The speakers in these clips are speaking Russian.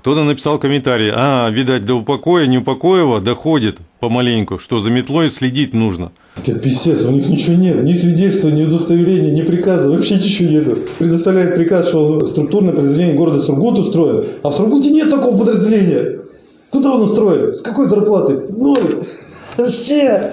Кто-то написал комментарий: видать, до упокоя неупокоева доходит помаленьку, что за метлой следить нужно. Это писец, у них ничего нет, ни свидетельства, ни удостоверения, ни приказа, вообще ничего нету. Предоставляет приказ, что структурное подразделение города Сургут устроено, а в Сургуте нет такого подразделения. Куда он устроен? С какой зарплатой? Ноль. Вообще.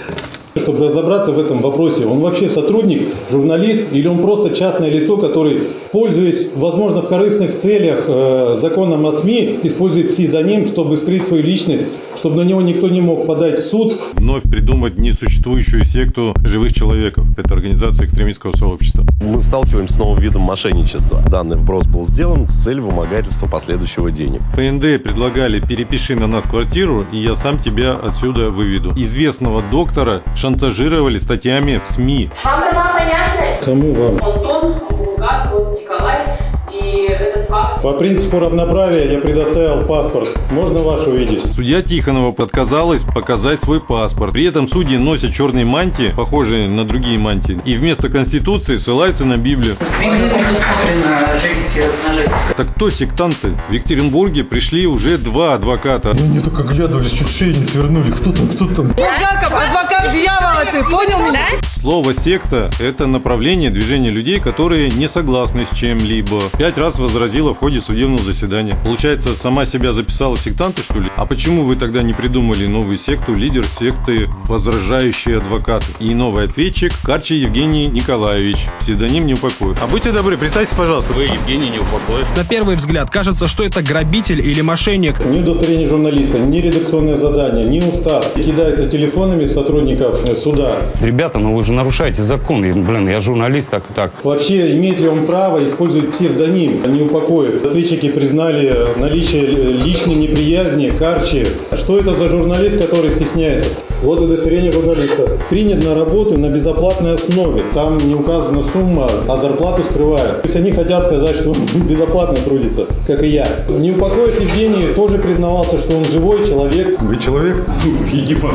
Чтобы разобраться в этом вопросе, он вообще сотрудник, журналист или он просто частное лицо, который, пользуясь, возможно, в корыстных целях законом о СМИ, использует псевдоним, чтобы скрыть свою личность, чтобы на него никто не мог подать в суд. Вновь придумать несуществующую секту живых человеков. Это организация экстремистского сообщества. Мы сталкиваемся с новым видом мошенничества. Данный вброс был сделан с целью вымогательства последующего денег. ПНД предлагали: перепиши на нас квартиру, и я сам тебя отсюда выведу. Известного доктора шантажировали статьями в СМИ. Вам права понятны? Кому вам? Антон, Булгар, Николай и этот факт. По принципу равноправия я предоставил паспорт. Можно ваш увидеть? Судья Тихонова отказалась показать свой паспорт. При этом судьи носят черные мантии, похожие на другие мантии, и вместо Конституции ссылаются на Библию. С Библией предусмотрено жить и размножить. Так кто сектанты? В Екатеринбурге пришли уже 2 адвоката. Они только глядывались, чуть шею не свернули. Кто там? Булгаков, адвокат дьявола, ты понял меня? Слово «секта» – это направление движения людей, которые не согласны с чем-либо. 5 раз возразила в ходе судебного заседания. Получается, сама себя записала в сектанты, что ли? А почему вы тогда не придумали новую секту? Лидер секты «Возражающие адвокаты». И новый ответчик – Карчи Евгений Николаевич. Псевдоним Неупокоев. А будьте добры, представьтесь, пожалуйста. Вы Евгений Неупокоев. На первый взгляд кажется, что это грабитель или мошенник. Ни удостоверение журналиста, ни редакционное задание, ни устав. Кидаются телефонами сотрудников суда. Ребята, ну вы же нарушаете закон. Я журналист, так и так. Вообще, имеет ли он право использовать псевдоним Неупокоев? Ответчики признали наличие личной неприязни Карчи. Что это за журналист, который стесняется? Вот удостоверение журналиста. Принят на работу на безоплатной основе. Там не указана сумма, а зарплату скрывают. То есть они хотят сказать, что он безоплатно трудится, как и я. Неупокоев Евгений тоже признавался, что он живой человек. Вы человек? Видимо.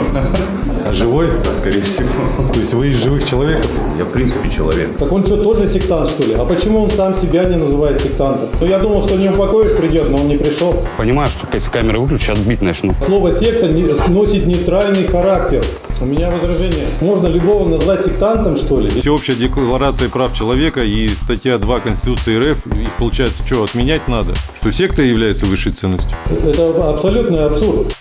А живой? Скорее всего. То есть вы из живых человеков? Я в принципе человек. Так он что, тоже сектант, что ли? А почему он сам себя не называет сектантом? Ну, я думал, что Неупокоев придет, но он не пришел. Понимаю, что если камеры выключат, отбить начну. Слово «секта» носит нейтральный характер. У меня возражение. Можно любого назвать сектантом, что ли? Всеобщая декларация прав человека и статья 2 Конституции РФ, их, получается, что, отменять надо? Что секта является высшей ценностью? Это абсолютный абсурд.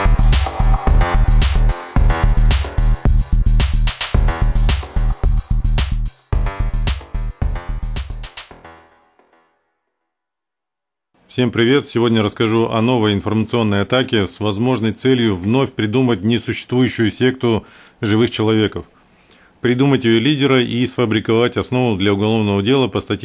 Всем привет! Сегодня расскажу о новой информационной атаке с возможной целью вновь придумать несуществующую секту живых человеков, придумать ее лидера и сфабриковать основу для уголовного дела по статье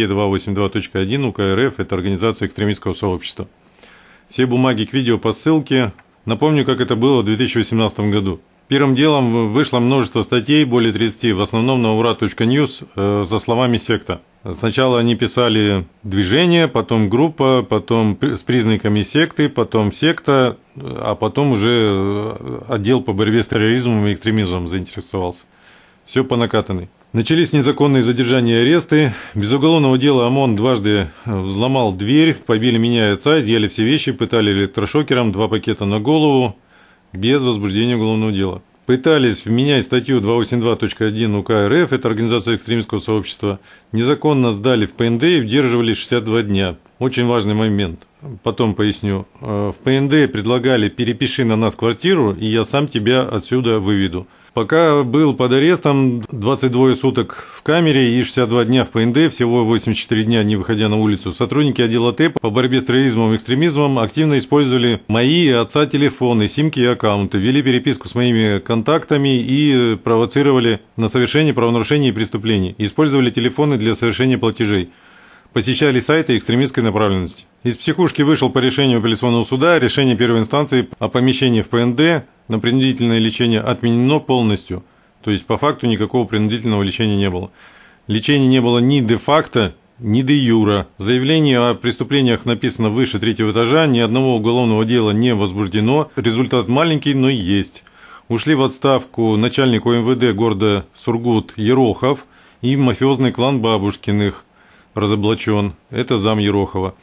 282.1 УК РФ, это организация экстремистского сообщества. Все бумаги к видео по ссылке. Напомню, как это было в 2018 году. Первым делом вышло множество статей, более 30, в основном на ура.ньюс, со словами «секта». Сначала они писали «движение», потом «группа», потом с признаками секты, потом «секта», а потом уже отдел по борьбе с терроризмом и экстремизмом заинтересовался. Все по накатанной. Начались незаконные задержания и аресты. Без уголовного дела ОМОН дважды взломал дверь, побили меня и отца, изъяли все вещи, пытали электрошокером, 2 пакета на голову, без возбуждения уголовного дела. Пытались вменять статью 282.1 УК РФ, это организация экстремистского сообщества, незаконно сдали в ПНД и удерживали 62 дня. Очень важный момент, потом поясню. В ПНД предлагали: перепиши на нас квартиру, и я сам тебя отсюда выведу. Пока был под арестом, 22 суток в камере и 62 дня в ПНД, всего 84 дня не выходя на улицу, сотрудники отдела ТЭП по борьбе с терроризмом и экстремизмом активно использовали мои и отца телефоны, симки и аккаунты, вели переписку с моими контактами и провоцировали на совершение правонарушений и преступлений, использовали телефоны для совершения платежей. Посещали сайты экстремистской направленности. Из психушки вышел по решению апелляционного суда, решение первой инстанции о помещении в ПНД на принудительное лечение отменено полностью. То есть по факту никакого принудительного лечения не было. Лечения не было ни де-факто, ни де-юра. Заявление о преступлениях написано выше 3-го этажа, ни одного уголовного дела не возбуждено. Результат маленький, но есть. Ушли в отставку начальник ОМВД города Сургут Ерохов и мафиозный клан Бабушкиных разоблачен. Это зам Ерохова.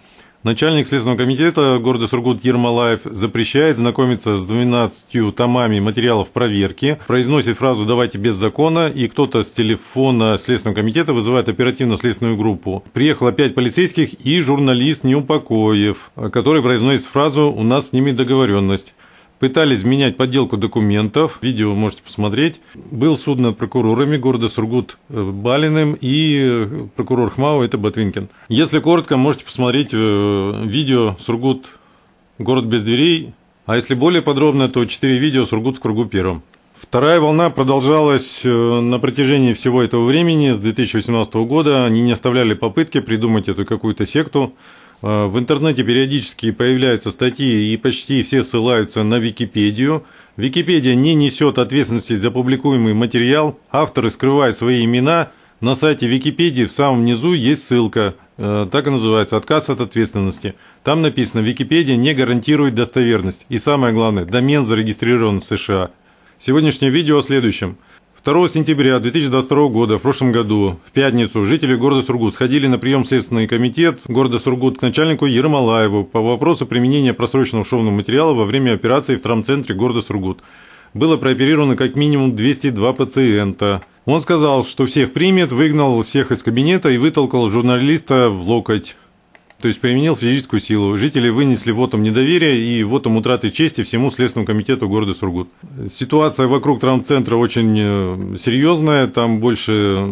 Начальник Следственного комитета города Сургут Ермолаев запрещает знакомиться с 12 томами материалов проверки, произносит фразу «давайте без закона», и кто-то с телефона Следственного комитета вызывает оперативно-следственную группу. Приехало 5 полицейских и журналист Неупокоев, который произносит фразу «у нас с ними договоренность». Пытались менять подделку документов, видео можете посмотреть. Был суд над прокурорами города Сургут Балиным и прокурор ХМАО это Ботвинкин. Если коротко, можете посмотреть видео «Сургут. Город без дверей», а если более подробно, то 4 видео «Сургут в кругу первом». Вторая волна продолжалась на протяжении всего этого времени, с 2018 года. Они не оставляли попытки придумать эту какую-то секту. В интернете периодически появляются статьи, и почти все ссылаются на Википедию. Википедия не несет ответственности за публикуемый материал. Авторы скрывают свои имена. На сайте Википедии в самом низу есть ссылка, так и называется «Отказ от ответственности». Там написано «Википедия не гарантирует достоверность». И самое главное, домен зарегистрирован в США. Сегодняшнее видео о следующем. 2 сентября 2022 года, в прошлом году, в пятницу, жители города Сургут сходили на прием в Следственный комитет города Сургут к начальнику Ермолаеву по вопросу применения просроченного шовного материала во время операции в травмцентре города Сургут. Было прооперировано как минимум 202 пациента. Он сказал, что всех примет, выгнал всех из кабинета и вытолкал журналиста в локоть. То есть применил физическую силу. Жители вынесли вотум недоверия и вотум утраты чести всему Следственному комитету города Сургут. Ситуация вокруг травмцентра очень серьезная. Там больше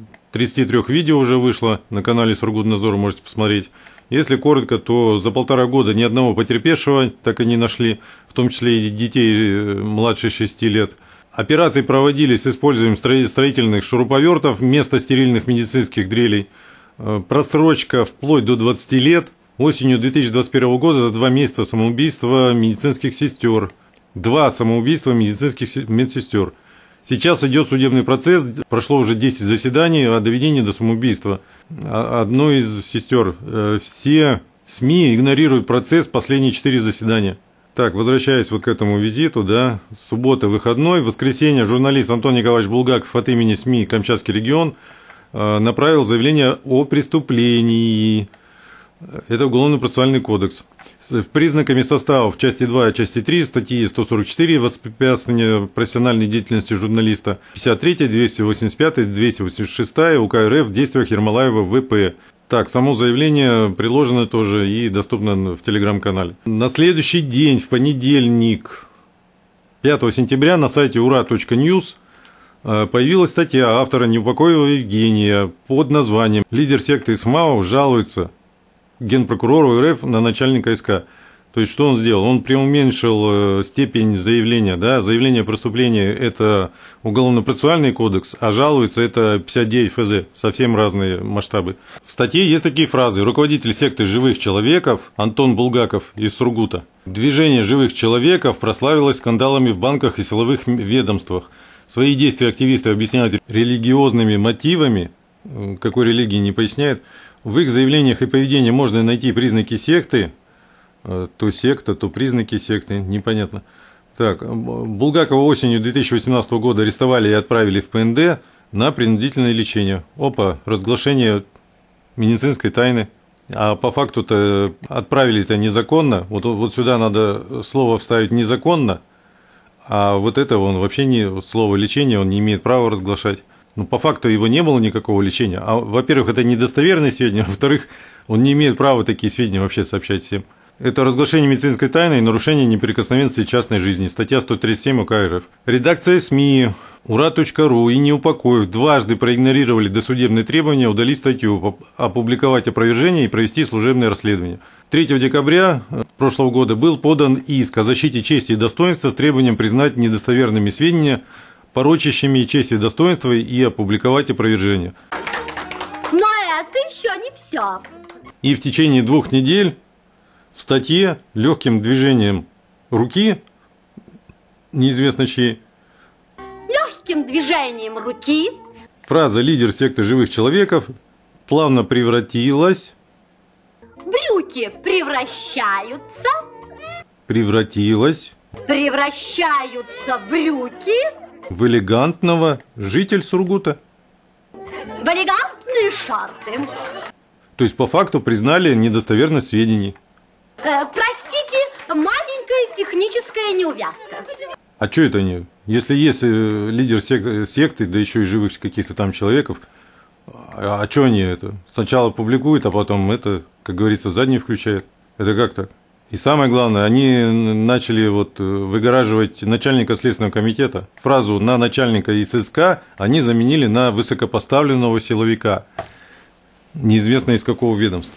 33 видео уже вышло. На канале Сургутнадзор можете посмотреть. Если коротко, то за 1,5 года ни одного потерпевшего так и не нашли, в том числе и детей младше 6 лет. Операции проводились с использованием строительных шуруповертов вместо стерильных медицинских дрелей. Просрочка вплоть до 20 лет. Осенью 2021 года за 2 месяца самоубийства медицинских сестер. 2 самоубийства медицинских медсестер. Сейчас идет судебный процесс. Прошло уже 10 заседаний о доведении до самоубийства одной из сестер. Все СМИ игнорируют процесс, последние 4 заседания. Так, возвращаясь вот к этому визиту, да, суббота выходной, в воскресенье журналист Антон Николаевич Булгаков от имени СМИ «Камчатский регион» направил заявление о преступлении. Это Уголовно-процессуальный кодекс. С признаками состава в части 2 и части 3 статьи 144 «Воспрепятствование профессиональной деятельности журналиста», 53, 285, 286 УК РФ в действиях Ермолаева ВП. Так, само заявление приложено тоже и доступно в телеграм-канале. На следующий день, в понедельник, 5 сентября, на сайте ура.news появилась статья автора Неупокоева Евгения под названием «Лидер секты СМАО жалуется генпрокурору РФ на начальника СК». То есть, что он сделал? Он преуменьшил степень заявления. Да? Заявление о преступлении – это Уголовно-процессуальный кодекс, а жалуется – это 59 ФЗ. Совсем разные масштабы. В статье есть такие фразы. Руководитель секты живых человеков Антон Булгаков из Сургута. Движение живых человеков прославилось скандалами в банках и силовых ведомствах. Свои действия активисты объясняют религиозными мотивами, какой религии не поясняет. В их заявлениях и поведении можно найти признаки секты, то секта, то признаки секты, непонятно. Так, Булгакова осенью 2018 года арестовали и отправили в ПНД на принудительное лечение. Опа, разглашение медицинской тайны. А по факту-то отправили-то незаконно. Вот сюда надо слово вставить «незаконно». А вот этого он вообще не, слово лечение он не имеет права разглашать. Ну, по факту его не было никакого лечения. А, во-первых, это недостоверные сведения, а во-вторых, он не имеет права такие сведения вообще сообщать всем. Это разглашение медицинской тайны и нарушение неприкосновенности частной жизни. Статья 137 УК РФ. Редакция СМИ, ура.ру и Неупокоев дважды проигнорировали досудебные требования удалить статью, опубликовать опровержение и провести служебное расследование. 3 декабря прошлого года был подан иск о защите чести и достоинства с требованием признать недостоверными сведения, порочащими честь и достоинство, и опубликовать опровержение. Но это еще не все. И в течение 2 недель в статье легким движением руки, неизвестно чьей, легким движением руки фраза «лидер секты живых человеков» плавно превратилась брюки превращаются брюки в элегантного житель Сургута. В элегантные шорты. То есть по факту признали недостоверность сведений. Простите, маленькая техническая неувязка. А что это они? Если есть лидер секты, да еще и живых каких-то там человеков, а что они это? Сначала публикуют, а потом это, как говорится, задние включают. Это как так? И самое главное, они начали вот выгораживать начальника Следственного комитета. Фразу «на начальника ССК» они заменили на высокопоставленного силовика. Неизвестно из какого ведомства.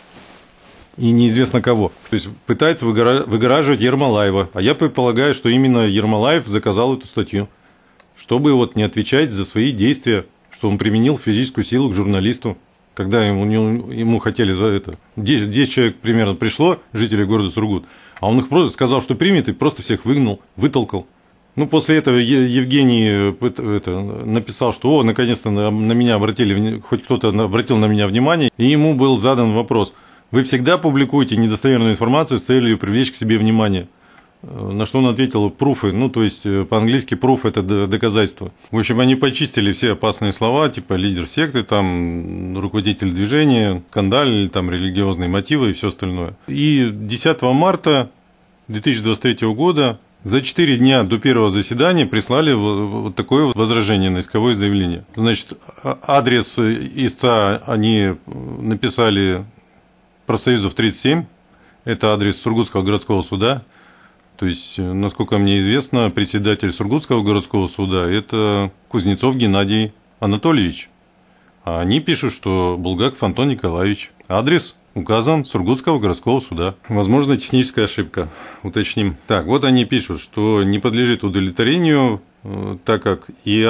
И неизвестно кого. То есть пытается выгораживать Ермолаева. А я предполагаю, что именно Ермолаев заказал эту статью, чтобы вот не отвечать за свои действия, что он применил физическую силу к журналисту. Когда ему хотели за это. 10 человек примерно пришло, жителей города Сургут, а он их просто сказал, что примет, и просто всех выгнал, вытолкал. Ну, после этого Евгений написал, что наконец-то на меня обратили, хоть кто-то обратил на меня внимание, и ему был задан вопрос: вы всегда публикуете недостоверную информацию с целью привлечь к себе внимание? На что он ответил: пруфы, ну, то есть по-английски пруф – это доказательство. В общем, они почистили все опасные слова, типа лидер секты, там, руководитель движения, скандаль, там, религиозные мотивы и все остальное. И 10 марта 2023 года, за 4 дня до первого заседания, прислали вот такое возражение на исковое заявление. Значит, адрес истца они написали профсоюзов 37, это адрес Сургутского городского суда. То есть, насколько мне известно, председатель Сургутского городского суда – это Кузнецов Геннадий Анатольевич. А они пишут, что Булгаков Антон Николаевич. Адрес указан Сургутского городского суда. Возможно, техническая ошибка. Уточним. Так, вот они пишут, что не подлежит удовлетворению, так как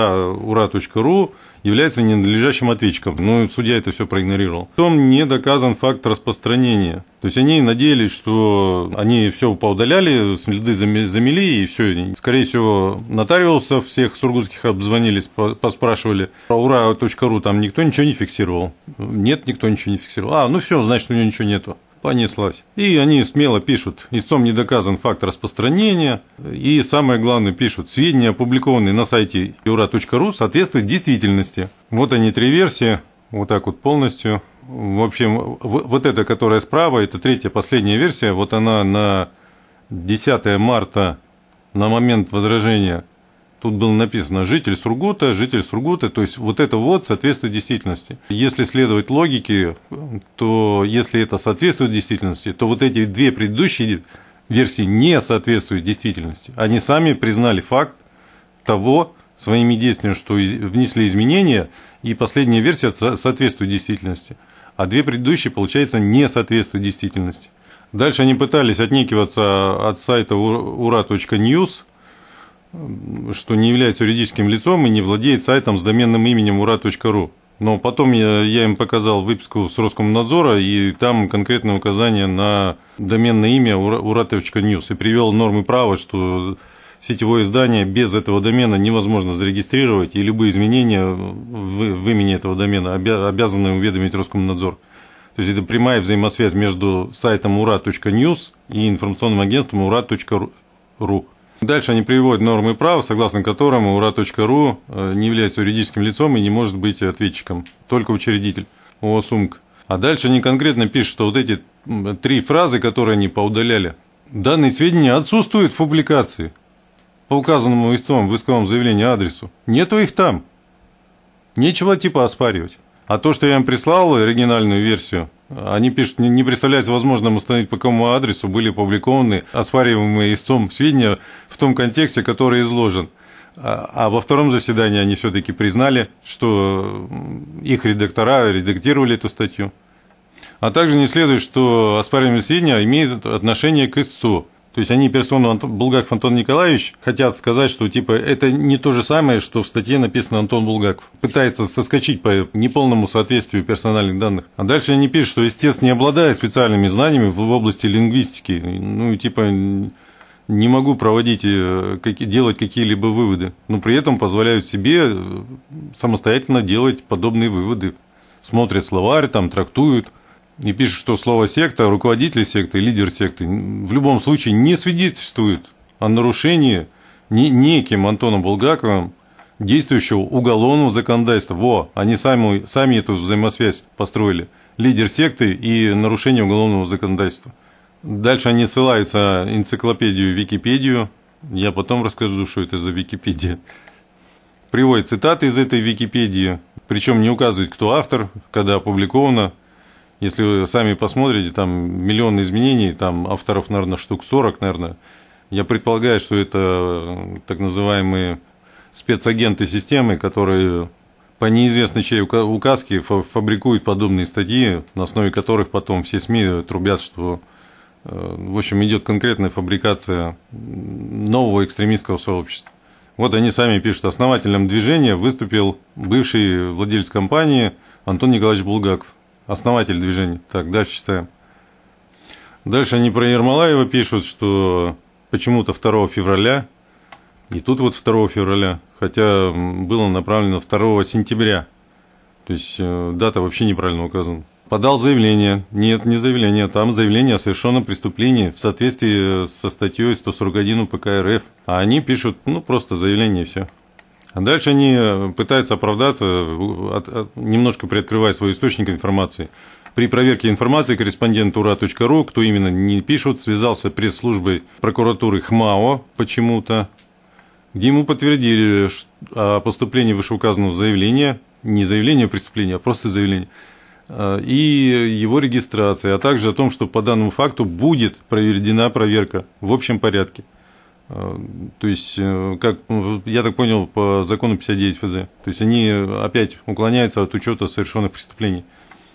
ua.ura.ru является ненадлежащим ответчиком. Но судья это все проигнорировал. Потом не доказан факт распространения. То есть они надеялись, что они все поудаляли, следы замели, и все. Скорее всего, нотариусов всех сургутских обзвонились, поспрашивали. Про ura.ru там никто ничего не фиксировал. Нет, никто ничего не фиксировал. Ну все, значит, у него ничего нету. Понеслась. И они смело пишут: истцом не доказан факт распространения. И самое главное пишут: сведения, опубликованные на сайте ura.ru, соответствуют действительности. Вот они 3 версии, вот так вот полностью. В общем, вот эта, которая справа, это 3-я, последняя версия. Вот она на 10 марта, на момент возражения. Тут было написано житель Сургута, то есть вот это вот соответствует действительности. Если следовать логике, то если это соответствует действительности, то вот эти 2 предыдущие версии не соответствуют действительности. Они сами признали факт того своими действиями, что внесли изменения, и последняя версия соответствует действительности. А 2 предыдущие, получается, не соответствуют действительности. Дальше они пытались отнекиваться от сайта ura.news, что не является юридическим лицом и не владеет сайтом с доменным именем ura.ru. Но потом я им показал выписку с Роскомнадзора, и там конкретное указание на доменное имя ura.news. И привел нормы права, что сетевое издание без этого домена невозможно зарегистрировать, и любые изменения в имени этого домена обязаны уведомить Роскомнадзор. То есть это прямая взаимосвязь между сайтом ura.news и информационным агентством ura.ru. Дальше они приводят нормы права, согласно которым ura.ru не является юридическим лицом и не может быть ответчиком, только учредитель ООО-Сумка. А дальше они конкретно пишут, что вот эти 3 фразы, которые они поудаляли, данные сведения отсутствуют в публикации по указанному истцом в исковом заявлении адресу. Нету их там. Нечего типа оспаривать. А то, что я им прислал оригинальную версию, они пишут: не представляется возможным установить, по какому адресу были опубликованы оспариваемые истцом сведения в том контексте, который изложен. А во втором заседании они все-таки признали, что их редактора редактировали эту статью. А также не следует, что оспариваемые сведения имеют отношение к истцу. То есть они персону Булгаков Антон Николаевич хотят сказать, что типа это не то же самое, что в статье написано Антон Булгаков. Пытается соскочить по неполному соответствию персональных данных. А дальше они пишут, что истец не обладает специальными знаниями в области лингвистики. Ну, типа, не могу проводить, делать какие-либо выводы. Но при этом позволяют себе самостоятельно делать подобные выводы. Смотрят словарь, там трактуют. И пишет, что слово «секта», руководитель секты, лидер секты в любом случае не свидетельствует о нарушении неким Антоном Булгаковым действующего уголовного законодательства. Они сами эту взаимосвязь построили. лидер секты и нарушение уголовного законодательства. Дальше они ссылаются на энциклопедию Википедию. Я потом расскажу, что это за Википедия. Приводят цитаты из этой Википедии, причем не указывают, кто автор, когда опубликовано. Если вы сами посмотрите, там миллион изменений, там авторов, наверное, штук 40, наверное. Я предполагаю, что это так называемые спецагенты системы, которые по неизвестной чьей указке фабрикуют подобные статьи, на основе которых потом все СМИ трубят, что, в общем, идет конкретная фабрикация нового экстремистского сообщества. Вот они сами пишут: основателем движения выступил бывший владелец компании Антон Николаевич Булгаков. Основатель движения. Так, дальше читаем. Дальше они про Ермолаева пишут, что почему-то 2 февраля, и тут вот 2 февраля, хотя было направлено 2 сентября. То есть дата вообще неправильно указана. Подал заявление. Нет, не заявление, там заявление о совершенном преступлении в соответствии со статьей 141 УПК РФ. А они пишут, просто заявление и все. А дальше они пытаются оправдаться, немножко приоткрывая свой источник информации. При проверке информации корреспондент ура.ру, кто именно не пишут, связался с пресс-службой прокуратуры ХМАО почему-то, где ему подтвердили о поступлении вышеуказанного заявления, не заявление о преступлении, а просто заявление, и его регистрации, а также о том, что по данному факту будет проведена проверка в общем порядке. То есть, как я так понял, по закону 59 ФЗ. То есть, они опять уклоняются от учета совершенных преступлений.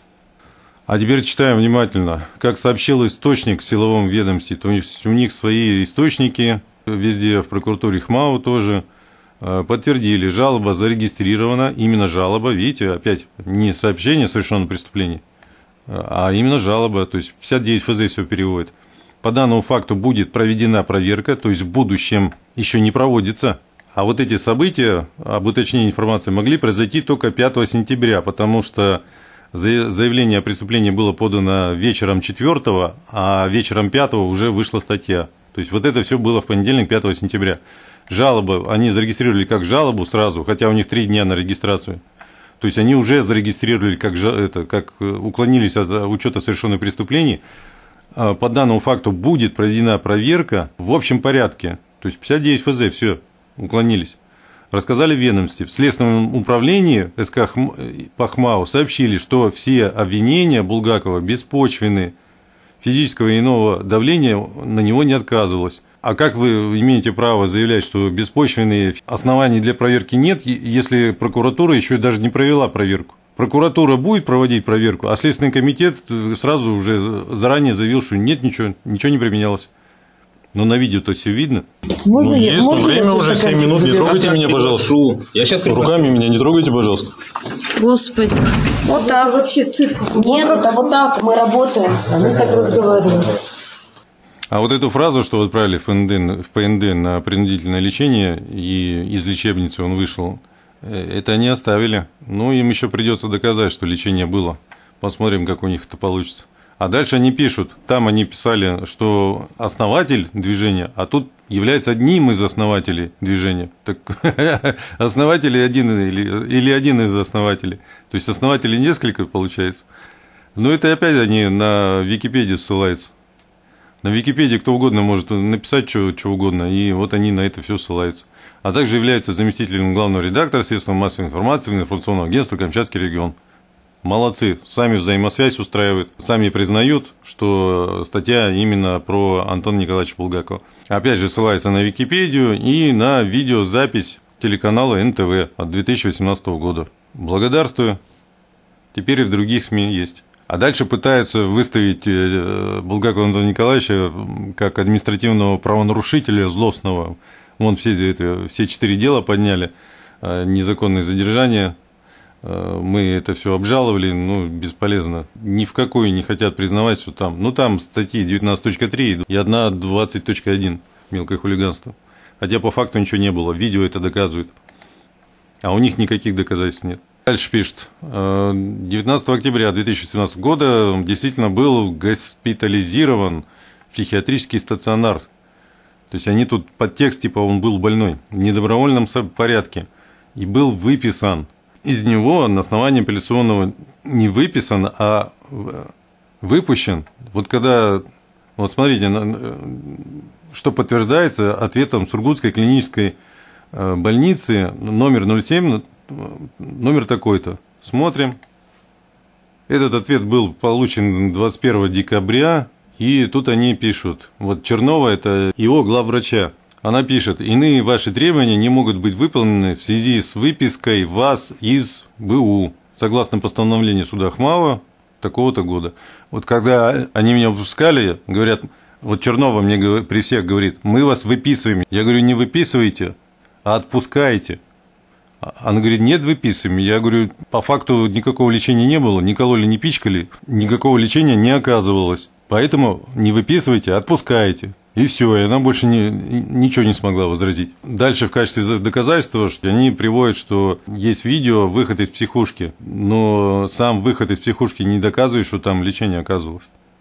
А теперь читаем внимательно. Как сообщил источник в силовом ведомстве, то есть у них свои источники, везде в прокуратуре ХМАО тоже подтвердили, жалоба зарегистрирована, именно жалоба, видите, опять не сообщение о совершенном преступлении, а именно жалоба, то есть 59 ФЗ все переводит. По данному факту будет проведена проверка, то есть в будущем еще не проводится. А вот эти события об уточнении информации могли произойти только 5 сентября, потому что заявление о преступлении было подано вечером 4, а вечером 5 уже вышла статья. То есть вот это все было в понедельник, 5 сентября. Жалобы они зарегистрировали как жалобу сразу, хотя у них 3 дня на регистрацию. То есть они уже зарегистрировали как уклонились от учета совершенных преступлений. По данному факту будет проведена проверка в общем порядке. То есть 59 ФЗ, все, уклонились. Рассказали в ведомстве. В Следственном управлении СК по ХМАО сообщили, что все обвинения Булгакова беспочвенны. Физического и иного давления на него не отказывалось. А как вы имеете право заявлять, что беспочвенные оснований для проверки нет, если прокуратура еще даже не провела проверку? Прокуратура будет проводить проверку, а Следственный комитет сразу уже заранее заявил, что нет, ничего не применялось. Но на видео-то все видно. Можно есть, но время уже 7 минут, не трогайте меня, пожалуйста. Я сейчас руками меня не трогайте, пожалуйста. Господи. Вот так вообще цирк. Нет, это вот так, мы работаем, а мы так разговариваем. А вот эту фразу, что отправили в ПНД на принудительное лечение, и из лечебницы он вышел, это они оставили. Ну, им еще придется доказать, что лечение было. Посмотрим, как у них это получится. А дальше они пишут, там они писали, что основатель движения, а тут является одним из основателей движения. Так основатель один или один из основателей. То есть основателей несколько получается. Но это опять они на Википедию ссылаются. На Википедии кто угодно может написать что угодно, и вот они на это все ссылаются. А также является заместителем главного редактора средств массовой информации информационного агентства «Камчатский регион». Молодцы, сами взаимосвязь устраивают, сами признают, что статья именно про Антона Николаевича Булгакова. Опять же, ссылается на Википедию и на видеозапись телеканала НТВ от 2018 года. Благодарствую. Теперь и в других СМИ есть. А дальше пытаются выставить Булгакова Антона Николаевича как административного правонарушителя злостного. Вон все 4 дела подняли, незаконное задержание. Мы это все обжаловали, бесполезно. Ни в какой не хотят признавать, что там. Там статьи 19.3 и 1.20.1 мелкое хулиганство. Хотя по факту ничего не было. Видео это доказывает. А у них никаких доказательств нет. Дальше пишет. 19 октября 2017 года действительно был госпитализирован в психиатрический стационар. То есть они тут подтекст, типа он был больной, в недобровольном порядке. И был выписан. Из него на основании апелляционного не выписан, а выпущен, вот когда, вот смотрите, что подтверждается ответом Сургутской клинической больницы, номер 07, номер такой-то. Смотрим. Этот ответ был получен 21 декабря, и тут они пишут. Вот Чернова, это его главврача. Она пишет: иные ваши требования не могут быть выполнены в связи с выпиской вас из БУ, согласно постановлению суда ХМАО такого-то года. Вот когда они меня выпускали, говорят, вот Чернова мне при всех говорит: мы вас выписываем. Я говорю: не выписывайте, а отпускайте. Она говорит: нет, выписываем. Я говорю: по факту никакого лечения не было, не кололи, не пичкали, никакого лечения не оказывалось. Поэтому не выписывайте, отпускайте. И все, и она больше ничего не смогла возразить. Дальше в качестве доказательства что они приводят, что есть видео «Выход из психушки», но сам выход из психушки не доказывает, что там лечение оказывалось.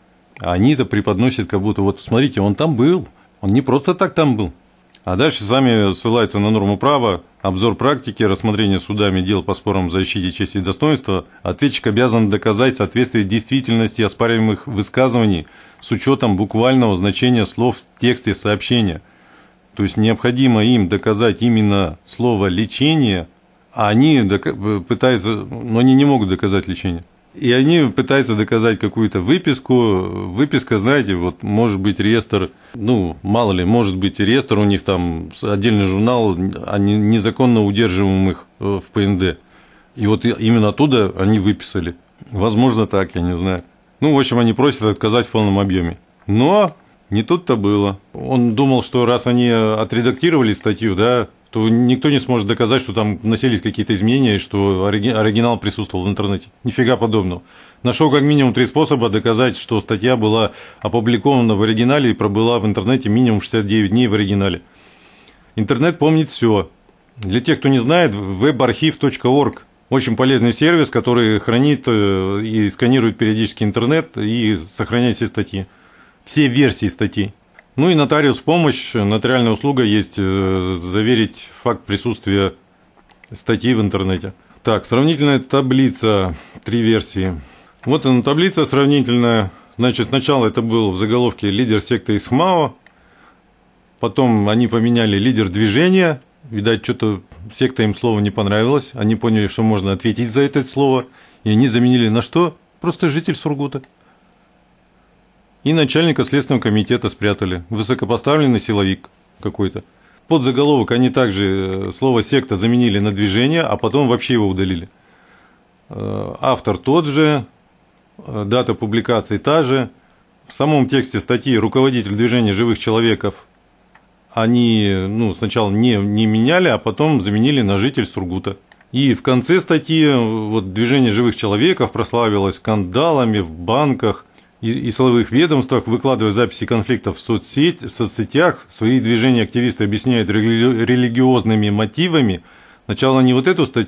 А они это преподносят, как будто вот смотрите, он там был, он не просто так там был. А дальше сами ссылаются на норму права, обзор практики, рассмотрение судами дел по спорам о защите чести и достоинства. Ответчик обязан доказать соответствие действительности оспариваемых высказываний с учетом буквального значения слов в тексте сообщения. То есть необходимо им доказать именно слово «лечение», а они пытаются, но они не могут доказать лечение. И они пытаются доказать какую-то выписку. Выписка, знаете, вот может быть реестр, ну, мало ли, может быть реестр у них там, отдельный журнал о незаконно удерживаемых в ПНД. И вот именно оттуда они выписали. Возможно, так, я не знаю. Ну, в общем, они просят отказать в полном объеме. Но не тут-то было. Он думал, что раз они отредактировали статью, да, то никто не сможет доказать, что там вносились какие-то изменения, и что оригинал присутствовал в интернете. Нифига подобного. Нашел как минимум 3 способа доказать, что статья была опубликована в оригинале и пробыла в интернете минимум 69 дней в оригинале. Интернет помнит все. Для тех, кто не знает, webarchive.org. Очень полезный сервис, который хранит и сканирует периодически интернет и сохраняет все статьи. Все версии статей. Ну и нотариус помощь, нотариальная услуга есть заверить факт присутствия статьи в интернете. Так, сравнительная таблица, 3 версии. Вот она таблица сравнительная. Значит, сначала это был в заголовке лидер секты из ХМАО, потом они поменяли лидер движения. Видать, что-то секта им слово не понравилось. Они поняли, что можно ответить за это слово, и они заменили на что? Просто житель Сургута. И начальника Следственного комитета спрятали. Высокопоставленный силовик какой-то. Под заголовок они также слово «секта» заменили на «движение», а потом вообще его удалили. Автор тот же, дата публикации та же. В самом тексте статьи руководитель движения живых человеков они сначала не меняли, а потом заменили на житель Сургута. И в конце статьи вот, движение живых человеков прославилось скандалами в банках и силовых ведомствах, выкладывая записи конфликтов в соцсетях, свои движения активисты объясняют религиозными мотивами. Сначала они вот эту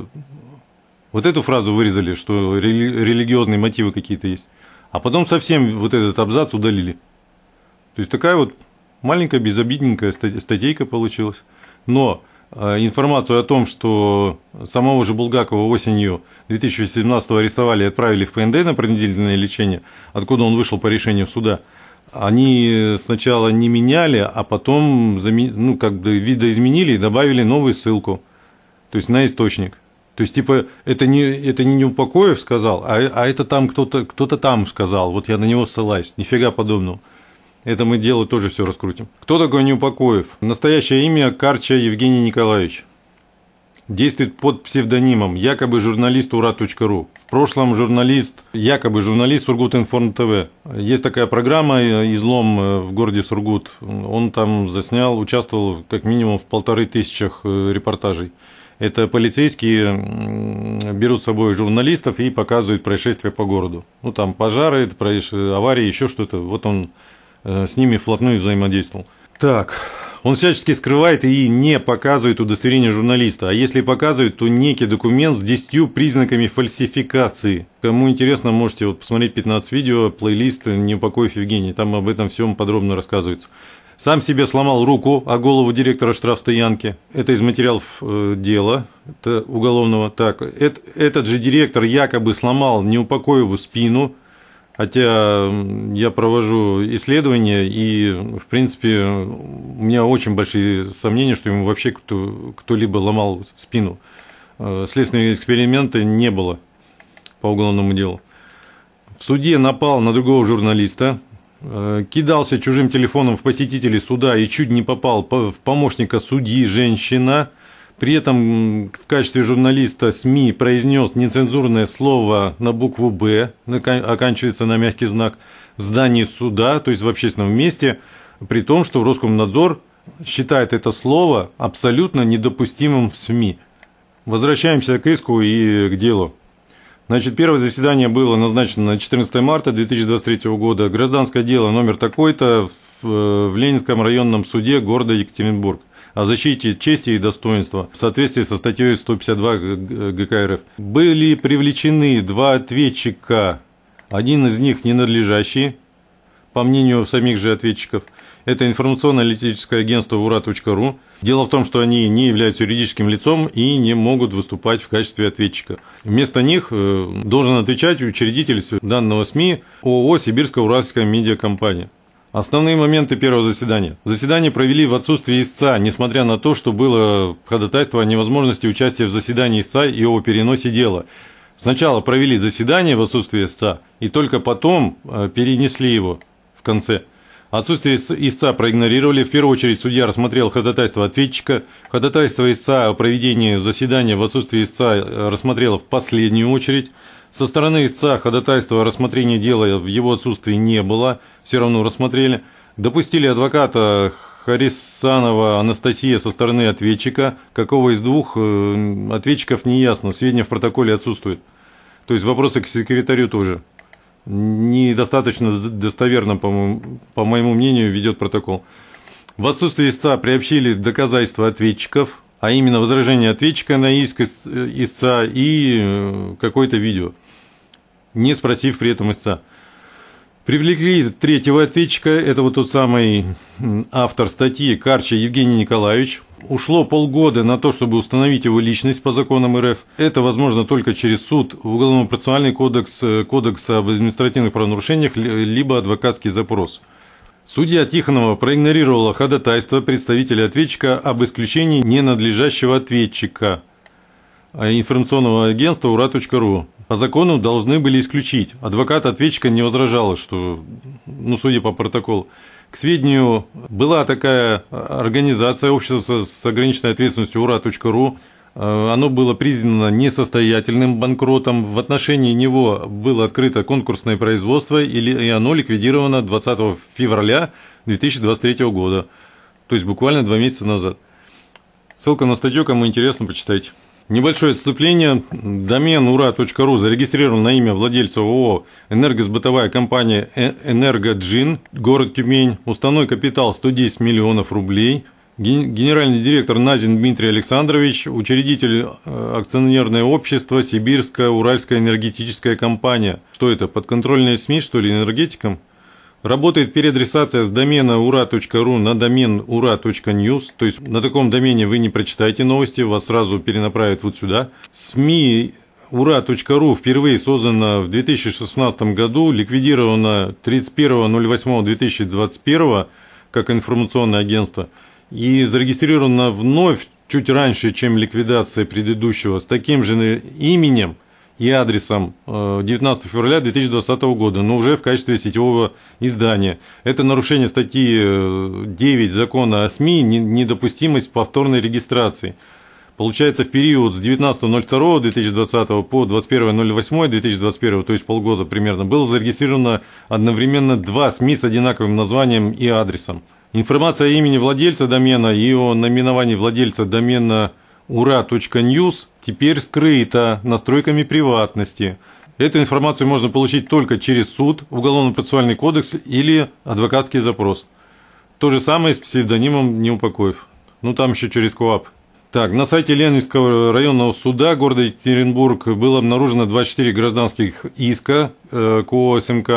фразу вырезали, что религиозные мотивы какие-то есть, а потом совсем вот этот абзац удалили. То есть такая вот маленькая безобидненькая статейка получилась. Но информацию о том, что самого же Булгакова осенью 2017-го арестовали и отправили в ПНД на принудительное лечение, откуда он вышел по решению суда, они сначала не меняли, а потом видоизменили и добавили новую ссылку, то есть на источник. То есть, типа, это не Неупокоев сказал, а это там кто-то там сказал, вот я на него ссылаюсь, нифига подобного. Это мы дело тоже все раскрутим. Кто такой Неупокоев? Настоящее имя Карча Евгений Николаевич. Действует под псевдонимом, якобы журналист ура.ру. В прошлом якобы журналист Сургутинформ ТВ. Есть такая программа «Излом» в городе Сургут. Он там участвовал как минимум в 1500 репортажей. Это полицейские берут с собой журналистов и показывают происшествия по городу. Ну, там пожары, аварии, еще что-то. Вот он с ними вплотную взаимодействовал. Так, он всячески скрывает и не показывает удостоверение журналиста. А если показывает, то некий документ с 10 признаками фальсификации. Кому интересно, можете посмотреть 15 видео, плейлист «Неупокоев Евгений». Там об этом всем подробно рассказывается. Сам себе сломал руку о голову директора штрафстоянки. Это из материалов дела это уголовного. Так, этот же директор якобы сломал неупокоевую спину. Хотя я провожу исследования, и, в принципе, у меня очень большие сомнения, что ему вообще кто-либо ломал спину. Следственного эксперимента не было по уголовному делу. В суде напал на другого журналиста, кидался чужим телефоном в посетителей суда и чуть не попал в помощника судьи женщина. При этом в качестве журналиста СМИ произнес нецензурное слово на букву «Б», оканчивается на мягкий знак, в здании суда, то есть в общественном месте, при том, что Роскомнадзор считает это слово абсолютно недопустимым в СМИ. Возвращаемся к иску и к делу. Значит, первое заседание было назначено на 14 марта 2023 года. Гражданское дело номер такой-то в Ленинском районном суде города Екатеринбург о защите чести и достоинства в соответствии со статьей 152 ГК РФ. Были привлечены два ответчика, один из них ненадлежащий, по мнению самих же ответчиков. Это информационно-аналитическое агентство УРА.ру. Дело в том, что они не являются юридическим лицом и не могут выступать в качестве ответчика. Вместо них должен отвечать учредитель данного СМИ ООО «Сибирско-Уральская медиакомпания». Основные моменты первого заседания. Заседание провели в отсутствие истца, несмотря на то, что было ходатайство о невозможности участия в заседании истца и о переносе дела. Сначала провели заседание в отсутствие истца, и только потом перенесли его в конце. Отсутствие истца проигнорировали. В первую очередь судья рассмотрел ходатайство ответчика. Ходатайство истца о проведении заседания в отсутствие истца рассмотрела в последнюю очередь. Со стороны истца ходатайства о рассмотрении дела в его отсутствии не было, все равно рассмотрели. Допустили адвоката Харисанова Анастасия со стороны ответчика. Какого из двух ответчиков не ясно, сведения в протоколе отсутствуют. То есть вопросы к секретарю тоже. Недостаточно достоверно, по моему мнению, ведет протокол. В отсутствие истца приобщили доказательства ответчиков, а именно возражение ответчика на иск истца и какое-то видео, не спросив при этом истца. Привлекли третьего ответчика, это вот тот самый автор статьи Карча Евгений Николаевич. Ушло полгода на то, чтобы установить его личность по законам РФ. Это возможно только через суд, Уголовно-процессуальный кодекс, кодекс об административных правонарушениях, либо адвокатский запрос. Судья Тихонова проигнорировала ходатайство представителя ответчика об исключении ненадлежащего ответчика информационного агентства УРА.ру. По закону должны были исключить. Адвокат ответчика не возражал, что, судя по протоколу. К сведению, была такая организация, общество с ограниченной ответственностью УРА.ру. Оно было признано несостоятельным банкротом. В отношении него было открыто конкурсное производство, и оно ликвидировано 20 февраля 2023 года. То есть буквально 2 месяца назад. Ссылка на статью, кому интересно, почитайте. Небольшое отступление. Домен ура.ру зарегистрирован на имя владельца ООО «Энергосбытовая компания «Энергоджин», город Тюмень. Уставной капитал 110 миллионов рублей. Генеральный директор Назин Дмитрий Александрович, учредитель акционерное общество «Сибирская Уральская энергетическая компания». Что это, подконтрольные СМИ, что ли, энергетикам? Работает переадресация с домена ура.ру на домен ура.news, то есть на таком домене вы не прочитаете новости, вас сразу перенаправят вот сюда. СМИ ура.ру впервые создана в 2016 году, ликвидирована 31.08.2021 как информационное агентство и зарегистрирована вновь чуть раньше, чем ликвидация предыдущего, с таким же именем и адресом 19 февраля 2020 года, но уже в качестве сетевого издания. Это нарушение статьи 9 закона о СМИ, недопустимость повторной регистрации. Получается, в период с 19.02.2020 по 21.08.2021, то есть полгода примерно, было зарегистрировано одновременно 2 СМИ с одинаковым названием и адресом. Информация о имени владельца домена и о наименовании владельца домена ура.news теперь скрыта настройками приватности. Эту информацию можно получить только через суд, Уголовно-процессуальный кодекс или адвокатский запрос. То же самое с псевдонимом Неупокоев. Там еще через КоАП. Так, на сайте Ленинского районного суда города Екатеринбург было обнаружено 24 гражданских иска к ООО СМК.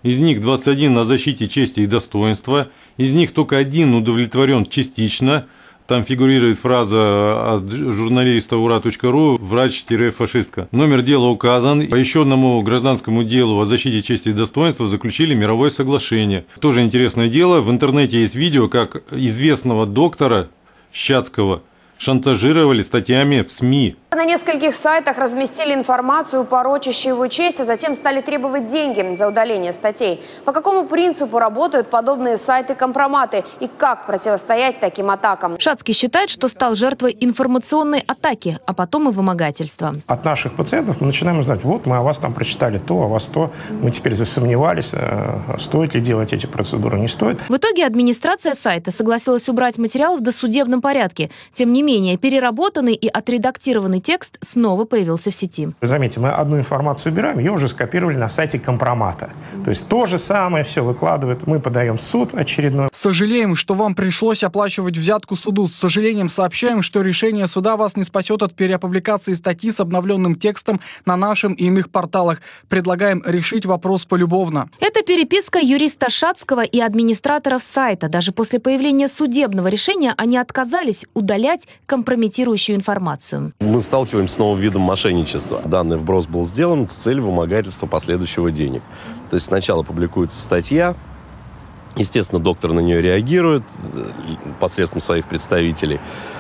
из них 21 на защите чести и достоинства, из них только один удовлетворен частично. Там фигурирует фраза от журналиста ура.ру «врач-фашистка». Номер дела указан. По еще одному гражданскому делу о защите чести и достоинства заключили мировое соглашение. Тоже интересное дело. В интернете есть видео, как известного доктора Щадского шантажировали статьями в СМИ. На нескольких сайтах разместили информацию, порочащую его честь, а затем стали требовать деньги за удаление статей. По какому принципу работают подобные сайты-компроматы и как противостоять таким атакам? Щадский считает, что стал жертвой информационной атаки, а потом и вымогательства. От наших пациентов мы начинаем узнать, вот мы о вас там прочитали то, о вас то. Мы теперь засомневались, стоит ли делать эти процедуры, не стоит. В итоге администрация сайта согласилась убрать материал в досудебном порядке. Тем не менее, переработанный и отредактированный текст снова появился в сети. Заметьте, мы одну информацию убираем, ее уже скопировали на сайте компромата. То есть то же самое все выкладывают. Мы подаем в суд очередной. Сожалеем, что вам пришлось оплачивать взятку суду. С сожалением сообщаем, что решение суда вас не спасет от переопубликации статьи с обновленным текстом на нашем и иных порталах. Предлагаем решить вопрос полюбовно. Это переписка юриста Щадского и администраторов сайта. Даже после появления судебного решения они отказались удалять компрометирующую информацию. Мы сталкиваемся с новым видом мошенничества. Данный вброс был сделан с целью вымогательства последующего денег. То есть сначала публикуется статья, естественно, доктор на нее реагирует посредством своих представителей,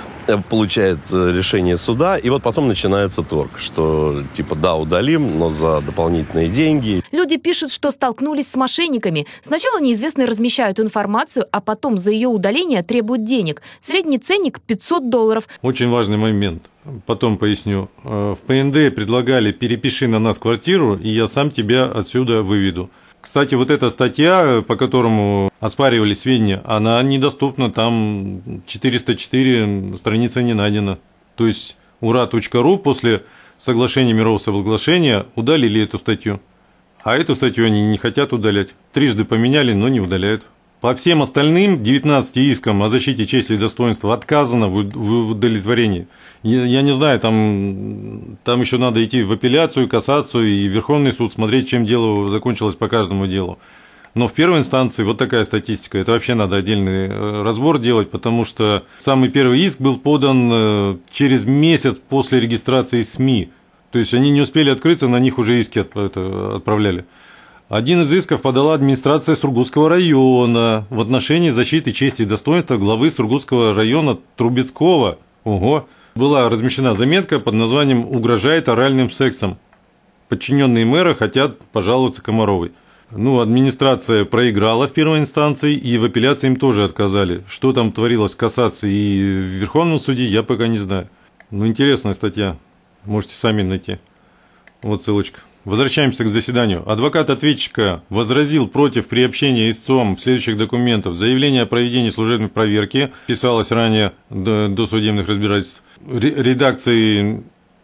получает решение суда, и вот потом начинается торг, что типа да, удалим, но за дополнительные деньги. Люди пишут, что столкнулись с мошенниками. Сначала неизвестные размещают информацию, а потом за ее удаление требуют денег. Средний ценник $500. Очень важный момент. Потом поясню. В ПНД предлагали «перепиши на нас квартиру, и я сам тебя отсюда выведу». Кстати, вот эта статья, по которому оспаривали сведения, она недоступна, там 404 страница не найдена. То есть ура.ру после соглашения мирового соглашения удалили эту статью. А эту статью они не хотят удалять. Трижды поменяли, но не удаляют. По всем остальным 19 искам о защите чести и достоинства отказано в удовлетворении. Я не знаю, там еще надо идти в апелляцию, кассацию и Верховный суд, смотреть, чем дело закончилось по каждому делу. Но в первой инстанции вот такая статистика. Это вообще надо отдельный разбор делать, потому что самый первый иск был подан через месяц после регистрации СМИ. То есть они не успели открыться, на них уже иски отправляли. Один из исков подала администрация Сургутского района в отношении защиты чести и достоинства главы Сургутского района Трубецкого. Ого! Была размещена заметка под названием «Угрожает оральным сексом». Подчиненные мэра хотят пожаловаться Комаровой. Администрация проиграла в первой инстанции, и в апелляции им тоже отказали. Что там творилось в кассации и в Верховном суде, я пока не знаю. Интересная статья. Можете сами найти. Вот ссылочка. Возвращаемся к заседанию. Адвокат ответчика возразил против приобщения истцом следующих документов. Заявление о проведении служебной проверки писалось ранее до судебных разбирательств. Редакции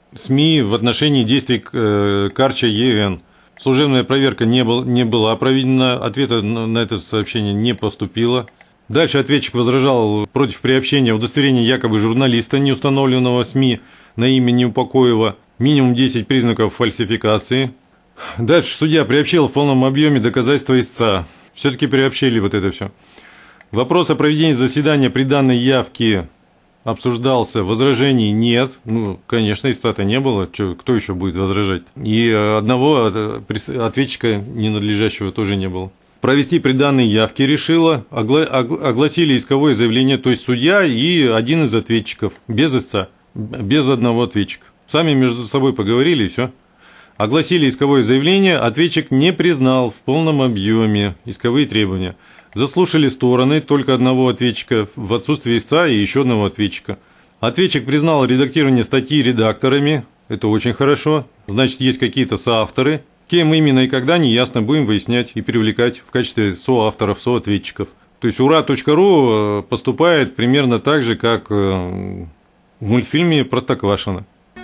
СМИ в отношении действий Карча ЕН. Служебная проверка не была проведена, ответа на это сообщение не поступило. Дальше ответчик возражал против приобщения удостоверения якобы журналиста, не установленного СМИ на имя Неупокоева. Минимум 10 признаков фальсификации. Дальше судья приобщил в полном объеме доказательства истца. Все-таки приобщили вот это все. Вопрос о проведении заседания при данной явке обсуждался. Возражений нет. Конечно, истца-то не было. Кто еще будет возражать? И одного ответчика ненадлежащего тоже не было. Провести при данной явке решила. Огласили исковое заявление, то есть судья и один из ответчиков. Без истца. Без одного ответчика. Сами между собой поговорили, и все. Огласили исковое заявление, ответчик не признал в полном объеме исковые требования. Заслушали стороны, только одного ответчика в отсутствие истца и еще одного ответчика. Ответчик признал редактирование статьи редакторами, это очень хорошо, значит, есть какие-то соавторы. Кем именно и когда, неясно, будем выяснять и привлекать в качестве соавторов, соответчиков. То есть ура.ру поступает примерно так же, как в мультфильме «Простоквашино».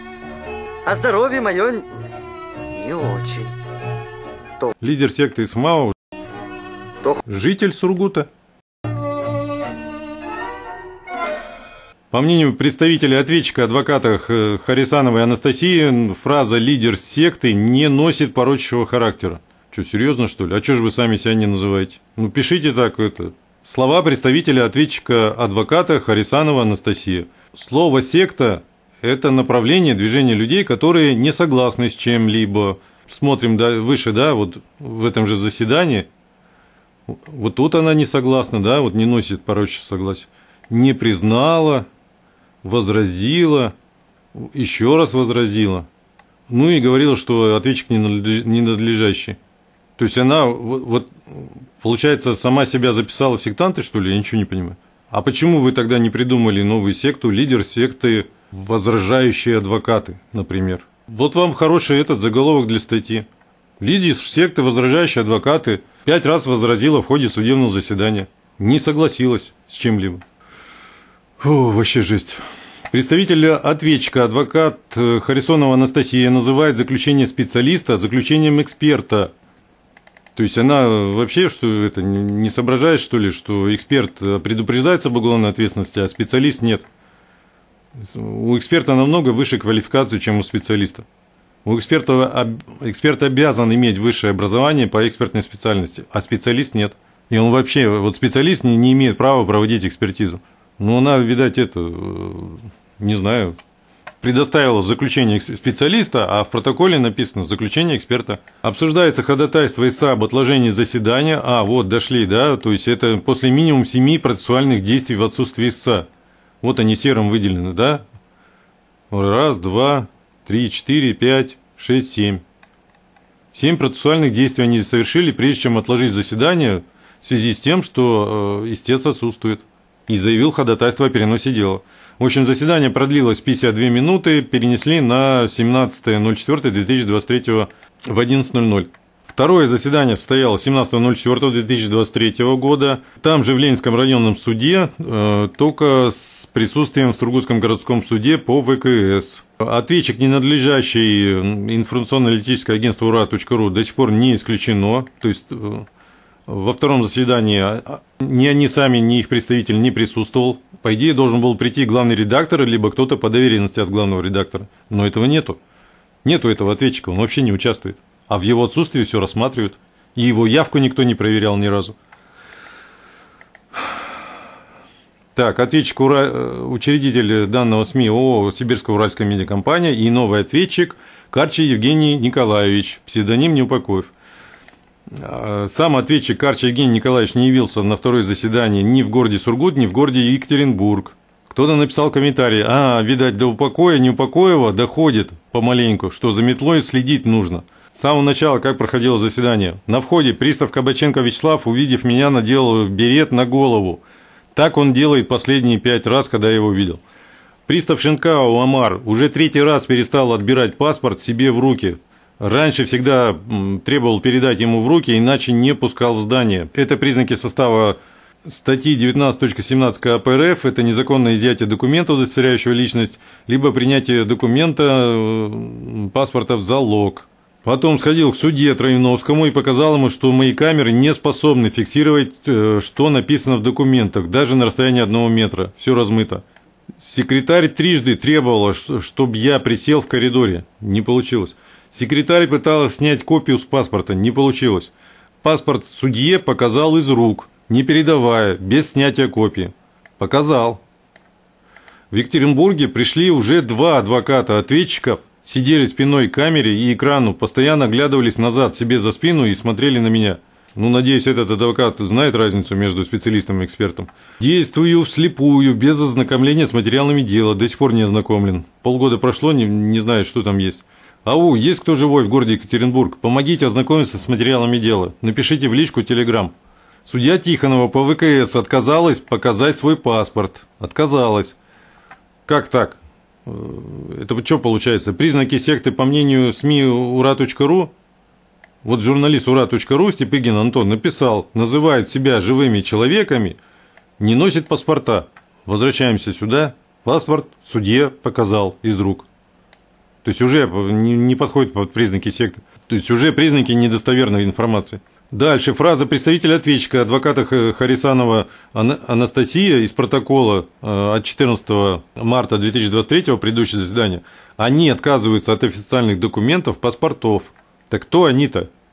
А здоровье мое не очень. Лидер секты СМАО, житель Сургута. По мнению представителя ответчика адвоката Харисановой Анастасии, фраза «лидер секты» не носит порочащего характера. Что, серьезно, что ли? А что же вы сами себя не называете? Ну, пишите так это. Слова представителя ответчика-адвоката Харисанова Анастасия. Слово «секта» – это направление движения людей, которые не согласны с чем-либо. Смотрим выше, да, вот в этом же заседании. Вот тут она не согласна, да, вот не носит порочного согласия. Не признала, возразила, еще раз возразила. Ну и говорила, что ответчик ненадлежащий. То есть она, вот, получается, сама себя записала в сектанты, что ли? Я ничего не понимаю. А почему вы тогда не придумали новую секту, лидер секты «Возражающие адвокаты», например? Вот вам хороший этот заголовок для статьи. Лидер секты «Возражающие адвокаты» 5 раз возразила в ходе судебного заседания. Не согласилась с чем-либо. Фу, вообще жесть. Представитель ответчика, адвокат Харисонова Анастасия, называет заключение специалиста заключением эксперта. То есть она вообще что это не соображает, что ли, что эксперт предупреждается об уголовной ответственности, а специалист нет. У эксперта намного выше квалификации, чем у специалиста. Эксперт обязан иметь высшее образование по экспертной специальности, а специалист нет. И он вообще, вот специалист не имеет права проводить экспертизу. Ну, она, видать, не знаю, предоставила заключение специалиста, а в протоколе написано заключение эксперта. Обсуждается ходатайство истца об отложении заседания. Вот дошли, да, то есть это после минимум 7 процессуальных действий в отсутствии истца. Вот они серым выделены, да? 1, 2, 3, 4, 5, 6, 7. 7 процессуальных действий они совершили, прежде чем отложить заседание в связи с тем, что истец отсутствует. И заявил ходатайство о переносе дела. В общем, заседание продлилось 52 минуты, перенесли на 17.04.2023 в 11:00. Второе заседание состоялось 17.04.2023 года. Там же в Ленинском районном суде, только с присутствием в Сургутском городском суде по ВКС. Ответчик, ненадлежащий информационно-аналитическое агентство ура.ру, до сих пор не исключено. То есть во втором заседании ни они сами, ни их представитель не присутствовал. По идее, должен был прийти главный редактор, либо кто-то по доверенности от главного редактора. Но этого нету. Нету этого ответчика, он вообще не участвует. А в его отсутствии все рассматривают. И его явку никто не проверял ни разу. Так, ответчик, учредитель данного СМИ ООО «Сибирско-Уральская медиакомпания» и новый ответчик Карчий Евгений Николаевич, псевдоним Неупокоев. Сам ответчик Карчий Евгений Николаевич не явился на второе заседание ни в городе Сургут, ни в городе Екатеринбург. Кто-то написал комментарий: видать, до упокоя Неупокоева доходит помаленьку, что за метлой следить нужно. С самого начала, как проходило заседание. На входе пристав Кабаченко Вячеслав, увидев меня, надел берет на голову. Так он делает последние 5 раз, когда я его видел. Пристав Шинкау Амар уже 3-й раз перестал отбирать паспорт себе в руки. Раньше всегда требовал передать ему в руки, иначе не пускал в здание. Это признаки состава статьи 19.17 КП РФ. Это незаконное изъятие документа, удостоверяющего личность, либо принятие документа, паспорта в залог. Потом сходил к судье Троиновскому и показал ему, что мои камеры не способны фиксировать, что написано в документах, даже на расстоянии 1 метра. Все размыто. Секретарь трижды требовала, чтобы я присел в коридоре. Не получилось. Секретарь пыталась снять копию с паспорта. Не получилось. Паспорт судье показал из рук, не передавая, без снятия копии. Показал. В Екатеринбурге пришли уже 2 адвоката-ответчиков, сидели спиной к камере и экрану, постоянно оглядывались назад себе за спину и смотрели на меня. Ну, надеюсь, этот адвокат знает разницу между специалистом и экспертом. Действую вслепую, без ознакомления с материалами дела, до сих пор не ознакомлен. Полгода прошло, не знаю, что там есть. Есть кто живой в городе Екатеринбург? Помогите ознакомиться с материалами дела. Напишите в личку Telegram. Судья Тихонова по ВКС отказалась показать свой паспорт. Отказалась. Как так? Это что получается? Признаки секты, по мнению СМИ ура.ру? Вот журналист ура.ру Степыгин Антон написал: называют себя живыми человеками, не носит паспорта. Возвращаемся сюда. Паспорт судье показал из рук. То есть уже не подходит под признаки секты. То есть уже признаки недостоверной информации. Дальше фраза представителя ответчика, адвоката Харисанова Анастасия из протокола от 14 марта 2023 предыдущего заседания. Они отказываются от официальных документов, паспортов. Так кто они-то?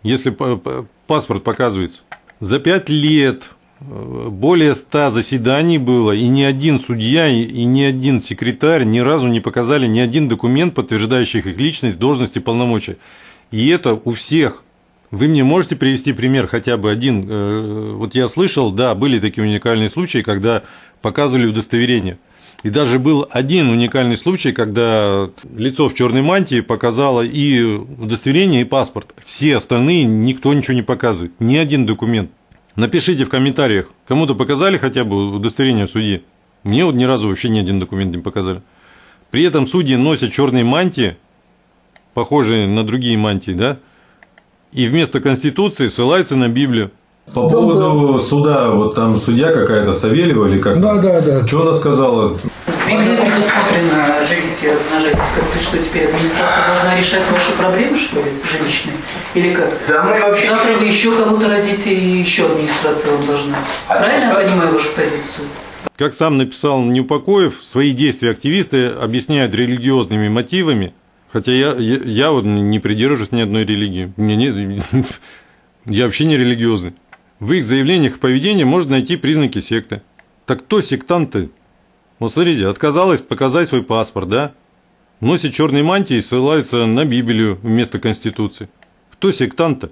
если паспорт показывается. За 5 лет более 100 заседаний было, и ни один судья, и ни один секретарь ни разу не показали ни один документ, подтверждающий их личность, должность и полномочия. И это у всех. Вы мне можете привести пример хотя бы один? Вот я слышал, да, были такие уникальные случаи, когда показывали удостоверение. И даже был один уникальный случай, когда лицо в черной мантии показало и удостоверение, и паспорт. Все остальные никто ничего не показывает, ни один документ. Напишите в комментариях, кому-то показали хотя бы удостоверение судьи. Мне вот ни разу вообще ни один документ не показали. При этом судьи носят черные мантии, похожие на другие мантии, да, и вместо Конституции ссылаются на Библию. По поводу суда, вот там судья какая-то, Савельева или как? Да. Что она сказала? С Библией предусмотрено «живите и размножайтесь». Как что, теперь администрация должна решать ваши проблемы, что ли, жилищные? Или как? Да, мы вообще... Завтра вы еще кого-то родите, и еще администрация вам должна. Правильно я понимаю вашу позицию? Как сам написал Неупокоев, свои действия активисты объясняют религиозными мотивами, хотя я вот не придерживаюсь ни одной религии. Я вообще не религиозный. В их заявлениях и поведении можно найти признаки секты. Так кто сектант-то? Вот смотрите, отказалась показать свой паспорт, да? Носит черные мантии и ссылается на Библию вместо Конституции. Кто сектант-то?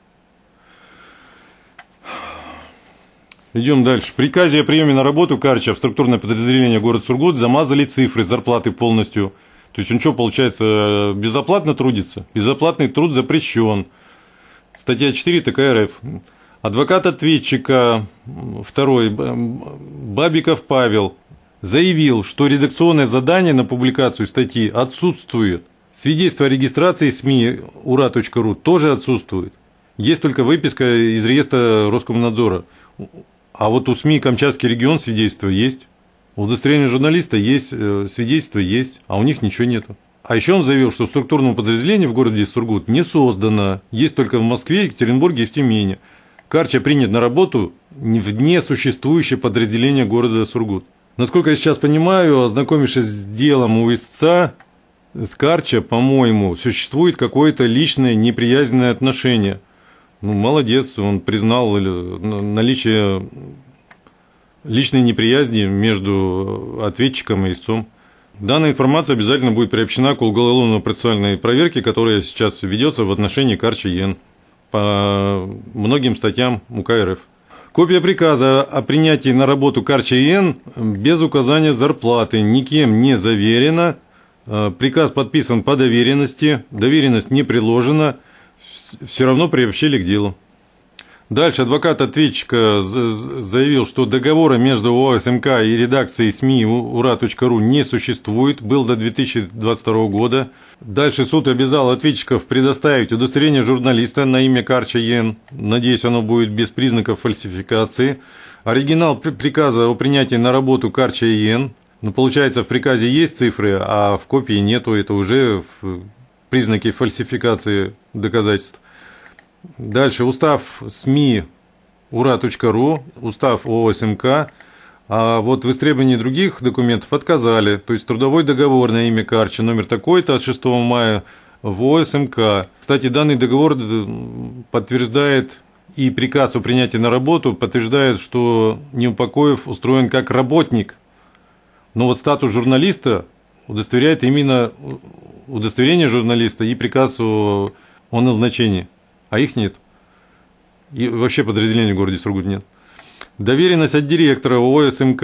Идем дальше. В приказе о приеме на работу Карча в структурное подразделение город Сургут замазали цифры зарплаты полностью. То есть он что, получается, безоплатно трудится? Безоплатный труд запрещен. Статья 4 ТК РФ. Адвокат ответчика, второй, Бабиков Павел, заявил, что редакционное задание на публикацию статьи отсутствует. Свидетельство о регистрации СМИ ура.ру тоже отсутствует. Есть только выписка из реестра Роскомнадзора. А вот у СМИ Камчатский регион свидетельство есть. У удостоверения журналиста есть, свидетельство есть, а у них ничего нету. А еще он заявил, что структурного подразделения в городе Сургут не создано. Есть только в Москве, Екатеринбурге и в Тюмени. Карча принят на работу в несуществующее подразделение города Сургут. Насколько я сейчас понимаю, ознакомившись с делом УСЦ, с Карча, по-моему, существует какое-то личное неприязненное отношение. Ну, молодец, он признал наличие личной неприязни между ответчиком и истцом. Данная информация обязательно будет приобщена к уголовно-процессуальной проверке, которая сейчас ведется в отношении Карча ЕН по многим статьям УК РФ. Копия приказа о принятии на работу Карча ЕН без указания зарплаты никем не заверена. Приказ подписан по доверенности, доверенность не приложена, все равно приобщили к делу. Дальше адвокат ответчика заявил, что договора между ОАО СМК и редакцией СМИ ура.ру не существует, был до 2022 года. Дальше суд обязал ответчиков предоставить удостоверение журналиста на имя Карча ЕН. Надеюсь, оно будет без признаков фальсификации. Оригинал приказа о принятии на работу Карча ЕН. Но получается, в приказе есть цифры, а в копии нету. Это уже признаки фальсификации доказательств. Дальше устав СМИ ура.ру, устав ООО СМК, а вот в истребовании других документов отказали. То есть трудовой договор на имя Карча, номер такой-то от 6 мая в ООО СМК. Кстати, данный договор подтверждает и приказ о принятии на работу подтверждает, что Неупокоев устроен как работник. Но вот статус журналиста удостоверяет именно удостоверение журналиста и приказ о назначении. А их нет. И вообще подразделений в городе Сургут нет. Доверенность от директора ООО СМК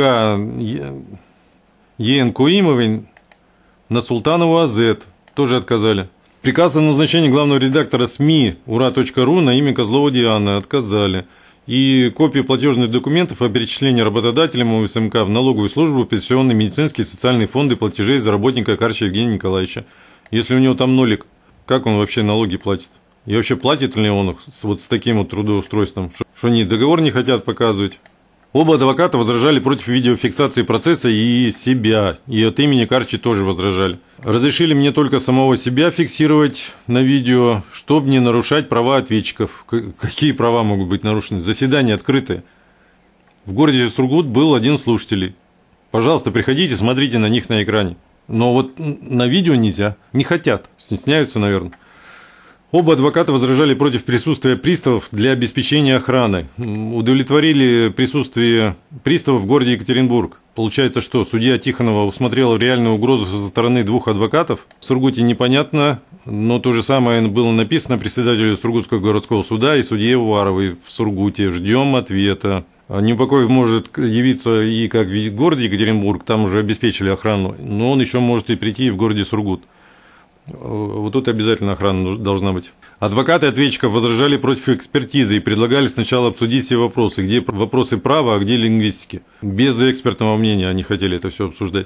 ЕН Куимовой на Султанову АЗ тоже отказали. Приказ о назначении главного редактора СМИ ура.ру на имя Козлова Дианы отказали. И копию платежных документов о перечислении работодателям ООО СМК в налоговую службу, пенсионные, медицинские, социальные фонды, платежей за работника Карча Евгения Николаевича. Если у него там нолик, как он вообще налоги платит? И вообще платит ли он вот с таким вот трудоустройством? Что они договор не хотят показывать? Оба адвоката возражали против видеофиксации процесса и себя. И от имени Карчи тоже возражали. Разрешили мне только самого себя фиксировать на видео, чтобы не нарушать права ответчиков. Какие права могут быть нарушены? Заседание открытое. В городе Сургут был один слушатель. Пожалуйста, приходите, смотрите на них на экране. Но вот на видео нельзя. Не хотят. Стесняются, наверное. Оба адвоката возражали против присутствия приставов для обеспечения охраны. Удовлетворили присутствие приставов в городе Екатеринбург. Получается, что судья Тихонова усмотрела реальную угрозу со стороны двух адвокатов. В Сургуте непонятно, но то же самое было написано председателю Сургутского городского суда и судье Уваровой в Сургуте. Ждем ответа. Неупокоев может явиться и как в городе Екатеринбург, там уже обеспечили охрану, но он еще может и прийти и в городе Сургут. Вот тут обязательно охрана должна быть. Адвокаты ответчиков возражали против экспертизы и предлагали сначала обсудить все вопросы, где вопросы права, а где лингвистики. Без экспертного мнения они хотели это все обсуждать.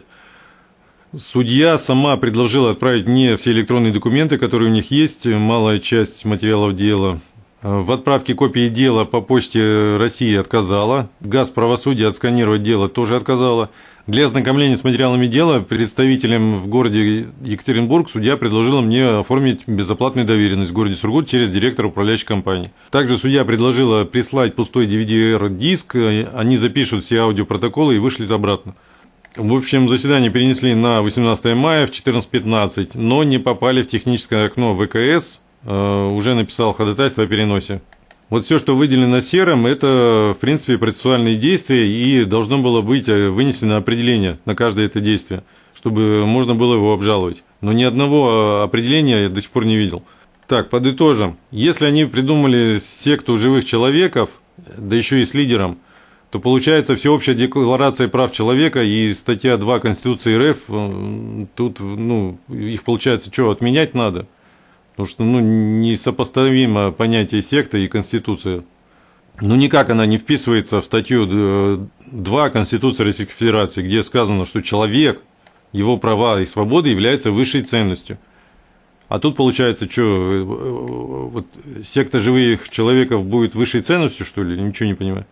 Судья сама предложила отправить мне все электронные документы, которые у них есть, малая часть материалов дела. В отправке копии дела по почте России отказала. Газправосудие отсканировать дело тоже отказала. Для ознакомления с материалами дела представителям в городе Екатеринбург судья предложила мне оформить безоплатную доверенность в городе Сургут через директора управляющей компании. Также судья предложила прислать пустой DVD-диск, они запишут все аудиопротоколы и вышлют обратно. В общем, заседание перенесли на 18 мая в 14:15, но не попали в техническое окно ВКС, уже написал ходатайство о переносе. Вот все, что выделено серым, это, в принципе, процессуальные действия, и должно было быть вынесено определение на каждое это действие, чтобы можно было его обжаловать. Но ни одного определения я до сих пор не видел. Так, подытожим. Если они придумали секту живых человеков, да еще и с лидером, то получается всеобщая декларация прав человека и статья 2 Конституции РФ, тут, их, получается, что, отменять надо? Потому что, несопоставимо понятие секта и Конституция. Никак она не вписывается в статью 2 Конституции Российской Федерации, где сказано, что человек, его права и свободы являются высшей ценностью. А тут получается, что, вот, секта живых человеков будет высшей ценностью, что ли? Ничего не понимаю.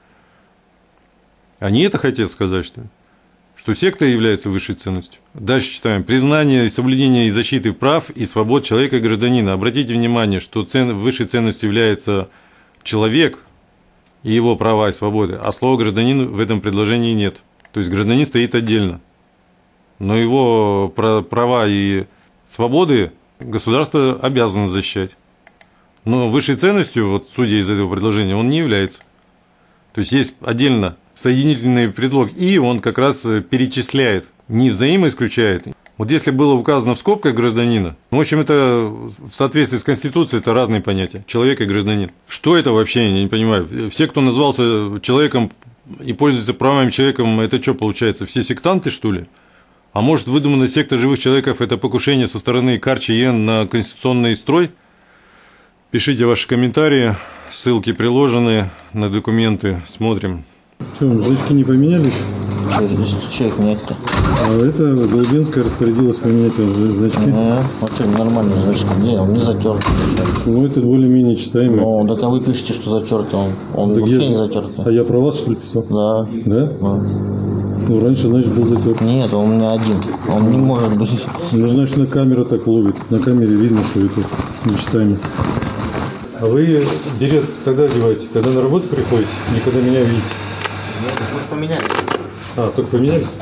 Они это хотят сказать, что ли? Что секта является высшей ценностью. Дальше читаем. Признание, соблюдение и защиты прав и свобод человека и гражданина. Обратите внимание, что высшей ценностью является человек и его права и свободы, а слова гражданин в этом предложении нет. То есть гражданин стоит отдельно. Но его права и свободы государство обязано защищать. Но высшей ценностью, вот судя из этого предложения, он не является. То есть есть отдельно соединительный предлог «и», он как раз перечисляет, не взаимоисключает. Вот если было указано в скобках гражданина, в общем, это в соответствии с Конституцией, это разные понятия, человек и гражданин. Что это вообще, я не понимаю. Все, кто назвался человеком и пользуется правами человеком, это что получается, все сектанты, что ли? А может, выдуманная секта живых человеков – это покушение со стороны Карчи Йен на конституционный строй? Пишите ваши комментарии, ссылки приложены на документы, смотрим. Что, значки не поменяли? Что их менять-то? А это Голубинская распорядилась поменять значки. Вот это нормальный значок. Не, он не затерт. Это более-менее читаемый. Ну, так а вы пишете, что затерт, он вообще не затерт. А я про вас, что ли, писал? Да. Да? Раньше, значит, был затерт. Нет, он у меня один. Он не может быть. Значит, на камеру так ловит. На камере видно, что это нечитаемый. А вы берет когда одеваете? Когда на работу приходите? Или когда меня видите? Нет, мы же поменялись. Только поменялись?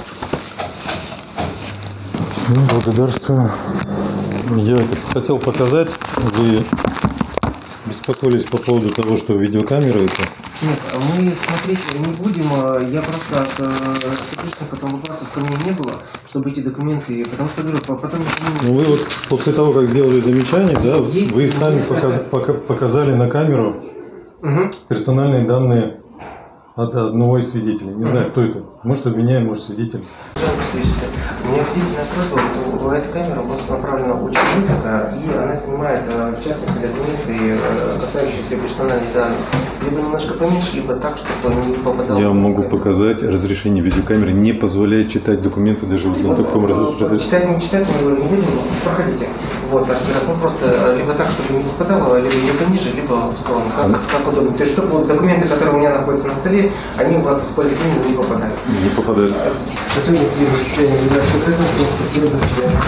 Благодарствую. Я хотел показать, вы беспокоились по поводу того, что видеокамера это. Нет, мы смотреть не будем, я просто от сотрудника потом вопросов ко мне не было, чтобы эти документы, потому что, говорю, потом... Вы вот после того, как сделали замечание, да, вы сами показали на камеру персональные данные от одного из свидетелей. Не знаю, кто это. Может, обвиняем, может, свидетель. У меня длительная просьба, эта камера была направлена очень высоко, и она снимает, в частности, документы, касающиеся персональных данных. Либо немножко поменьше, либо так, чтобы не попадало. Я могу показать, разрешение видеокамеры не позволяет читать документы даже на таком разрешении. Читать, мы его не будем, проходите. Вот, раз мы просто либо так, чтобы не попадало, либо ее пониже, либо в сторону, как удобно. То есть, чтобы документы, которые у меня находятся на столе, они у вас в поле зрения не попадают. Не попадают. До свидания, спасибо, до свидания.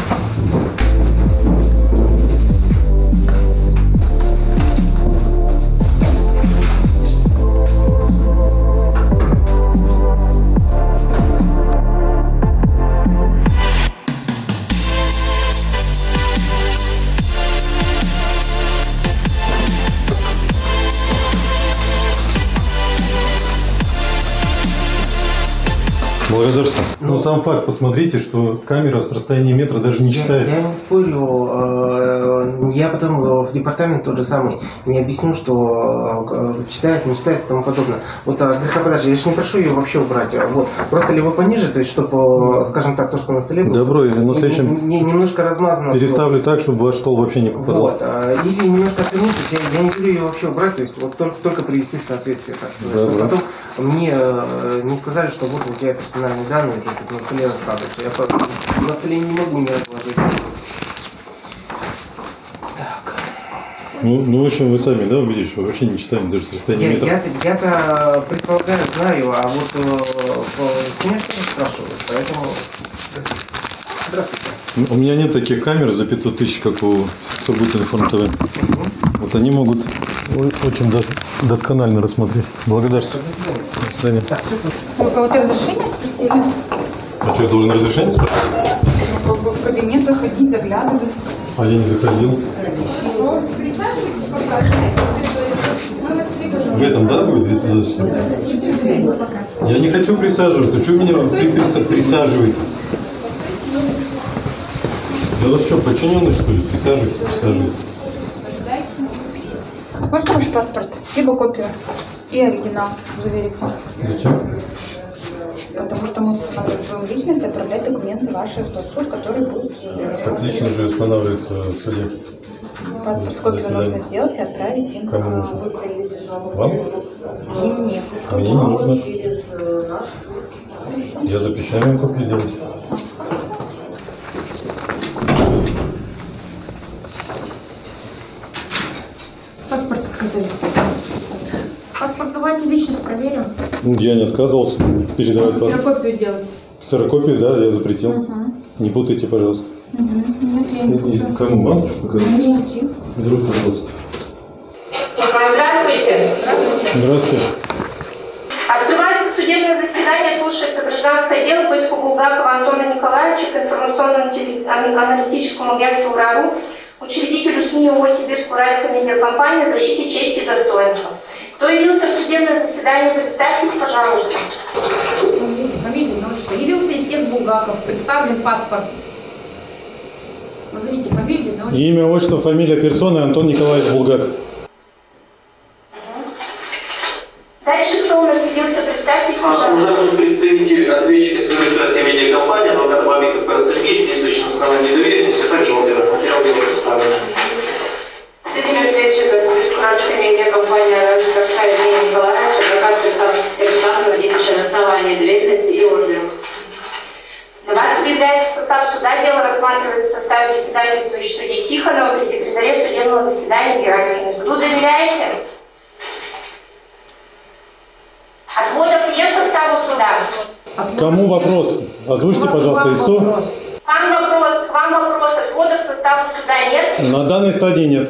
Благодарствую. Но сам факт, посмотрите, что камера с расстояния метра даже не считает. Я не спорю. Я потом в департамент тот же самый не объясню, что читает, не читает и тому подобное. Вот греха подальше. Я же не прошу ее вообще убрать. Вот. Просто либо пониже, то есть, чтобы, скажем так, то, что на столе было. Добро, или на следующем немножко размазано. Переставлю так, чтобы ваш стол вообще не попадал. Вот. Или немножко отвернуть. Я не буду ее вообще убрать, то есть вот только привести в соответствие, так сказать. Чтобы потом мне не сказали, что вот у тебя персональные данные на столе раскладываются. Я на столе не могу не разложить. Так. Ну, в общем, вы сами, да, увидели, что вообще не читаем даже с расстояния метра. Я-то предполагаю, знаю, а вот меня что-то спрашивают, поэтому... Здравствуйте. У меня нет таких камер за 500 тысяч, как у Сургутинформ-ТВ. Вот они могут очень досконально рассмотреть. Благодарствую. До свидания. Вы у кого-то разрешение спросили? А что, я должен разрешение спросить? Ну, как бы в кабинет заходить, заглядывать. А я не заходил. Присаживайтесь, покажите. В этом, да, будет достаточно? Я не хочу присаживаться. Что меня присаживаете? Я у вас что, подчиненный, что ли? Присаживайтесь, присаживайтесь. Можно ваш паспорт? Либо копию и оригинал заверить. Зачем? Потому что мы устанавливаем личность и отправлять документы ваши в тот суд, который будет... Как личность же устанавливается в суде. Паспорт копию нужно сделать и отправить им. Кому нужно? Вам? И мне. Мне не нужно. Я запрещаю вам копию делать. Паспорт отказались. Паспорт давайте личность проверим. Я не отказывался передавать паспорт. Ксерокопию делать. Ксерокопию, да, я запретил. Не путайте, пожалуйста. Нет, я не буду. Кому? Вам? Нет. Друг, пожалуйста. Здравствуйте. Здравствуйте. Открывается судебное заседание, слушается гражданское дело по иску Булгакова Антона Николаевича к информационно-аналитическому агентству УРАРУ, учредителю СМИ ООО «Сибирско-Уральская медиакомпания» в защите чести и достоинства. Кто явился в судебное заседание, представьтесь, пожалуйста. Назовите фамилию, имя, отчество. Явился истец Булгаков, представлен паспорт. Назовите фамилию, имя, отчество. Имя, отчество, фамилия персоны Антон Николаевич Булгаков. Дальше кто у нас явился, представьтесь, пожалуйста. Уважаемый представитель ответчика Сибирско-Уральской медиакомпании, адвокат Бабиков Павел Сергеевич, действующий на основании доверенности, а также ордера. Материал дела представлен. Представитель ответчика Сибирско-Уральской медиакомпания Евгения Николаевич, адвокат Александра Александрова, действующий на основании доверенности и ордера. Для вас объявляется состав суда. Дело рассматривается в составе председательствующей судьи Тихонова при секретаре судебного заседания Гераськиной. Суду доверяете? Отводов нет в составу суда. Кому вопрос? Озвучьте, пожалуйста, ИСО. К вам вопрос. Отводов в составу суда нет? На данной стадии нет.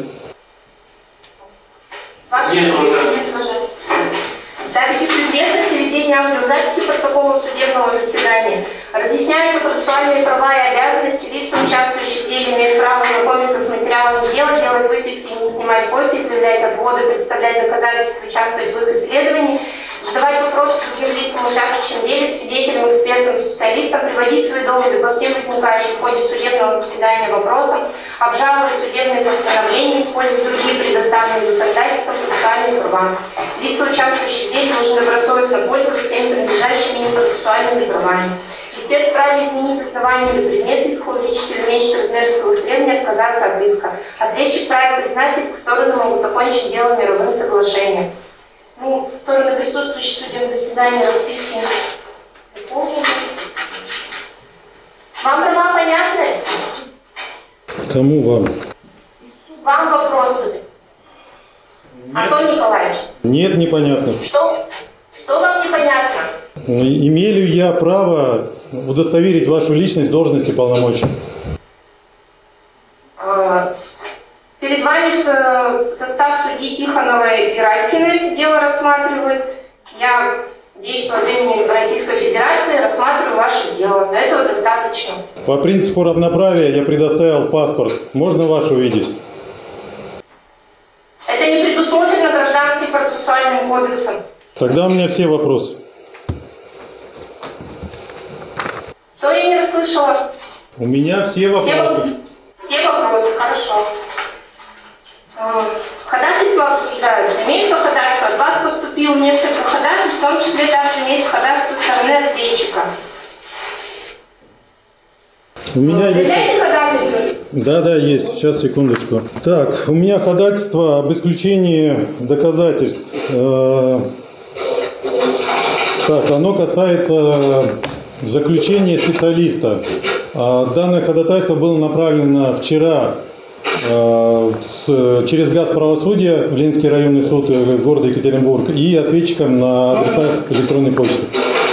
Нет, пожалуйста. Ставите в известность ведение аудиозаписи протокола судебного заседания. Разъясняются процессуальные права и обязанности лиц, участвующих в деле, имеют право знакомиться с материалами дела, делать выписки, не снимать копии, заявлять отводы, представлять доказательства, участвовать в их исследовании, задавать вопросы другим лицам, участвующим в деле, свидетелям, экспертам, специалистам, приводить свои доводы по всем возникающим в ходе судебного заседания вопросам, обжаловать судебные постановления, использовать другие предоставленные законодательством процессуальные права. Лица, участвующие в деле, должны добросовестно пользоваться всеми принадлежащими им процессуальными правами. Истец вправе изменить основание или предмет иска, увеличить или уменьшить размер исковых требований, отказаться от иска. Ответчик вправе признать иск, стороны могут окончить дело мировым соглашением. Ну, стороны, присутствующие в судебном заседании, расписки заполнены. Вам права понятны? Кому вам? Вам вопросы. Антон Николаевич. Нет, непонятно. Что вам непонятно? Имею ли я право удостоверить вашу личность, должность и полномочия? Перед вами состав судьи Тихоновой и Гераськиной дело рассматривает. Я, действуя от имени Российской Федерации, рассматриваю ваше дело. До этого достаточно. По принципу равноправия я предоставил паспорт. Можно ваш увидеть? Это не предусмотрено Гражданским процессуальным кодексом. Тогда у меня все вопросы. То я не расслышала. У меня все вопросы. Все вопросы, хорошо. Ходатайства обсуждаются. Имеются ходатайства. От вас поступило несколько ходатайств, в том числе также имеется ходатайство со стороны ответчика. У меня Заявляете ходатайство? Да, есть. Сейчас, секундочку. Так, у меня ходатайство об исключении доказательств. Так, оно касается заключения специалиста. Данное ходатайство было направлено вчера через Газправосудие в Ленинский районный суд города Екатеринбург и ответчикам на адреса электронной почты.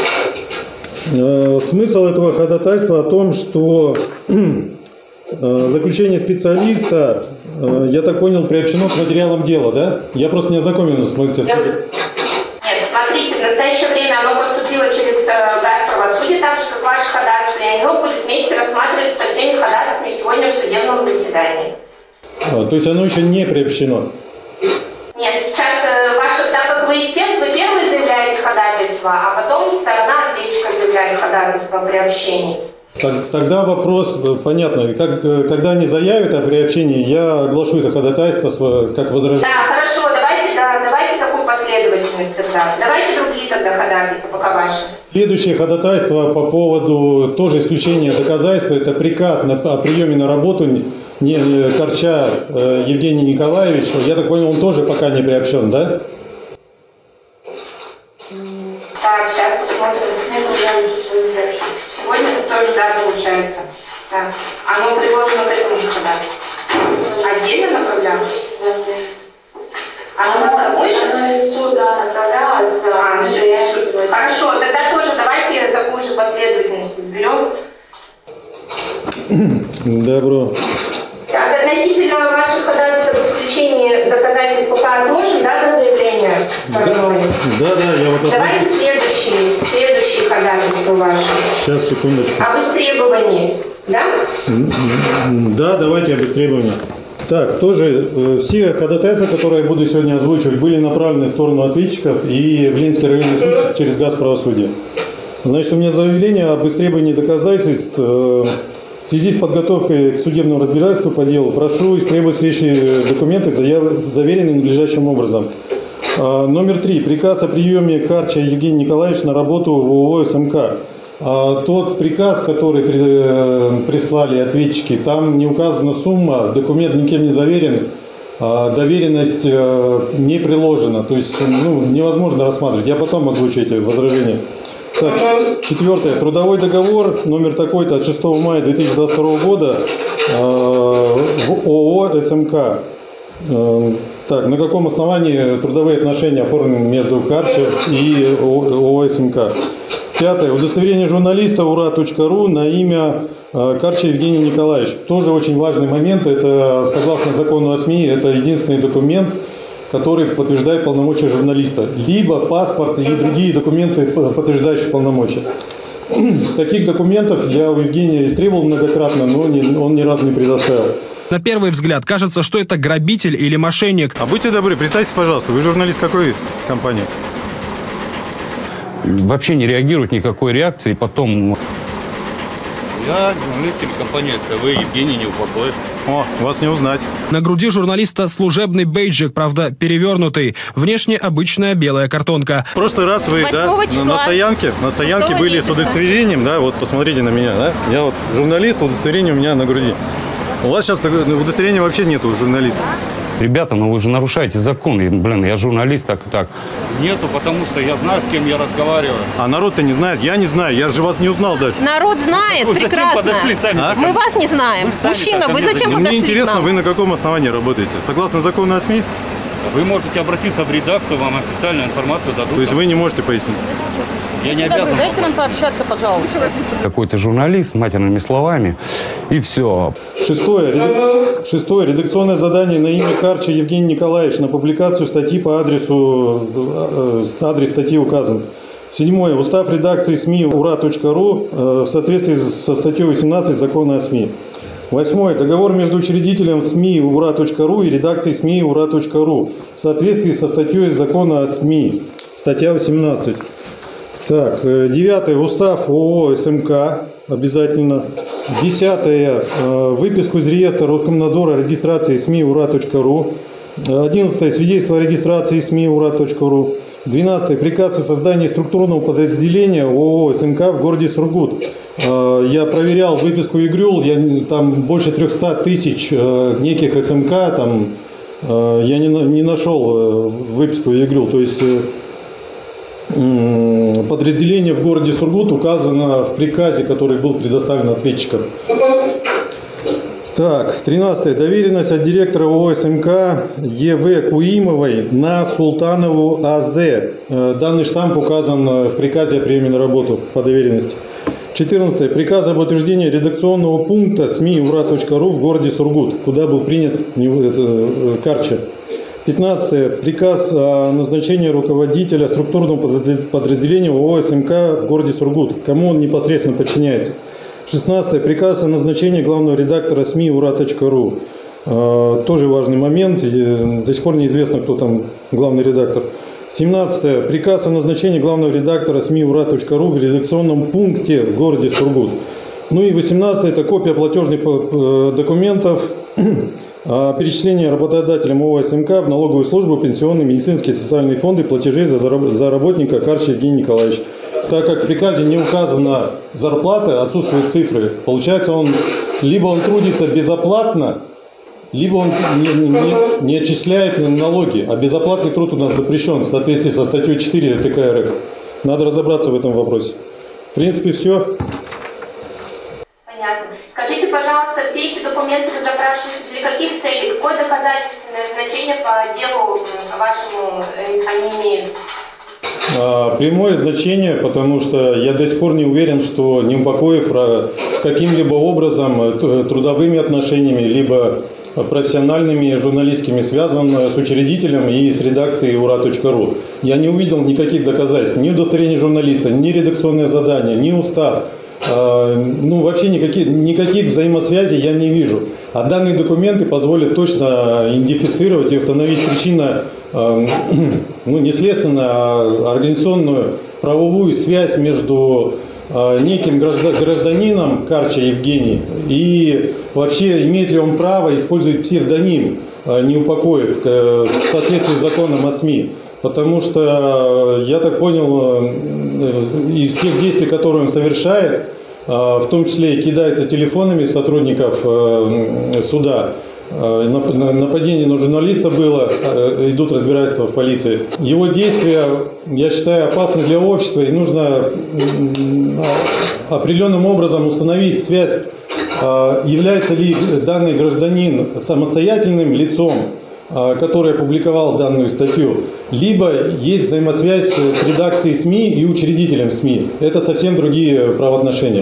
Смысл этого ходатайства о том, что заключение специалиста, я так понял, приобщено к материалам дела, да? Я просто не ознакомлен с материалом. Нет, смотрите, в настоящее время оно поступило через Газправосудие, так же, как ваше ходатайство, и оно будет вместе рассматриваться со всеми ходатайствами сегодня в судебном заседании. То есть оно еще не приобщено? Нет, сейчас, так как вы истец, вы первый заявляете ходатайство, а потом сторона ответчика заявляет ходатайство о приобщении. Тогда вопрос, понятно, когда они заявят о приобщении, я оглашу это ходатайство как возражение. Да, хорошо, давайте такую последовательность тогда. Давайте другие тогда ходатайства, пока ваши. Следующее ходатайство по поводу тоже исключения доказательства, это приказ о приеме на работу Корча Евгения Николаевича. Я так понял, он тоже пока не приобщен, да? Так, сейчас посмотрим. Сегодня тоже, да, получается. Так. Оно приложено к этому же ходатайству. Отдельно направлялось? Оно у нас такое же? Оно из суда направлялось. Хорошо, тогда тоже давайте такую же последовательность изберем. Добро. Так, относительно ваших ходатайств об исключении доказательств пока отложим, да, до заявления стороной? Да, я вот... Давайте следующие ходатайства ваши. Сейчас, секундочку. Об истребовании, да? Да, давайте об истребовании. Так, тоже все ходатайства, которые я буду сегодня озвучивать, были направлены в сторону ответчиков и в Ленинский районный суд через Газправосудие. Значит, у меня заявление об истребовании доказательств. В связи с подготовкой к судебному разбирательству по делу прошу истребовать следующие документы, заверенные надлежащим образом. Номер 3. Приказ о приеме Карча Евгения Николаевича на работу в ООО СМК. Тот приказ, который прислали ответчики, там не указана сумма, документ никем не заверен, доверенность не приложена. То есть невозможно рассматривать. Я потом озвучу эти возражения. Так, 4. Трудовой договор номер такой-то от 6 мая 2022 года в ООО СМК. Так, на каком основании трудовые отношения оформлены между Карча и ООО СМК? 5. Удостоверение журналиста ура.ру на имя Карча Евгения Николаевича. Тоже очень важный момент. Это, согласно закону о СМИ, это единственный документ, который подтверждает полномочия журналиста. Либо паспорт или другие документы, подтверждающие полномочия. Таких документов я у Евгения истребовал многократно, но он ни разу не предоставил. На первый взгляд кажется, что это грабитель или мошенник. А будьте добры, представьте, пожалуйста, вы журналист какой компании? Вообще не реагирует, никакой реакции. Потом... Я журналист телекомпании СТВ, Евгений Неупокоев. О, вас не узнать. На груди журналиста служебный бейджик, правда, перевернутый. Внешне обычная белая картонка. В прошлый раз вы, на стоянке были с удостоверением, да, вот посмотрите на меня, да. Я вот журналист, удостоверение у меня на груди. У вас сейчас удостоверения вообще нету журналиста. Ребята, вы же нарушаете закон. Я журналист, так и так. Нету, потому что я знаю, с кем я разговариваю. А народ-то не знает, я не знаю, я же вас не узнал даже. Народ знает, вы прекрасно. Зачем подошли сами? Мы вас не знаем. Мужчина, вы зачем подошли? Мне интересно, к нам? вы на каком основании работаете? Согласно закону о СМИ? Вы можете обратиться в редакцию, вам официальную информацию дадут. То есть вы не можете пояснить? Я не обязан. Дайте нам пообщаться, пожалуйста. Какой-то журналист, матерными словами, и все. 6. Редакционное задание на имя Карча Евгения Николаевича на публикацию статьи по адресу, адрес статьи указан. 7. Устав редакции СМИ ура.ру в соответствии со статьей 18 закона о СМИ. 8. Договор между учредителем СМИ ура.ру и редакцией СМИ ура.ру в соответствии со статьей закона о СМИ. Статья 18. Так, 9 устав ООО СМК обязательно. 10 выписку из реестра Роскомнадзора о регистрации СМИ ура.ру. 11 свидетельство о регистрации СМИ ура.ру. 12 приказ о создании структурного подразделения ООО СМК в городе Сургут. Я проверял выписку ИГРЮЛ, там больше 300 тысяч неких СМК, там я не нашел выписку ИГРЮЛ, то есть подразделение в городе Сургут указано в приказе, который был предоставлен ответчикам. Так, 13. Доверенность от директора ООО СМК ЕВ Куимовой на Султанову АЗ. Данный штамп указан в приказе о приеме на работу по доверенности. 14. Приказ об утверждении редакционного пункта СМИ ура.ру в городе Сургут, куда был принят Карча. 15. Приказ о назначении руководителя структурного подразделения ООО СМК в городе Сургут, кому он непосредственно подчиняется. 16. Приказ о назначении главного редактора СМИ ура.ру. Тоже важный момент, до сих пор неизвестно, кто там главный редактор. 17. Приказ о назначении главного редактора СМИ ура.ру в редакционном пункте в городе Сургут. Ну и 18. Это копия платежных документов о перечислении работодателям ООО СМК в налоговую службу, пенсионные, медицинские и социальные фонды платежей за работника Карча Евгений Николаевич. Так как в приказе не указана зарплата, отсутствуют цифры, получается, либо он трудится безоплатно, либо он не отчисляет налоги, а безоплатный труд у нас запрещен в соответствии со статьей 4 ТК РФ. Надо разобраться в этом вопросе. В принципе, все. Понятно. Скажите, пожалуйста, все эти документы вы запрашиваете для каких целей? Какое доказательственное значение по делу вашему они имеют? Прямое значение, потому что я до сих пор не уверен, что Неупокоев каким-либо образом трудовыми отношениями, либо профессиональными, журналистскими связан с учредителем и с редакцией ура.ру. Я не увидел никаких доказательств, ни удостоверения журналиста, ни редакционное задание, ни устав. Вообще никаких взаимосвязей я не вижу. А данные документы позволят точно идентифицировать и установить причину, не следственную, а организационную правовую связь между неким гражданином Карча Евгений и вообще имеет ли он право использовать псевдоним Неупокоев в соответствии с законом о СМИ. Потому что, я так понял, из тех действий, которые он совершает, в том числе и кидается телефонами сотрудников суда, нападение на журналиста было, идут разбирательства в полиции. Его действия, я считаю, опасны для общества, и нужно определенным образом установить связь, является ли данный гражданин самостоятельным лицом, который опубликовал данную статью, либо есть взаимосвязь с редакцией СМИ и учредителем СМИ. Это совсем другие правоотношения.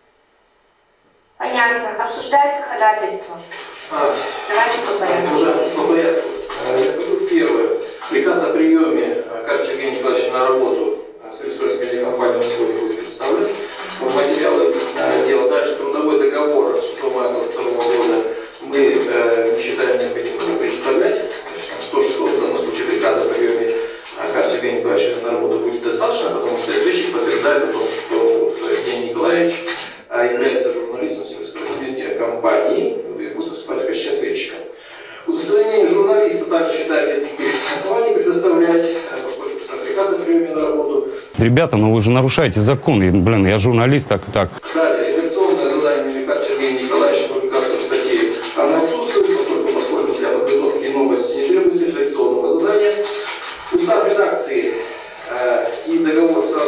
Понятно. Обсуждается ходатайство. Давайте по порядку. По порядку. Первое. Приказ о приеме Карча Евгения Николаевича на работу в Сельскохозяйственной медиакомпании он сегодня будет представлен. В материалы дела. Дальше трудовой договор 6 мая 2022 года мы не считаем необходимым представлять. То, что в данном случае приказ о приеме Карча Евгения Николаевича на работу будет достаточно, потому что ответчик подтверждает о том, что Евгений Николаевич является журналистом Сельскохозяйственной медиакомпании и будет выступать в качестве ответчика. Удостоверение журналиста также считает никаких оснований предоставлять, поскольку приказ о приеме на работу. Ребята, вы же нарушаете закон. Я журналист, так и так. Далее, редакционное задание Карча Евгения Николаевича, публикацию статей, оно отсутствует, поскольку для подготовки новости не требуется редакционного задания. Устав редакции и договор сразу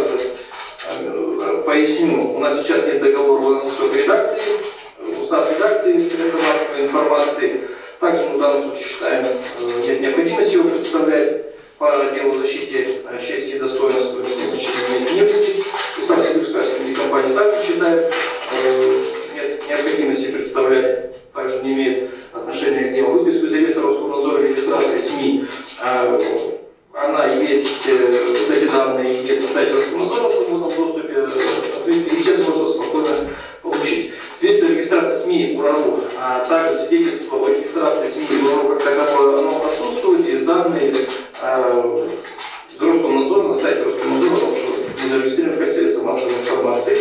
же поясню. У нас сейчас нет договора, у нас только редакции. Устав редакции средства массовой информации. Также мы в данном случае считаем, нет необходимости его представлять по делу о защите чести и достоинства, значения не будет. Устав Сельскохозяйственной медиакомпании также считает, нет необходимости представлять, также не имеет отношения к делу. Выписку из реестра Роскомнадзора регистрации СМИ, она есть, эти данные есть на сайте Роскомнадзора в свободном доступе, естественно, можно спокойно получить. Свидетельство о регистрации СМИ УРАРУ, а также свидетельство о регистрации СМИ УРАРУ как таковое, оно отсутствует, есть данные из Роскомнадзора, на сайте Роскомнадзора, потому что и зарегистрирован в качестве средства массовой информации.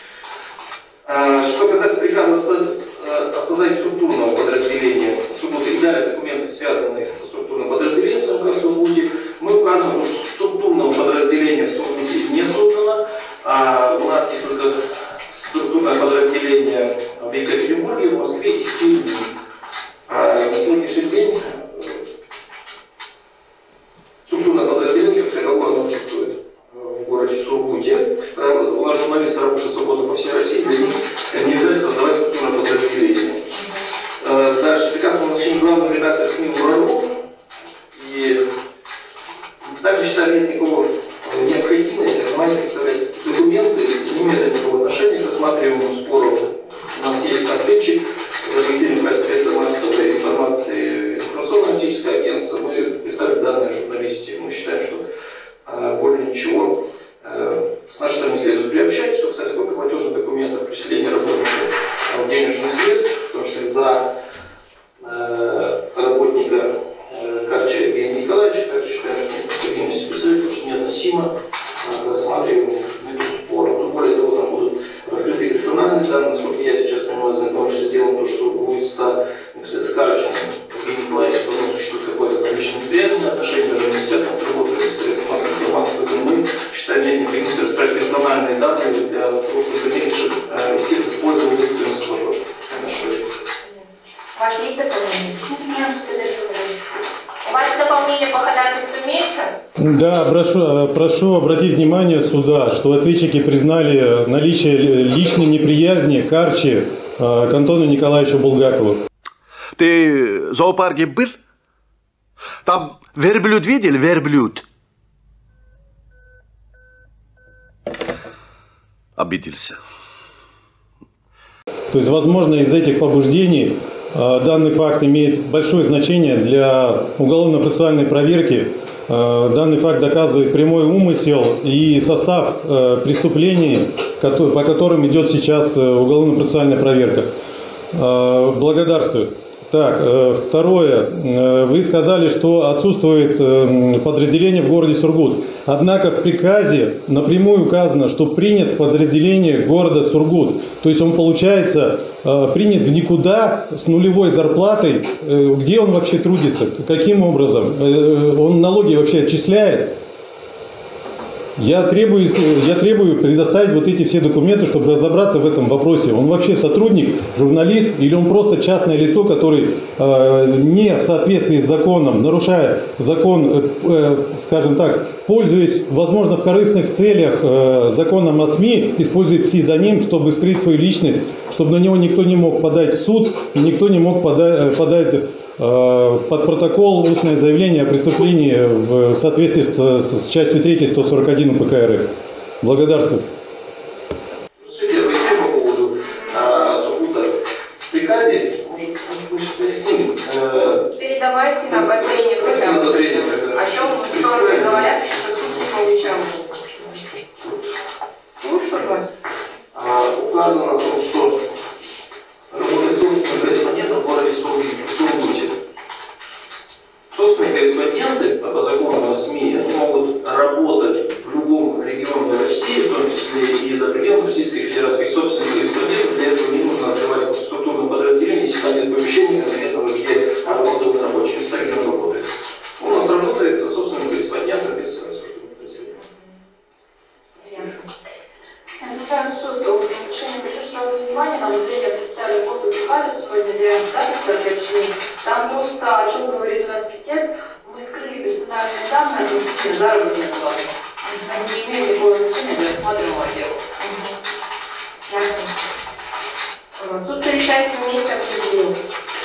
Что касается приказа о создании структурного подразделения в Сургуте и далее документы, связанные со структурным подразделением в СМК Сургуте, мы указываем, что структурного подразделения в Сургуте не создано. У нас есть только структурное подразделение в Екатеринбурге, в Москве и в Киеве. На сегодняшний день структурное подразделение, как таковое, отсутствует в городе Сургуте. У нас журналисты работают свободно по всей России, для них не обязательно создавать структурное подразделение. Дальше приказ о назначении главного редактора СМИ УРРУ. И также считаем, нет никакого необходимости основания представлять документы, не имеют никакого отношения к рассматриваемому спору. У нас есть ответчик, зарегистрирован в качестве средства массовой информации информационно-аналитическое агентство. Мы представили данные журналисте. Мы считаем, что более ничего с нашей стороны следует приобщать. Что касается только платежных документов, причисления работников денежных средств, в том числе за работника Карча Евгения Николаевича, также считаем, что нет необходимости представлять, потому что неотносимо к рассматриваемому виду спора. Но более того, там будут раскрыты персональные данные. Насколько я сейчас понимаю, знакомишься с делом, то, что будет с Карчем Евгения Николаевича, то существует какое-то личное неприятное отношение, даже не связано с работой средств массовой информации, поэтому мы считаем, нет необходимости раскрыть персональные данные для того, чтобы в дальнейшем вести использование экстренных споров. У вас есть дополнение? У вас дополнение по ходатайству имеется? Да, прошу обратить внимание суда, что ответчики признали наличие личной неприязни Карчи к Антону Николаевичу Булгакову. Ты в зоопарке был? Там верблюд видел? Верблюд. Обиделся. То есть, возможно, из этих побуждений данный факт имеет большое значение для уголовно-процессуальной проверки. Данный факт доказывает прямой умысел и состав преступлений, по которым идет сейчас уголовно-процессуальная проверка. Благодарствую. Так, второе. Вы сказали, что отсутствует подразделение в городе Сургут. Однако в приказе напрямую указано, что принят в подразделение города Сургут. То есть он, получается, принят в никуда с нулевой зарплатой. Где он вообще трудится? Каким образом? Он налоги вообще отчисляет? Я требую предоставить вот эти все документы, чтобы разобраться в этом вопросе. Он вообще сотрудник, журналист, или он просто частное лицо, который не в соответствии с законом, нарушая закон, скажем так, пользуясь, возможно, в корыстных целях законом о СМИ, использует псевдоним, чтобы скрыть свою личность, чтобы на него никто не мог подать в суд, и никто не мог подать под протокол устное заявление о преступлении в соответствии с частью 3 141 УПК РФ. Благодарствую. По поводу Сургута в приказе, может, поясним. Передавайте на обозрение хотя бы. О чем стороны говорят, что суд не получал. Ну что у вас? Указано о том, что работает собственным корреспондентом в городе Сургуте. Собственные корреспонденты по закону о СМИ, они могут работать в любом регионе России, в том числе и за пределами Российской Федерации. Собственных корреспондентов для этого не нужно открывать структурное подразделение, если там нет помещения конкретного, где работают рабочие места, где он работает. У нас работает собственным корреспондентом без структурного подразделения. Уважаемый суд, прошу сразу внимание, на зрение представили копию приказа сегодня заявлен ходатайство при общении. Там просто, о чем говорит у нас истец, мы скрыли персональные данные относительно заработной платы. Они не имеют никакого отношения для рассматриваемого дела. Ясно. Суд совещается на месте определения.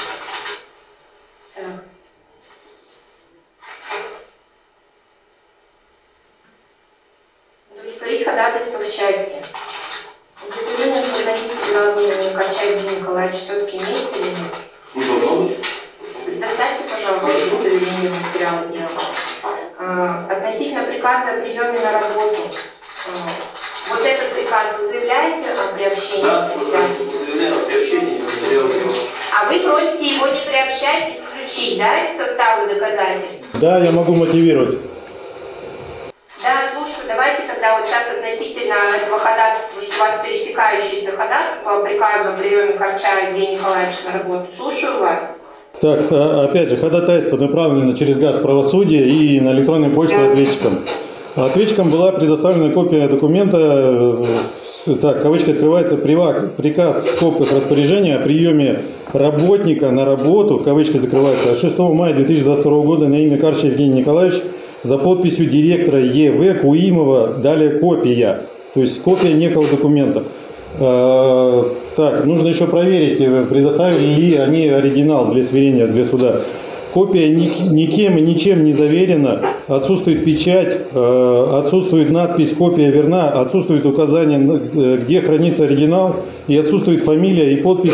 Удовлетворить ходатайство в части. Удостоверение журналиста гражданина Карча Евгения Николаевича все-таки имеется или нет? Не должно быть. Предоставьте, пожалуйста, удостоверение материала дела. Относительно приказа о приеме на работу. Вот этот приказ вы заявляете о приобщении? Да, заявляем о приобщении материала дела. А вы просите его не приобщать, исключить, да, из состава доказательств? Да, я могу мотивировать. Да, слушаю. Давайте тогда вот сейчас относительно этого ходатайства, что у вас пересекающиеся ходатайства по приказу о приеме Корча Евгения Николаевича на работу. Слушаю вас. Так, опять же, ходатайство направлено через Газправосудие и на электронную почту ответчикам. Ответчикам была предоставлена копия документа, так, кавычка открывается, приказ в скобках распоряжения о приеме работника на работу, кавычка закрывается, 6 мая 2022 года на имя Карча Евгения Николаевича за подписью директора ЕВ Куимова, далее копия, то есть копия некого документа. Так, нужно еще проверить, предоставили ли они оригинал для сверения для суда. Копия никем и ничем не заверена, отсутствует печать, отсутствует надпись «Копия верна», отсутствует указание, где хранится оригинал, и отсутствует фамилия и подпись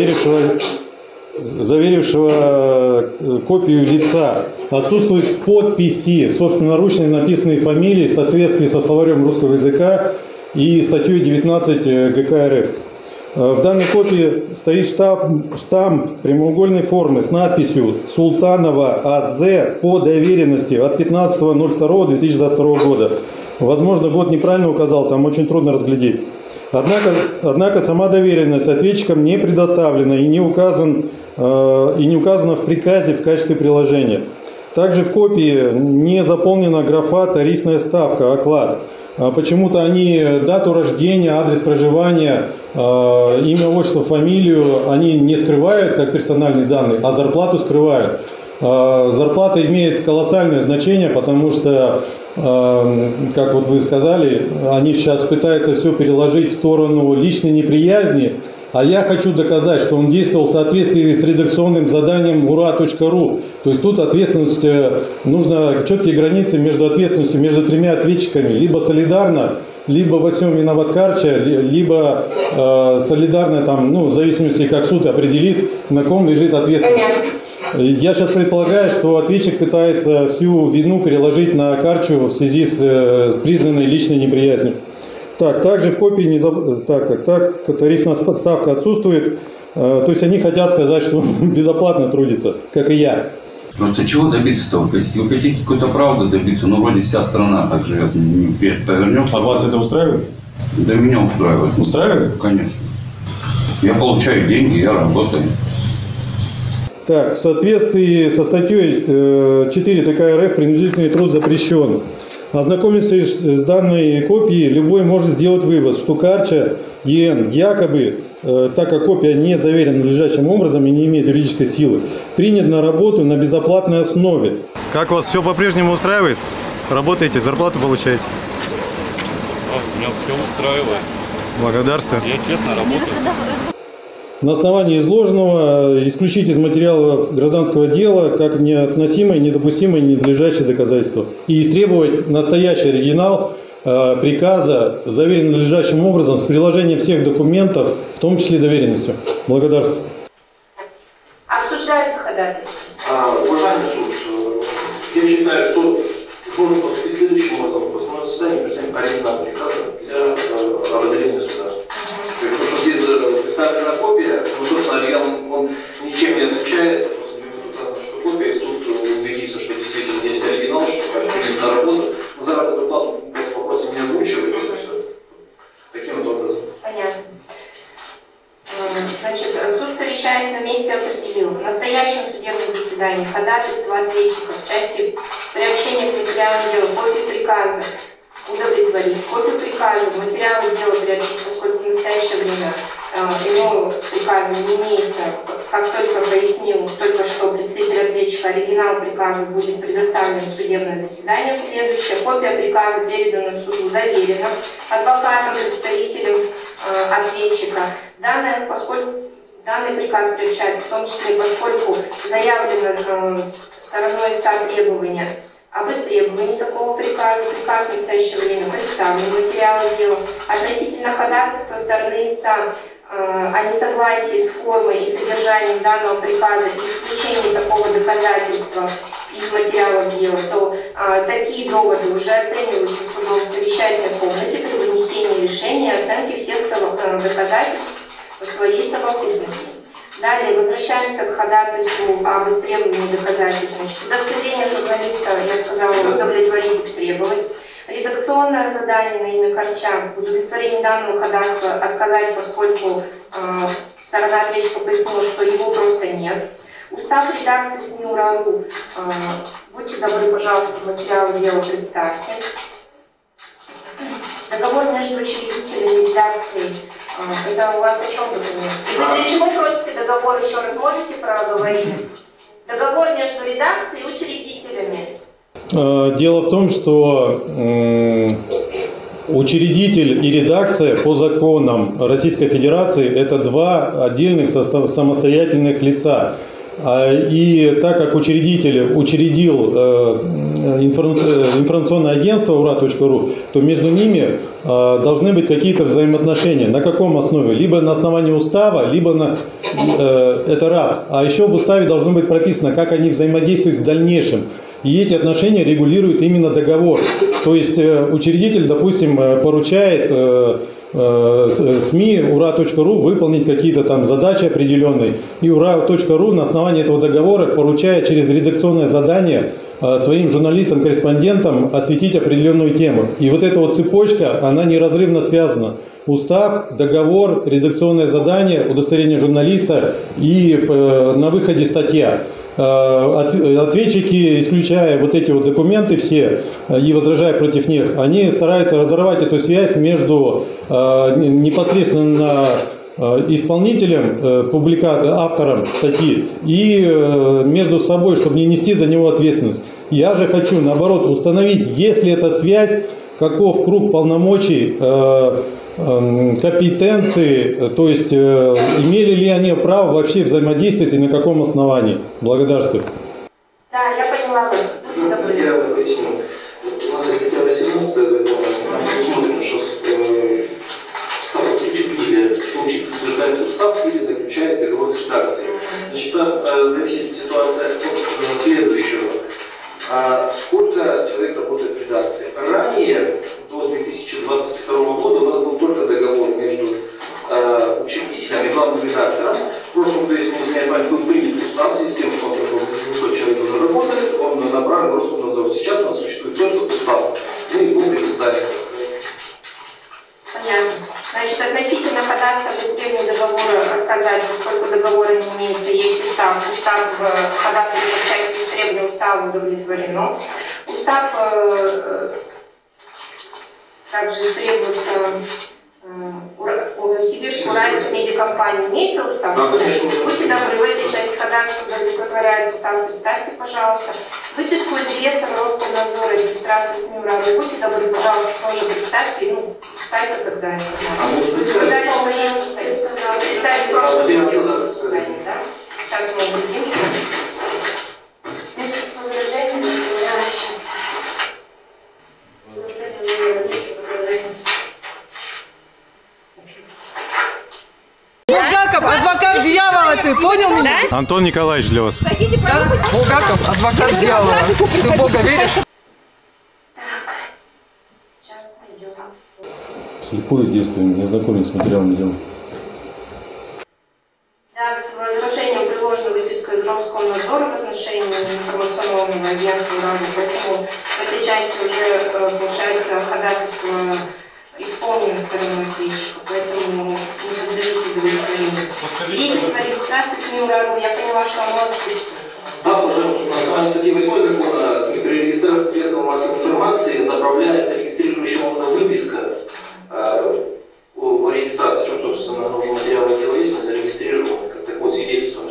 заверившего копию лица. Отсутствуют подписи, собственноручно написанные фамилии в соответствии со словарем русского языка и статьей 19 ГК РФ. В данной копии стоит штамп прямоугольной формы с надписью «Султанова АЗ по доверенности от 15.02.2022 года». Возможно, год неправильно указал, там очень трудно разглядеть. Однако сама доверенность ответчикам не предоставлена и не указана в приказе в качестве приложения. Также в копии не заполнена графа «Тарифная ставка», оклад. Почему-то они дату рождения, адрес проживания, имя, отчество, фамилию они не скрывают как персональные данные, а зарплату скрывают. Зарплата имеет колоссальное значение, потому что, как вот вы сказали, они сейчас пытаются все переложить в сторону личной неприязни, а я хочу доказать, что он действовал в соответствии с редакционным заданием ура.ру. То есть тут ответственность, нужно четкие границы между ответственностью между тремя ответчиками. Либо солидарно, либо во всем виноват Карча, либо солидарно, там, ну, в зависимости, как суд определит, на ком лежит ответственность. Я сейчас предполагаю, что ответчик пытается всю вину переложить на Карчу в связи с признанной личной неприязнью. Так, также в копии тарифная ставка отсутствует. То есть они хотят сказать, что он безоплатно трудится, как и я. Просто чего добиться-то? Вы хотите какой-то правды добиться, но вроде вся страна так живет. Повернемся. А вас это устраивает? Да меня устраивает. Устраивает? Конечно. Я получаю деньги, я работаю. Так, в соответствии со статьей 4 ТК РФ принудительный труд запрещен. Ознакомившись с данной копией, любой может сделать вывод, что Карча ЕН якобы, так как копия не заверена надлежащим образом и не имеет юридической силы, принят на работу на безоплатной основе. Как вас все по-прежнему устраивает? Работаете, зарплату получаете? Меня все устраивает. Благодарствую. Я честно работаю. На основании изложенного исключить из материалов гражданского дела как неотносимое, недопустимое, ненадлежащее доказательство. И истребовать настоящий оригинал приказа, заверенный надлежащим образом, с приложением всех документов, в том числе доверенностью. Благодарствую. Обсуждается ходатайство. Уважаемый суд, я считаю, что нужно поступить следующим образом. В основном заседании представить оригинал приказа для разделения суда. Потому что здесь представлена копия, но, собственно, оригинал он ничем не отличается, просто не будет указано, что копия, и суд убедится, что действительно есть оригинал, что принят на работу, но заработную плату просто попросим не озвучивать, и все. Таким вот образом. Понятно. Значит, суд, совещаясь на месте, определил в настоящем судебном заседании ходатайство ответчика в части приобщения к материалам дела копии приказа удовлетворить, копию приказа в материалы дела приобщить, поскольку в настоящее время иного приказа не имеется. Как только пояснил только что представитель ответчика, оригинал приказа будет предоставлен в судебное заседание. Следующее. Копия приказа передана суду, заверена адвокатом, представителем ответчика. Данный приказ приобщается в том числе, поскольку заявлено стороной истца требования об истребовании такого приказа. Приказ в настоящее время представлен материалы дела. Относительно ходатайства стороны истца о несогласии с формой и содержанием данного приказа и исключении такого доказательства из материалов дела, то такие доводы уже оцениваются судом в совещательной комнате при вынесении решения и оценке всех доказательств в своей совокупности. Далее возвращаемся к ходатайству об истребовании доказательств. Значит, удостоверение журналиста, я сказала, удовлетворить, истребовать. Редакционное задание на имя Корча. В удовлетворении данного ходатайства отказать, поскольку сторона ответчика пояснила, что его просто нет. Устав редакции СМИ УРА.ру. Будьте добры, пожалуйста, материалы дела представьте. Договор между учредителями и редакцией. Это у вас о чем документ? И вы для чего просите договор, еще раз можете проговорить? Договор между редакцией и учредителями. Дело в том, что учредитель и редакция по законам Российской Федерации – это два отдельных самостоятельных лица. И так как учредитель учредил информационное агентство УРА.ру, то между ними должны быть какие-то взаимоотношения. На каком основе? Либо на основании устава, либо на... Это раз. А еще в уставе должно быть прописано, как они взаимодействуют в дальнейшем. И эти отношения регулирует именно договор. То есть учредитель, допустим, поручает СМИ УРА.ру выполнить какие-то там задачи определенные. И УРА.ру на основании этого договора поручает через редакционное задание своим журналистам-корреспондентам осветить определенную тему. И вот эта вот цепочка, она неразрывно связана. Устав, договор, редакционное задание, удостоверение журналиста и на выходе статья. Ответчики, исключая вот эти вот документы все и возражая против них, они стараются разорвать эту связь между непосредственно исполнителем, автором статьи и между собой, чтобы не нести за него ответственность. Я же хочу, наоборот, установить, если эта связь, каков круг полномочий, компетенции, то есть имели ли они право вообще взаимодействовать и на каком основании. Благодарствую. Да, я поняла вас. Будьте добры. Я поясню. У нас есть статья 18 закона, там предусмотрено, что статус учредителя, что учредитель утверждает устав или заключает договор с редакцией. Значит, зависит ситуация от следующего. Сколько человек работает в редакции? Ранее, до 2022 года, у нас был только договор между учредителем и главным редактором. В прошлом году, если не изменяет память, был принят устав в связи с тем, что у нас около 200 человек уже работает, он набрал Роскомнадзор. Сейчас у нас существует только устав. Мы его предоставим. Понятно. Значит, относительно ходатайства без требования договора отказать, поскольку договора не имеется, есть устав. Устав ходатайства в части требования устава удовлетворено. Устав также требуется Сибирскую уральскую медиакомпанию. Имеется устав? Да, конечно. Будьте добры, в этой части ходатайства удовлетворяется устав. Представьте, пожалуйста. Выписку из реестра Роскомнадзора, регистрации СМИ УРА.ру. Будьте добры, пожалуйста, тоже представьте, с сайта тогда информацию. Представьте, что есть представьте прошлое заседание, да? Сейчас мы убедимся. Вместе с возражениями, да, сейчас. Булгаков, адвокат дьявола, ты понял меня? Антон Николаевич для вас. Да? Булгаков, адвокат дьявола. Ты в Бога веришь? Сейчас найдем. Слепую действуем, не знакомить с материалом дела. Да, к возражению приложена выписка из Роскомнадзора в отношении информационного агентства УРА.ру, поэтому в этой части уже, получается, ходатайство исполнено стороной ответчика, поэтому не подлежит удовлетворению. Свидетельство о регистрации СМИ УРА.ру, я поняла, что оно отсутствует. Да, пожалуйста, на основании статьи 8 закона СМИ при регистрации средств массовой информации направляется регистрирующему выписка о регистрации, чем, собственно, уже материалы дела есть, мы зарегистрированы, как такое свидетельство.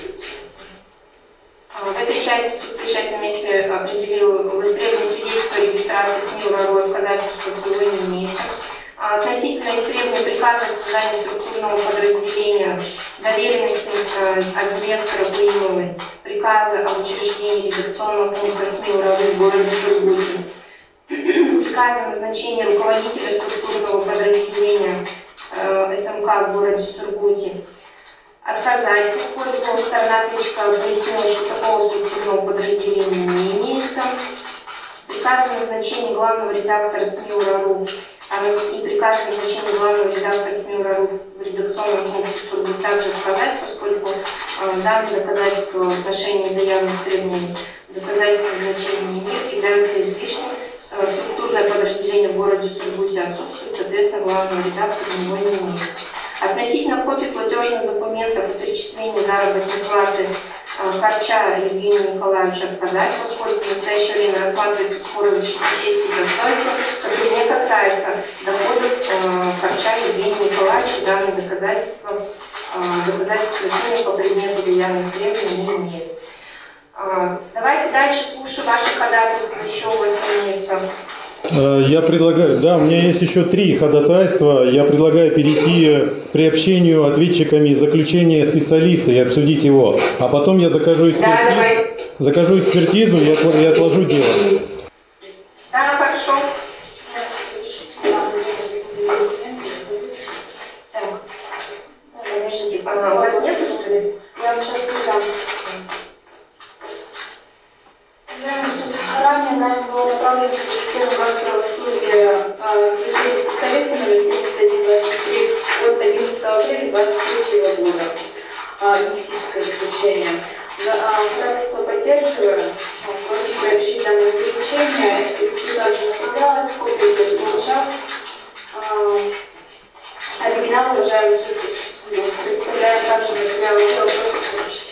В этой части суд в частном месте определил в истребовании свидетельства о регистрации СМИ УРА.ру отказать, поскольку его не имеется. Относительно истребования приказа о создании структурного подразделения доверенности от директора Буимовой, приказа об учреждении редакционного пункта СМИ УРА.ру в городе Сургуте, приказа о назначении руководителя структурного подразделения СМК в городе Сургуте, отказать, поскольку сторона ответчика пояснила, что такого структурного подразделения не имеется. Приказ о назначении главного редактора СМИ УРА.ру и приказ о назначении главного редактора СМИ УРА.ру в редакционном пункте Сургут также отказать, поскольку данные доказательства в отношении заявленных требований доказательства назначения не имеют, являются излишними. Структурное структурное подразделение в городе Сургуте отсутствует, соответственно, главного редактора у него не имеется. Относительно копий платежных документов и перечисления заработной платы Харча Евгению Николаевичу отказать, поскольку в настоящее время рассматривается спор о защите чести и достоинства, который не касается доходов Харча Евгения Николаевича. Данные доказательства лечения по предмету заявленных требований не имеют. Давайте дальше слушаем ваши ходатайства, еще у вас имеются. Я предлагаю, да, у меня есть еще 3 ходатайства. Я предлагаю перейти к приобщению ответчиками заключения специалиста и обсудить его. А потом я закажу экспертизу и отложу дело. Да, хорошо. Подождите, у вас нету, что ли? Я вам сейчас передам. Ранее нами было направлено в систему госправосудия заключение специалиста номер 7123 от 11 апреля 2023 года. Лингвистическое заключение. Ходатайство поддерживаю. Просим приобщить данное заключение. Из суда направлялось, копия здесь получал. Оригинал, уважаемый суд, представляем также материалы дела, просим приобщить.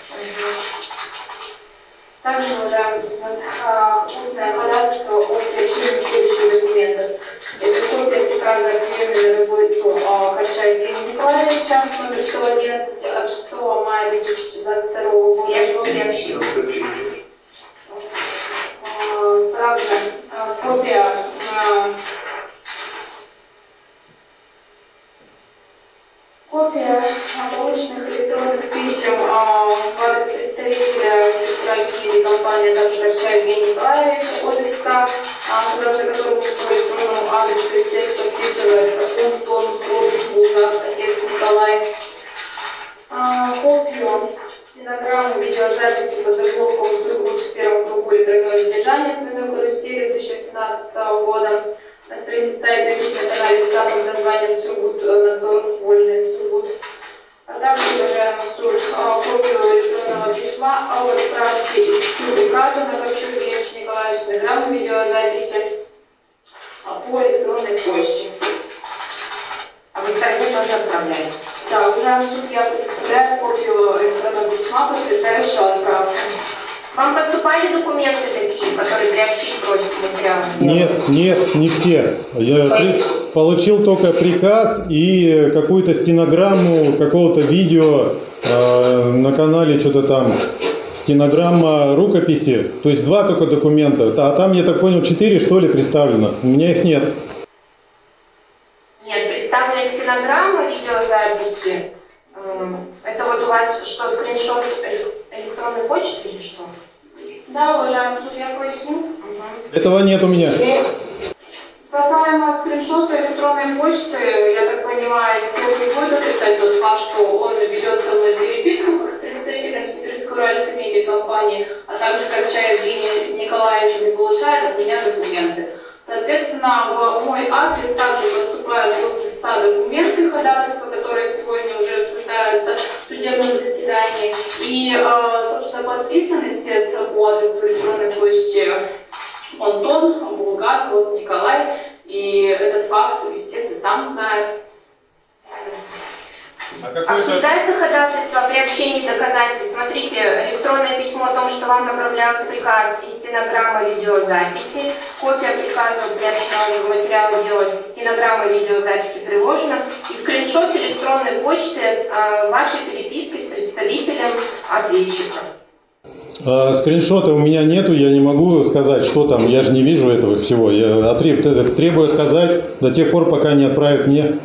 Также, уважаемый суд, у нас устное ходатайство о приобщении следующих документов. Это копия приказа о приеме на работу Харча Евгения Николаевича, номер 111 от 6 мая 2022 года. Я же его приобщила. Также копия полученных электронных писем в адрес представителя спецразделения компании, а также Харча Евгения Николаевича от истца, согласно которому по электронному адресу, естественно, вписывается Антон Против Булгак, отец Николай. Копию стенограммы видеозаписи под заголовком «Сургут в первом кругу и тройное задержание двойной карусели» 2017 года на странице сайта YouTube на канале с самым названием «Сургут. Надзор. Вольный Сургут». А также, уважаемый суд, копию электронного письма о отправке из приказа на Харчу Евгения Николаевича стенограммы видеозаписи по электронной почте. А вы стороне тоже отправляете? Да, уважаемый суд, я представляю копию электронного письма, подтверждающего отправку. Вам поступали документы такие, которые приобщить просят материалы? Нет, не все. Я получил только приказ и какую-то стенограмму какого-то видео на канале, что-то там. Стенограмма рукописи. То есть 2 только документа. А там, я так понял, 4, что ли, представлено. У меня их нет. Нет, представлена стенограмма видеозаписи. Это вот у вас что, скриншот электронной почты или что? Да, уважаемый суд, я поясню. Этого нет у меня. Касаемо скриншота электронной почты, я так понимаю, естественно, не будет отрицать тот факт, что он ведет со мной переписку как с представителем Сибирско-Уральской медиакомпании, а также Харча Евгения Николаевича не получает от меня документы. Соответственно, в мой адрес также поступают от истца документы ходатайства, которые сегодня уже обсуждаются в судебном заседании. И, собственно, подписан истец по адресу электронной почты Антон, Булгак, вот Николай. И этот факт истец и сам знает. Обсуждается ходатайство о приобщении доказательств. Смотрите, электронное письмо о том, что вам направлялся приказ и стенограмма видеозаписи. Копия приказа приобщена уже в материалы дела, стенограмма видеозаписи приложена. И скриншот электронной почты вашей переписки с представителем ответчика. Скриншота у меня нету, я не могу сказать, что там, я же не вижу этого всего. Я требую отказать до тех пор, пока не отправят мне.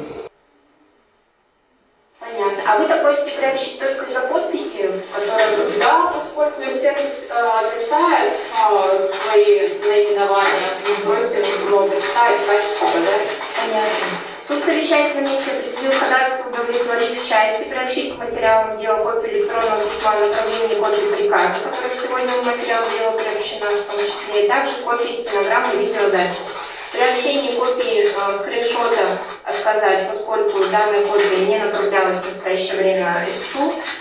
А вы-то просите приобщить только из-за подписи, которые... Да, поскольку истец отрицает свои наименования, мы просим его представить качество ходатайства. Понятно. Суд, совещаясь на месте, определил ходатайство удовлетворить в части, приобщить к материалам дела копию электронного письма о направлении копии приказа, которая сегодня в материал дела приобщена, в том числе, и также копии стенограммы и видеозаписи. При общении копии скриншота отказать, поскольку данная копия не направлялась в настоящее время истцу. И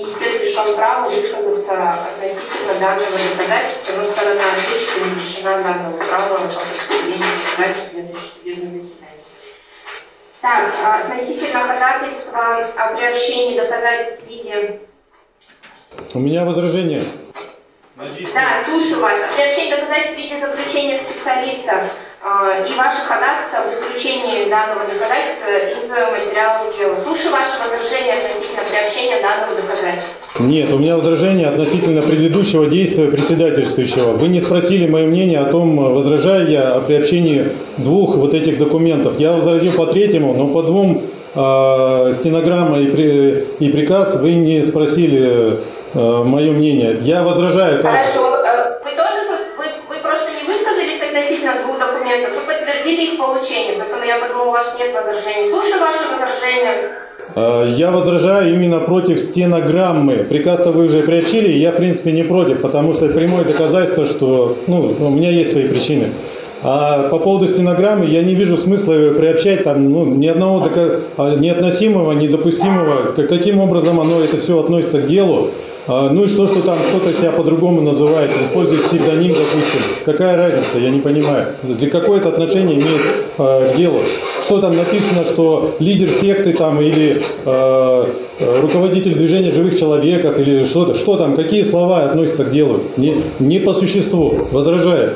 и истец лишен права высказаться относительно данного доказательства, но сторона ответчика не лишена данного права по представлению в следующее судебное заседание. Так, относительно ходатайства о приобщении доказательств в виде... У меня возражение. Да, слушаю вас. О приобщении доказательств в виде заключения специалиста и ваше ходатайство об исключении данного доказательства из материалов дела. Слушаю ваше возражение относительно приобщения данного доказательства. Нет, у меня возражение относительно предыдущего действия председательствующего. Вы не спросили мое мнение о том, возражаю я о приобщении двух вот этих документов. Я возразил по третьему, но по двум стенограмма и приказ вы не спросили мое мнение. Я возражаю. Хорошо. Вы просто не высказались относительно двух документов, вы подтвердили их получение, поэтому я подумала, у вас нет возражений. Слушаю ваше возражение. Я возражаю именно против стенограммы. Приказ-то вы уже приобщили, и я в принципе не против, потому что это прямое доказательство, что у меня есть свои причины. А по поводу стенограммы я не вижу смысла ее приобщать, там ни одного неотносимого, недопустимого, каким образом это все относится к делу. Ну и что там кто-то себя по-другому называет, использует псевдоним, допустим. Какая разница, я не понимаю. Какое это отношение имеет к делу? Что там написано, что лидер секты там или руководитель движения живых человеков или что-то? Что там, какие слова относятся к делу? Не по существу. Возражаю.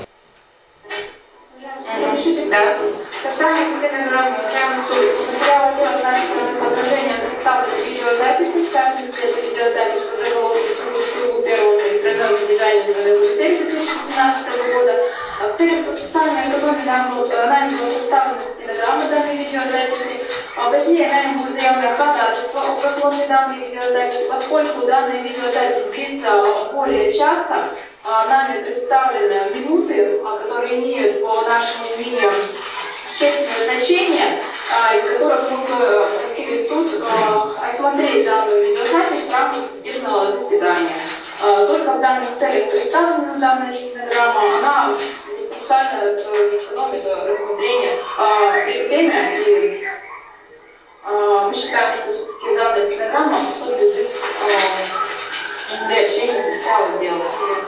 Да. Касаемо стенограммы, уважаемый суд, материалы дела значительного возражения представлены в видеозаписи, в частности, это видеозапись по заголовку кругу первого электронного задержания в 2017 года. В целях процессуальной экономии нами была составлена стенограмма данной видеозаписи. Позднее нами будет заявлено ходатайство о просмотре данной видеозаписи, поскольку данная видеозапись длится более часа. Нами представлены минуты, которые имеют, по нашему мнению, существенное значение, из которых мы бы просили суд осмотреть данную видеозапись в рамках судебного заседания. Только в данных целях представлена данная стенограмма, она специально сэкономит рассмотрение время, и мы считаем, что все-таки данная стенограмма подлежит для общения материала дела.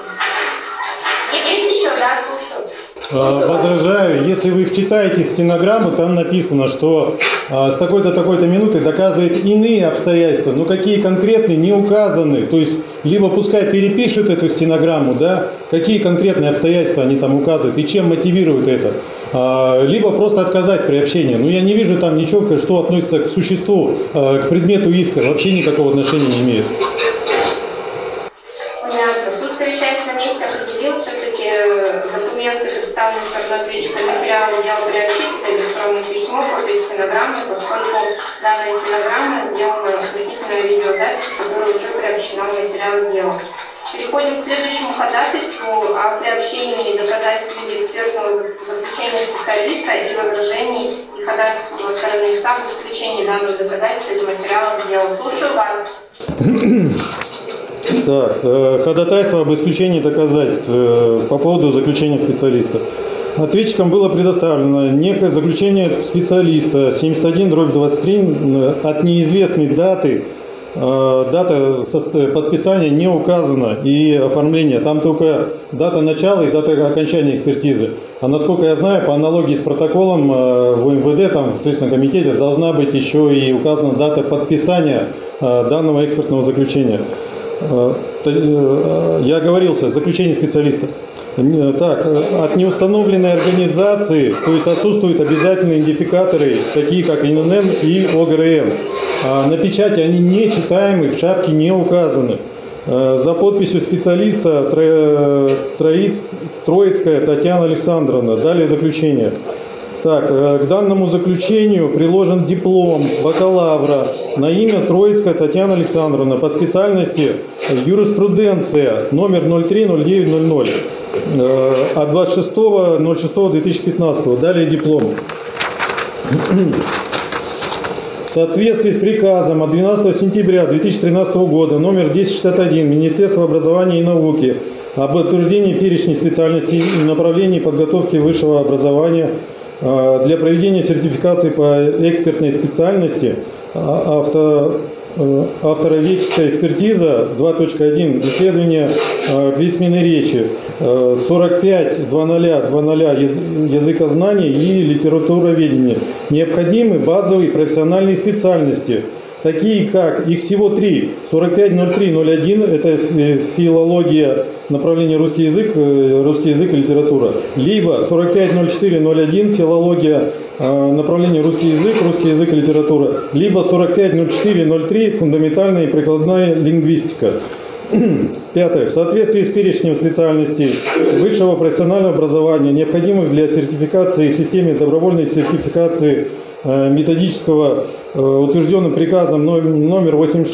Есть еще, да, слушаю. Возражаю, если вы вчитаете стенограмму, там написано, что с такой-то, такой-то минуты доказывает иные обстоятельства, но какие конкретные не указаны. То есть, либо пускай перепишут эту стенограмму, да, какие конкретные обстоятельства они там указывают и чем мотивируют это, либо просто отказать при общении. Но я не вижу там ничего, что относится к существу, к предмету иска, вообще никакого отношения не имеет. Понятно. Суд, совещаясь на месте, определил все-таки документы, представленные стороной ответчика, материалы дела приобщить, это электронное письмо, копия стенограммы, поскольку данная стенограмма сделана относительно видеозаписи, которая уже приобщена в материал дела. Переходим к следующему ходатайству о приобщении доказательств в виде экспертного заключения специалиста и возражений и ходатайства стороны истца об исключении данного доказательства из материалов дела. Слушаю вас. Так, ходатайство об исключении доказательств по поводу заключения специалиста. Ответчикам было предоставлено некое заключение специалиста 71/23 от неизвестной даты. Дата подписания не указана и оформления. Там только дата начала и дата окончания экспертизы. А насколько я знаю, по аналогии с протоколом в МВД, там в Следственном комитете, должна быть еще и указана дата подписания данного экспертного заключения. Я оговорился, заключение специалиста. Так, от неустановленной организации, то есть отсутствуют обязательные идентификаторы, такие как ИНН и ОГРН. На печати они не читаемы, в шапке не указаны. За подписью специалиста Троицкая Татьяна Александровна. Далее заключение. Так, к данному заключению приложен диплом бакалавра на имя Троицкая Татьяна Александровна по специальности юриспруденция номер 030900 от 26.06.2015. Далее диплом. В соответствии с приказом от 12 сентября 2013 года номер 1061 Министерства образования и науки об утверждении перечня специальностей и направлений подготовки высшего образования для проведения сертификации по экспертной специальности Автороведческая экспертиза 2.1. Исследование письменной речи 45.00.00 языкознания и литературоведения. Необходимы базовые профессиональные специальности, такие как, их всего 3. 45.03.01 это филология, направление русский язык и литература. Либо 45.04.01 филология, направление русский язык и литература. Либо 45.04.03 фундаментальная и прикладная лингвистика. Пятое. В соответствии с перечнем специальностей высшего профессионального образования, необходимых для сертификации в системе добровольной сертификации методического, утвержденным приказом номер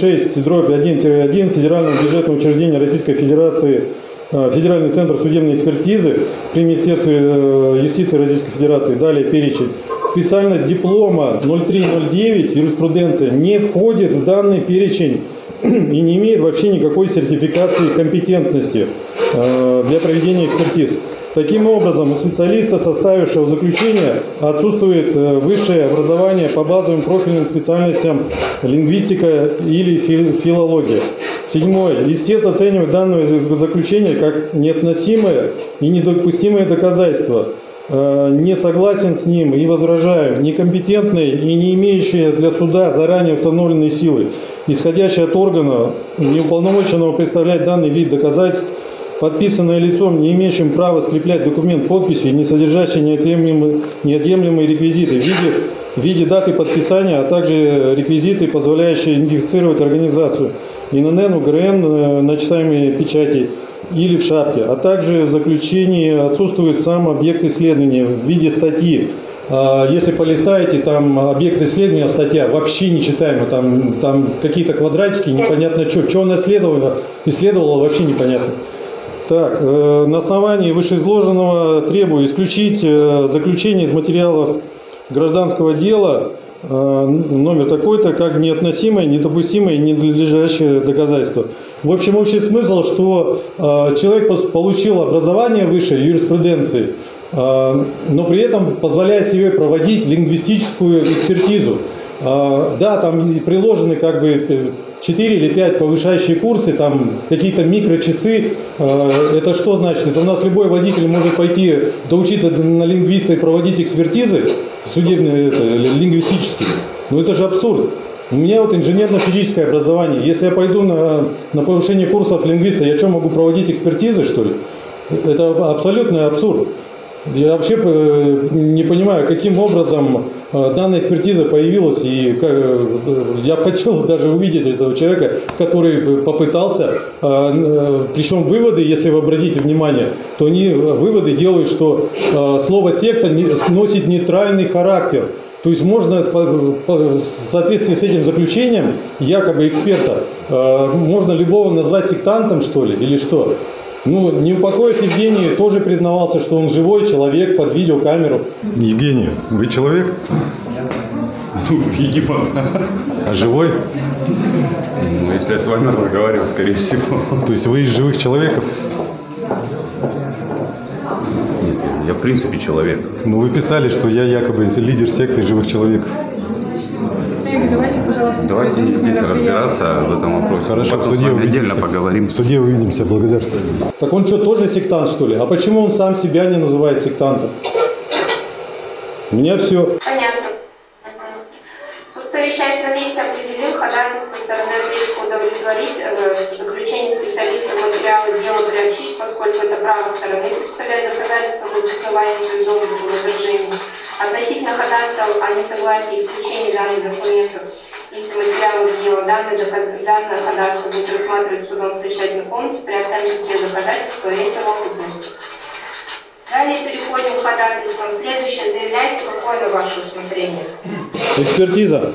86/1-1 Федерального бюджетного учреждения Российской Федерации, Федеральный центр судебной экспертизы при Министерстве юстиции Российской Федерации, далее перечень. Специальность диплома 0309 юриспруденция не входит в данный перечень и не имеет вообще никакой сертификации компетентности для проведения экспертиз. Таким образом, у специалиста, составившего заключение, отсутствует высшее образование по базовым профильным специальностям лингвистика или филология. Седьмое. Истец оценивает данное заключение как неотносимое и недопустимое доказательство. Не согласен с ним и возражаю. Некомпетентные и не имеющие для суда заранее установленной силы, исходящие от органа, неуполномоченного представлять данный вид доказательств, подписанное лицом, не имеющим права скреплять документ подписью, не содержащий неотъемлемые реквизиты в виде даты подписания, а также реквизиты, позволяющие идентифицировать организацию ИНН, УГРН на читаемой печати или в шапке, а также в заключении отсутствует сам объект исследования в виде статьи. Если полистаете, там объект исследования, статья вообще нечитаема, там какие-то квадратики, непонятно что он исследовало, вообще непонятно. Так, на основании вышеизложенного требую исключить заключение из материалов гражданского дела номер такой-то, как неотносимое, недопустимое и ненадлежащее доказательство. В общем, общий смысл, что человек получил образование высшей юриспруденции, но при этом позволяет себе проводить лингвистическую экспертизу. Да, там приложены как бы 4 или 5 повышающие курсы, там какие-то микрочасы. Это что значит? Это у нас любой водитель может пойти доучиться на лингвиста и проводить экспертизы судебные, лингвистические. Но это же абсурд. У меня вот инженерно-физическое образование. Если я пойду на повышение курсов лингвиста, я что, могу проводить экспертизы, что ли? Это абсолютный абсурд. Я вообще не понимаю, каким образом данная экспертиза появилась, и я бы хотел даже увидеть этого человека, который попытался, причем выводы, если вы обратите внимание, то они выводы делают, что слово «секта» носит нейтральный характер. То есть можно, в соответствии с этим заключением, якобы эксперта, можно любого назвать сектантом, что ли, или что? Ну, Неупокоев Евгений тоже признавался, что он живой человек под видеокамеру. Евгений, вы человек? Видимо, да. А живой? Ну, если я с вами разговариваю, скорее всего. То есть вы из живых человеков? Нет, я в принципе человек. Ну, вы писали, что я якобы лидер секты живых человеков. Давайте, пожалуйста, давайте не здесь разбираться в этом вопросе. Хорошо, в суде отдельно поговорим. В суде увидимся, благодарствую. Так он что, тоже сектант, что ли? А почему он сам себя не называет сектантом? У меня все. Понятно. Суд, совещаясь на месте, определил ходатайство стороны ответчика удовлетворить, заключение специалиста материала дела приобщить, поскольку это право стороны представляет доказательство в обосновании своих доводов и возражений. Относительно ходатайства о несогласии исключения данных документов из материалов дела, данное ходатайство будет рассматривать судом в совещательной комнате при оценке всех доказательств своей совокупности. Далее переходим к ходатайствам. Следующее заявляйте, какое на ваше усмотрение. Экспертиза.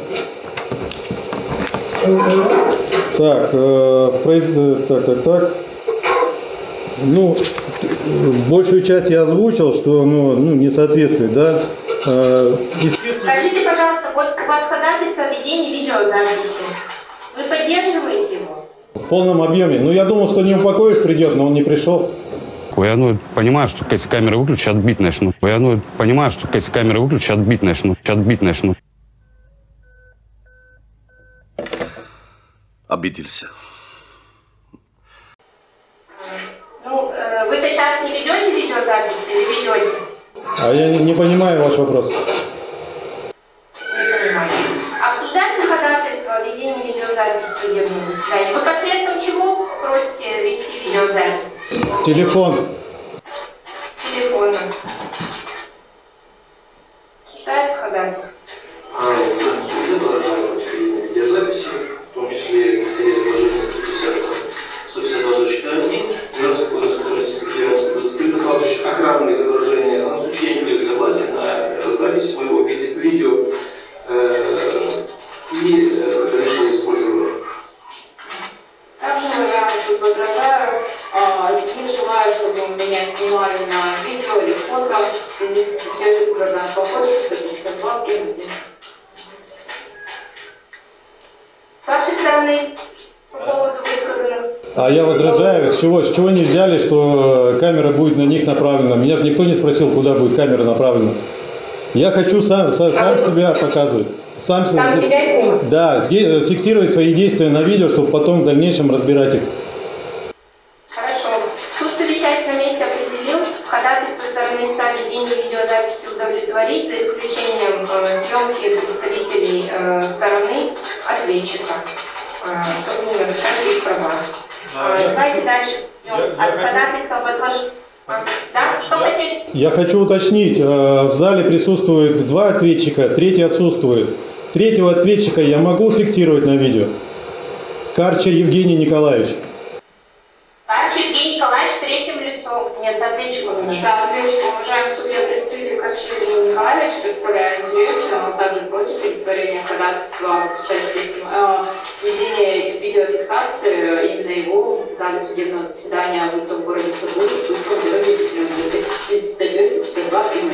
Так. Ну, большую часть я озвучил, что не соответствует, да. Скажите, пожалуйста, вот у вас ходатайство о ведении видеозаписи. Вы поддерживаете его? В полном объеме. Ну, я думал, что Неупокоев придет, но он не пришел. Я понимаю, что если камеры выключат, отбить начну. Я понимаю, что если камеры выключат, отбить начну. обиделся. Ну, вы-то сейчас не ведете видеозапись или ведете? А я не понимаю ваш вопрос. Не понимаю. Обсуждается ходатайство о ведении видеозаписи судебного заседания. Вы посредством чего просите вести видеозапись? Телефон. Телефона. Обсуждается ходатайство. Суде должны быть видеозаписи, в том числе средства положения 152.1, предусматривающих охранное изображение, на случай не дает согласия на запись своего видео и дальнейшее использование. Также я тут возражаю, не желаю, чтобы меня снимали на видео или фото в связи с статьей Гражданского кодекса 152 прим. С вашей стороны, по поводу высказанных. А я возражаю, с чего не взяли, что камера будет на них направлена? Меня же никто не спросил, куда будет камера направлена. Я хочу сам себя показывать. Сам себя снимать? Да, фиксировать свои действия на видео, чтобы потом в дальнейшем разбирать их. Хорошо. Суд, совещаясь на месте, определил ходатайство стороны истца ведения видеозаписи удовлетворить, за исключением съемки представителей стороны ответчика, чтобы не нарушали их права. Давайте дальше идем. От ходатайства подложить. Да? Что хотели? Я хочу уточнить, в зале присутствует 2 ответчика, 3-й отсутствует. 3-го ответчика я могу фиксировать на видео? Карча Евгений Николаевич. Карча Евгений Николаевич 3-м лицом. Нет, с ответчиком. С ответчиком, уважаемый судья, представитель Карча Евгений Николаевич, представляя интерес, он также просит удовлетворения ходатайства в части ведения видеофиксации именно его в зале судебного заседания, будь то в городе Сургуте, будь то в городе Екатеринбурге, в связи с статьей 52 прим.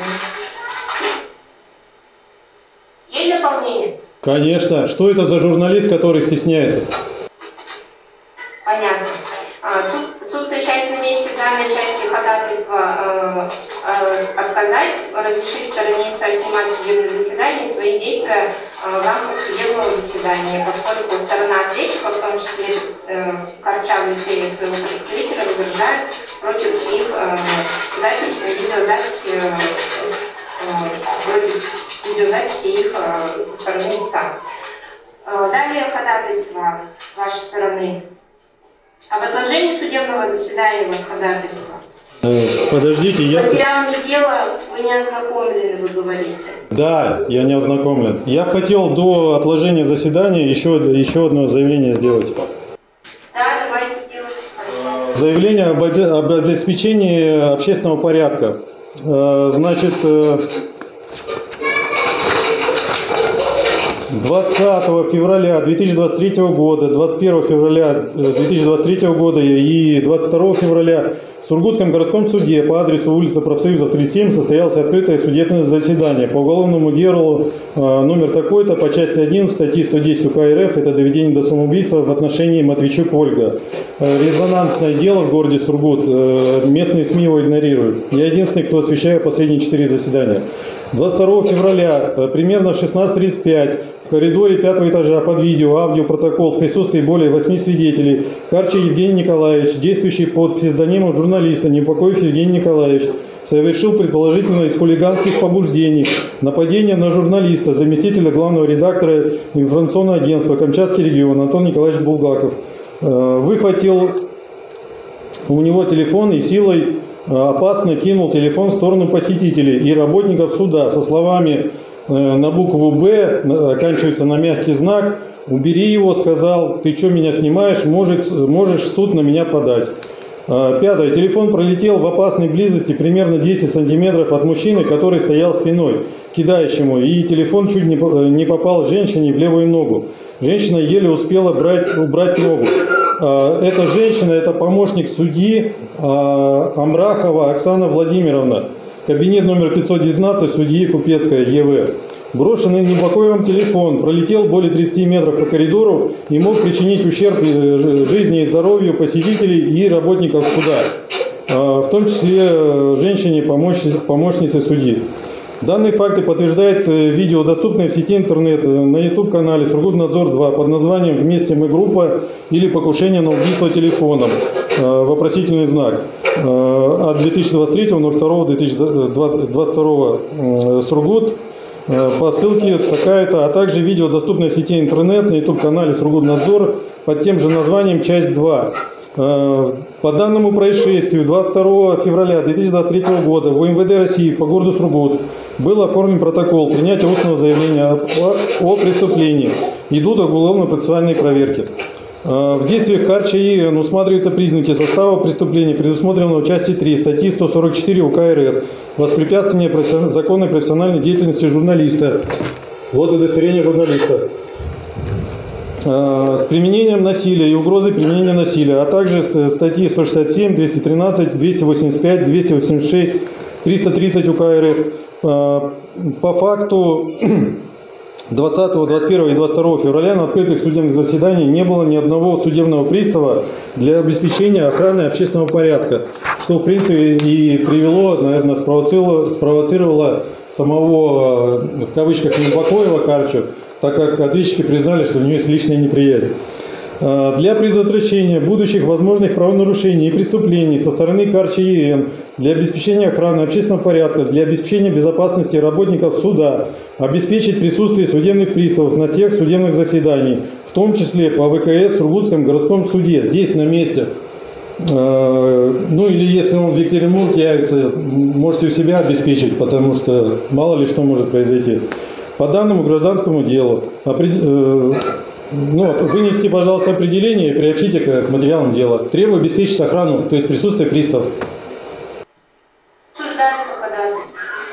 Есть дополнение? Конечно. Что это за журналист, который стесняется? Понятно. Суд, совещаясь на месте в данной части ходатайства, отказать, разрешить стороне истца снимать судебное заседание и свои действия в рамках судебного заседания, поскольку сторона ответчика, в том числе Карча в лице своего представителя, возражает против их видеозаписи их со стороны истца. Далее ходатайство с вашей стороны. Об отложении судебного заседания у вас ходатайство. Подождите, с материалами дела вы не ознакомлены, вы говорите. Да, я не ознакомлен. Я хотел до отложения заседания еще одно заявление сделать. Да, давайте делать. Хорошо. Заявление об обеспечении общественного порядка. Значит, 20 февраля 2023 года, 21 февраля 2023 года и 22 февраля в Сургутском городском суде по адресу улица Профсоюзов 37 состоялось открытое судебное заседание по уголовному делу номер такой-то по части 1 статьи 110 УК РФ, это доведение до самоубийства в отношении Матвейчук Ольга. Резонансное дело в городе Сургут, местные СМИ его игнорируют. Я единственный, кто освещает последние 4 заседания. 22 февраля примерно в 16:35 в коридоре 5-го этажа под видео, аудиопротокол в присутствии более 8 свидетелей Карча Евгений Николаевич, действующий под псевдонимом журналиста Непокоев Евгений Николаевич, совершил предположительно из хулиганских побуждений нападение на журналиста, заместителя главного редактора информационного агентства «Камчатский регион» Антон Николаевич Булгаков. Выхватил у него телефон и силой опасно кинул телефон в сторону посетителей и работников суда со словами на букву «Б», оканчивается на мягкий знак: «Убери его», сказал, «ты что меня снимаешь, можешь в суд на меня подать». 5. Телефон пролетел в опасной близости примерно 10 сантиметров от мужчины, который стоял спиной к кидающему, и телефон чуть не попал женщине в левую ногу. Женщина еле успела убрать ногу. Эта женщина, это помощник судьи Амрахова Оксана Владимировна, кабинет номер 519 судьи Купецкая ЕВ. Брошенный Непокоевым телефон пролетел более 30 метров по коридору и мог причинить ущерб жизни и здоровью посетителей и работников суда, в том числе женщине-помощнице судьи. Данные факты подтверждает видео, доступное в сети интернет на YouTube-канале «Сургутнадзор-2» под названием «Вместе мы группа» или «Покушение на убийство телефоном». Вопросительный знак. От 2023.02.2022 Сургут. По ссылке такая-то, а также видео, доступное в сети интернет на YouTube-канале «Сургутнадзор» под тем же названием «Часть 2». По данному происшествию 22 февраля 2023 года в УМВД России по городу Сургут был оформлен протокол принятия устного заявления о преступлении. Идут уголовно-процессуальные проверки. В действиях КАР-ЧАИ усматриваются признаки состава преступления, предусмотренного в части 3 статьи 144 УК РФ «Воспрепятствование законной профессиональной деятельности журналиста». Вот удостоверение журналиста. С применением насилия и угрозой применения насилия, а также статьи 167, 213, 285, 286, 330 УК РФ. По факту 20, 21 и 22 февраля на открытых судебных заседаниях не было ни одного судебного пристава для обеспечения охраны общественного порядка, что в принципе и привело, наверное, спровоцировало самого, в кавычках, Небакоева Карчу, так как ответчики признали, что у нее есть личная неприязнь. Для предотвращения будущих возможных правонарушений и преступлений со стороны КАР-ЧАИ, для обеспечения охраны общественного порядка, для обеспечения безопасности работников суда, обеспечить присутствие судебных приставов на всех судебных заседаниях, в том числе по ВКС в Сургутском городском суде, здесь на месте. Ну или если он в Екатеринбурге явится, можете у себя обеспечить, потому что мало ли что может произойти. По данному гражданскому делу вынесите, пожалуйста, определение и приобщите к материалам дела. Требую обеспечить охрану, то есть присутствие приставов. Обсуждается ходатайство.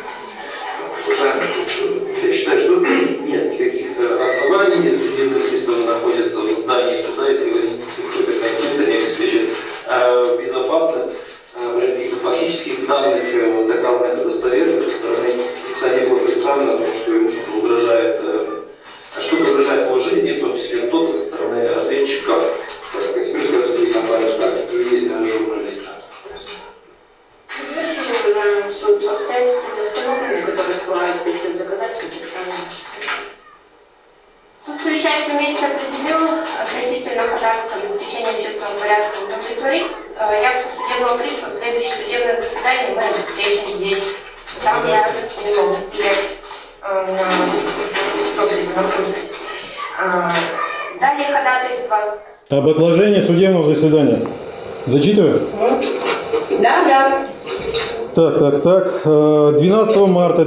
Я считаю, что нет никаких оснований. Судебные приставы находятся в здании суда, если возникнет какой-то конфликт, они обеспечат безопасность каких-то фактических данных, доказанных и достоверных со стороны лица не было представлено, потому что ему что-то угрожает его жизни, в том числе кто-то со стороны ответчиков, как Кассимирская судебная компания, так и журналиста. Выдерживаем суд обстоятельства установлены, которые ссылаются из доказательств представленных. Суд совещаясь на месте определил относительно ходатайства обеспечения общественного порядка удовлетворить явку судебного пристава в следующее судебное заседание мы обеспечим здесь. Там я не могу пилять Далее ходатайство. Об отложении судебного заседания. Зачитываю? Да. Так. 12 марта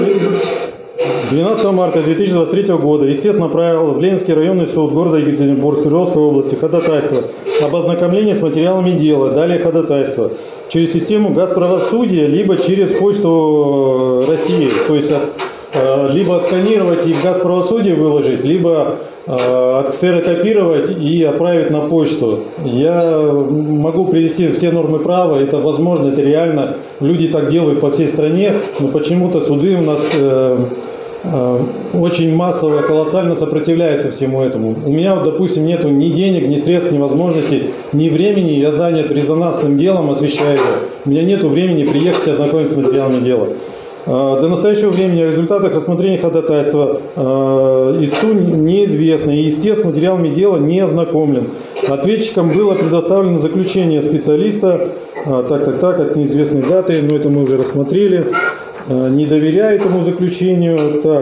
2023 года естественно направил в Ленинский районный суд города Екатеринбург Свердловской области ходатайство об ознакомлении с материалами дела. Далее ходатайство через систему Газправосудия, либо через почту России. То есть либо отсканировать и в Газправосудие выложить, либо отксерокопировать и отправить на почту. Я могу привести все нормы права, это возможно, это реально. Люди так делают по всей стране, но почему-то суды у нас очень массово, колоссально сопротивляются всему этому. У меня, вот, допустим, нету ни денег, ни средств, ни возможностей, ни времени. Я занят резонансным делом, освещаю его. У меня нету времени приехать и ознакомиться с материалами дела. До настоящего времени о результатах рассмотрения ходатайства истцу неизвестно, и истец с материалами дела не ознакомлен. Ответчикам было предоставлено заключение специалиста, от неизвестной даты, но это мы уже рассмотрели. Не доверяю этому заключению.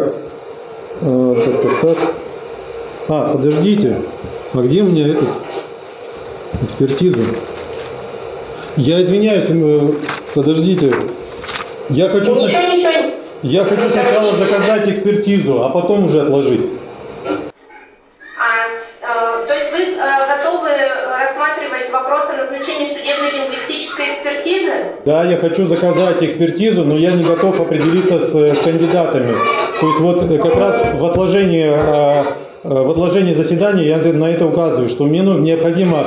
Подождите. А где мне эту экспертизу? Я извиняюсь, подождите. Я хочу сначала заказать экспертизу, а потом уже отложить. То есть вы готовы рассматривать вопрос о назначении судебно-лингвистической экспертизы? Да, я хочу заказать экспертизу, но я не готов определиться с кандидатами. То есть вот как раз в отложении в отложении заседания я на это указываю, что мне необходимо,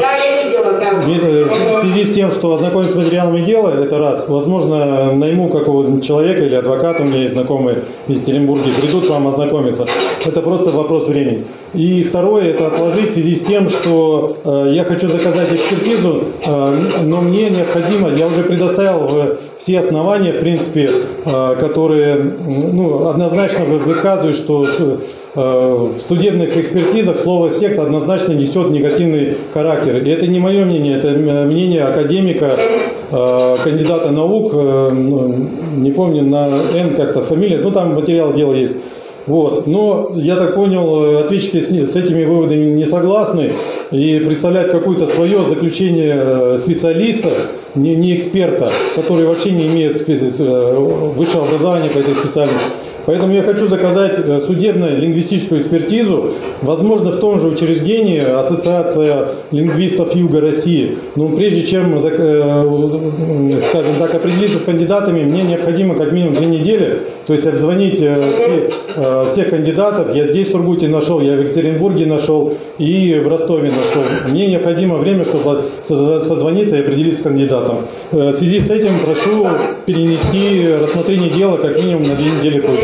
в связи с тем, что ознакомиться с материалами дела, это раз, возможно, найму какого-то человека или адвоката, у меня есть знакомые в Екатеринбурге, придут к вам ознакомиться. Это просто вопрос времени. И второе, это отложить в связи с тем, что я хочу заказать экспертизу, но мне необходимо, я уже предоставил все основания, в принципе, которые однозначно высказывают, что в судебных экспертизах слово «секта» однозначно несет негативный характер. И это не мое мнение, это мнение академика, кандидата наук, не помню, на «Н» как-то фамилия, там материал дела есть. Вот. Но, я так понял, ответчики с этими выводами не согласны и представляют какое-то свое заключение специалиста, не эксперта, который вообще не имеет высшего образования по этой специальности. Поэтому я хочу заказать судебно-лингвистическую экспертизу, возможно, в том же учреждении Ассоциация лингвистов Юга России. Но прежде чем, скажем так, определиться с кандидатами, мне необходимо как минимум 2 недели, то есть обзвонить всех кандидатов. Я здесь в Сургуте нашел, я в Екатеринбурге нашел и в Ростове нашел. Мне необходимо время, чтобы созвониться и определиться с кандидатом. В связи с этим прошу перенести рассмотрение дела как минимум на 2 недели позже.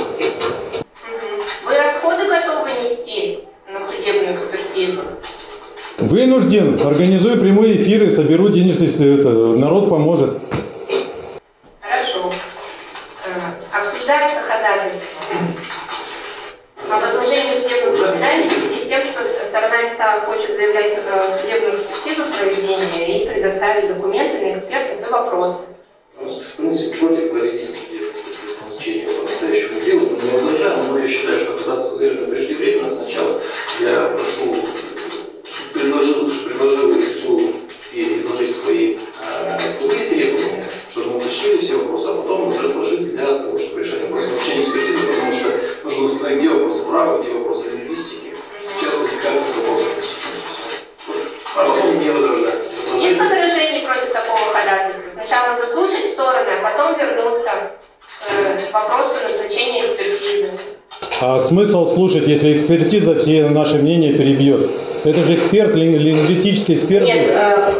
Вы расходы готовы нести на судебную экспертизу? Вынужден. Организую прямые эфиры, соберу денежные, народ поможет. Хорошо. Обсуждается ходатайство об отложении судебного заседания в связи с тем, что сторона истца хочет заявлять судебную экспертизу проведения и предоставить документы на экспертов и вопросы. В принципе, против проведения судебной экспертизы назначения по настоящему делу мы не возражаем, но я считаю, что ходатайство заявлено преждевременно. Сначала я предложил истцу изложить свои исковые требования, чтобы мы уточнили все вопросы, а потом уже отложить для того, чтобы решать вопросы назначения экспертизы, потому что нужно установить, где вопросы права, где вопросы лингвистики. Сейчас возникают вопросы. А потом не возражать. Нет возражений против такого ходатайства. Сначала заслушать стороны, а потом вернуться к вопросу назначения экспертизы. А смысл слушать, если экспертиза все наши мнения перебьет? Это же эксперт, лингвистический эксперт. Нет,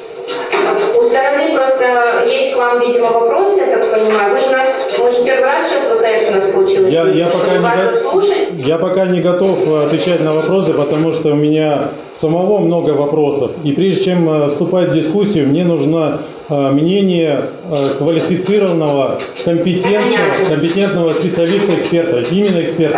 у стороны просто есть к вам, видимо, вопросы, я так понимаю. Вы же первый раз сейчас ВКС у нас получилось. Я пока не готов отвечать на вопросы, потому что у меня самого много вопросов. И прежде чем вступать в дискуссию, мне нужно мнение квалифицированного, компетентного специалиста, эксперта. Именно эксперта.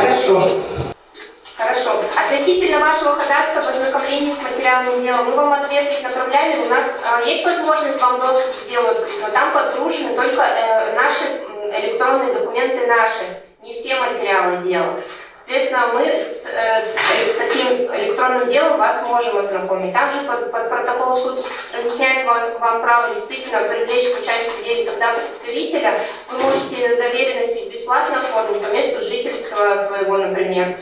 Хорошо. Относительно вашего ходатайства об ознакомлении с материалами дела, мы вам ответ ведь направляли. У нас есть возможность вам доступ к делу открыть, но там подгружены только наши электронные документы не все материалы дела. Соответственно, мы с таким электронным делом вас можем ознакомить. Также под протокол суд разъясняет вам право действительно привлечь к участию в деле тогда представителя. Вы можете доверенность бесплатно оформить по месту жительства своего, например.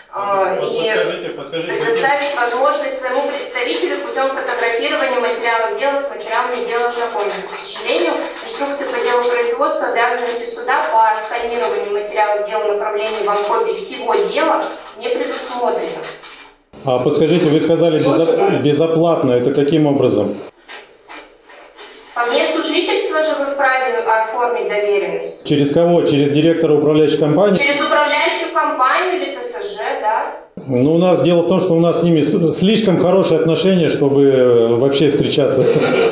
И предоставить возможность своему представителю путем фотографирования материалов дела с материалами дела ознакомиться. К сожалению, инструкции по делу производства обязанности суда по сканированию материалов дела, направлению вам копий всего дела не предусмотрено. А подскажите, вы сказали безоплатно, это каким образом? По месту жительства же вы вправе оформить доверенность. Через кого? Через директора управляющей компании? Через управляющую компанию или ТСЖ, да. Ну, у нас дело в том, что у нас с ними слишком хорошие отношения, чтобы вообще встречаться.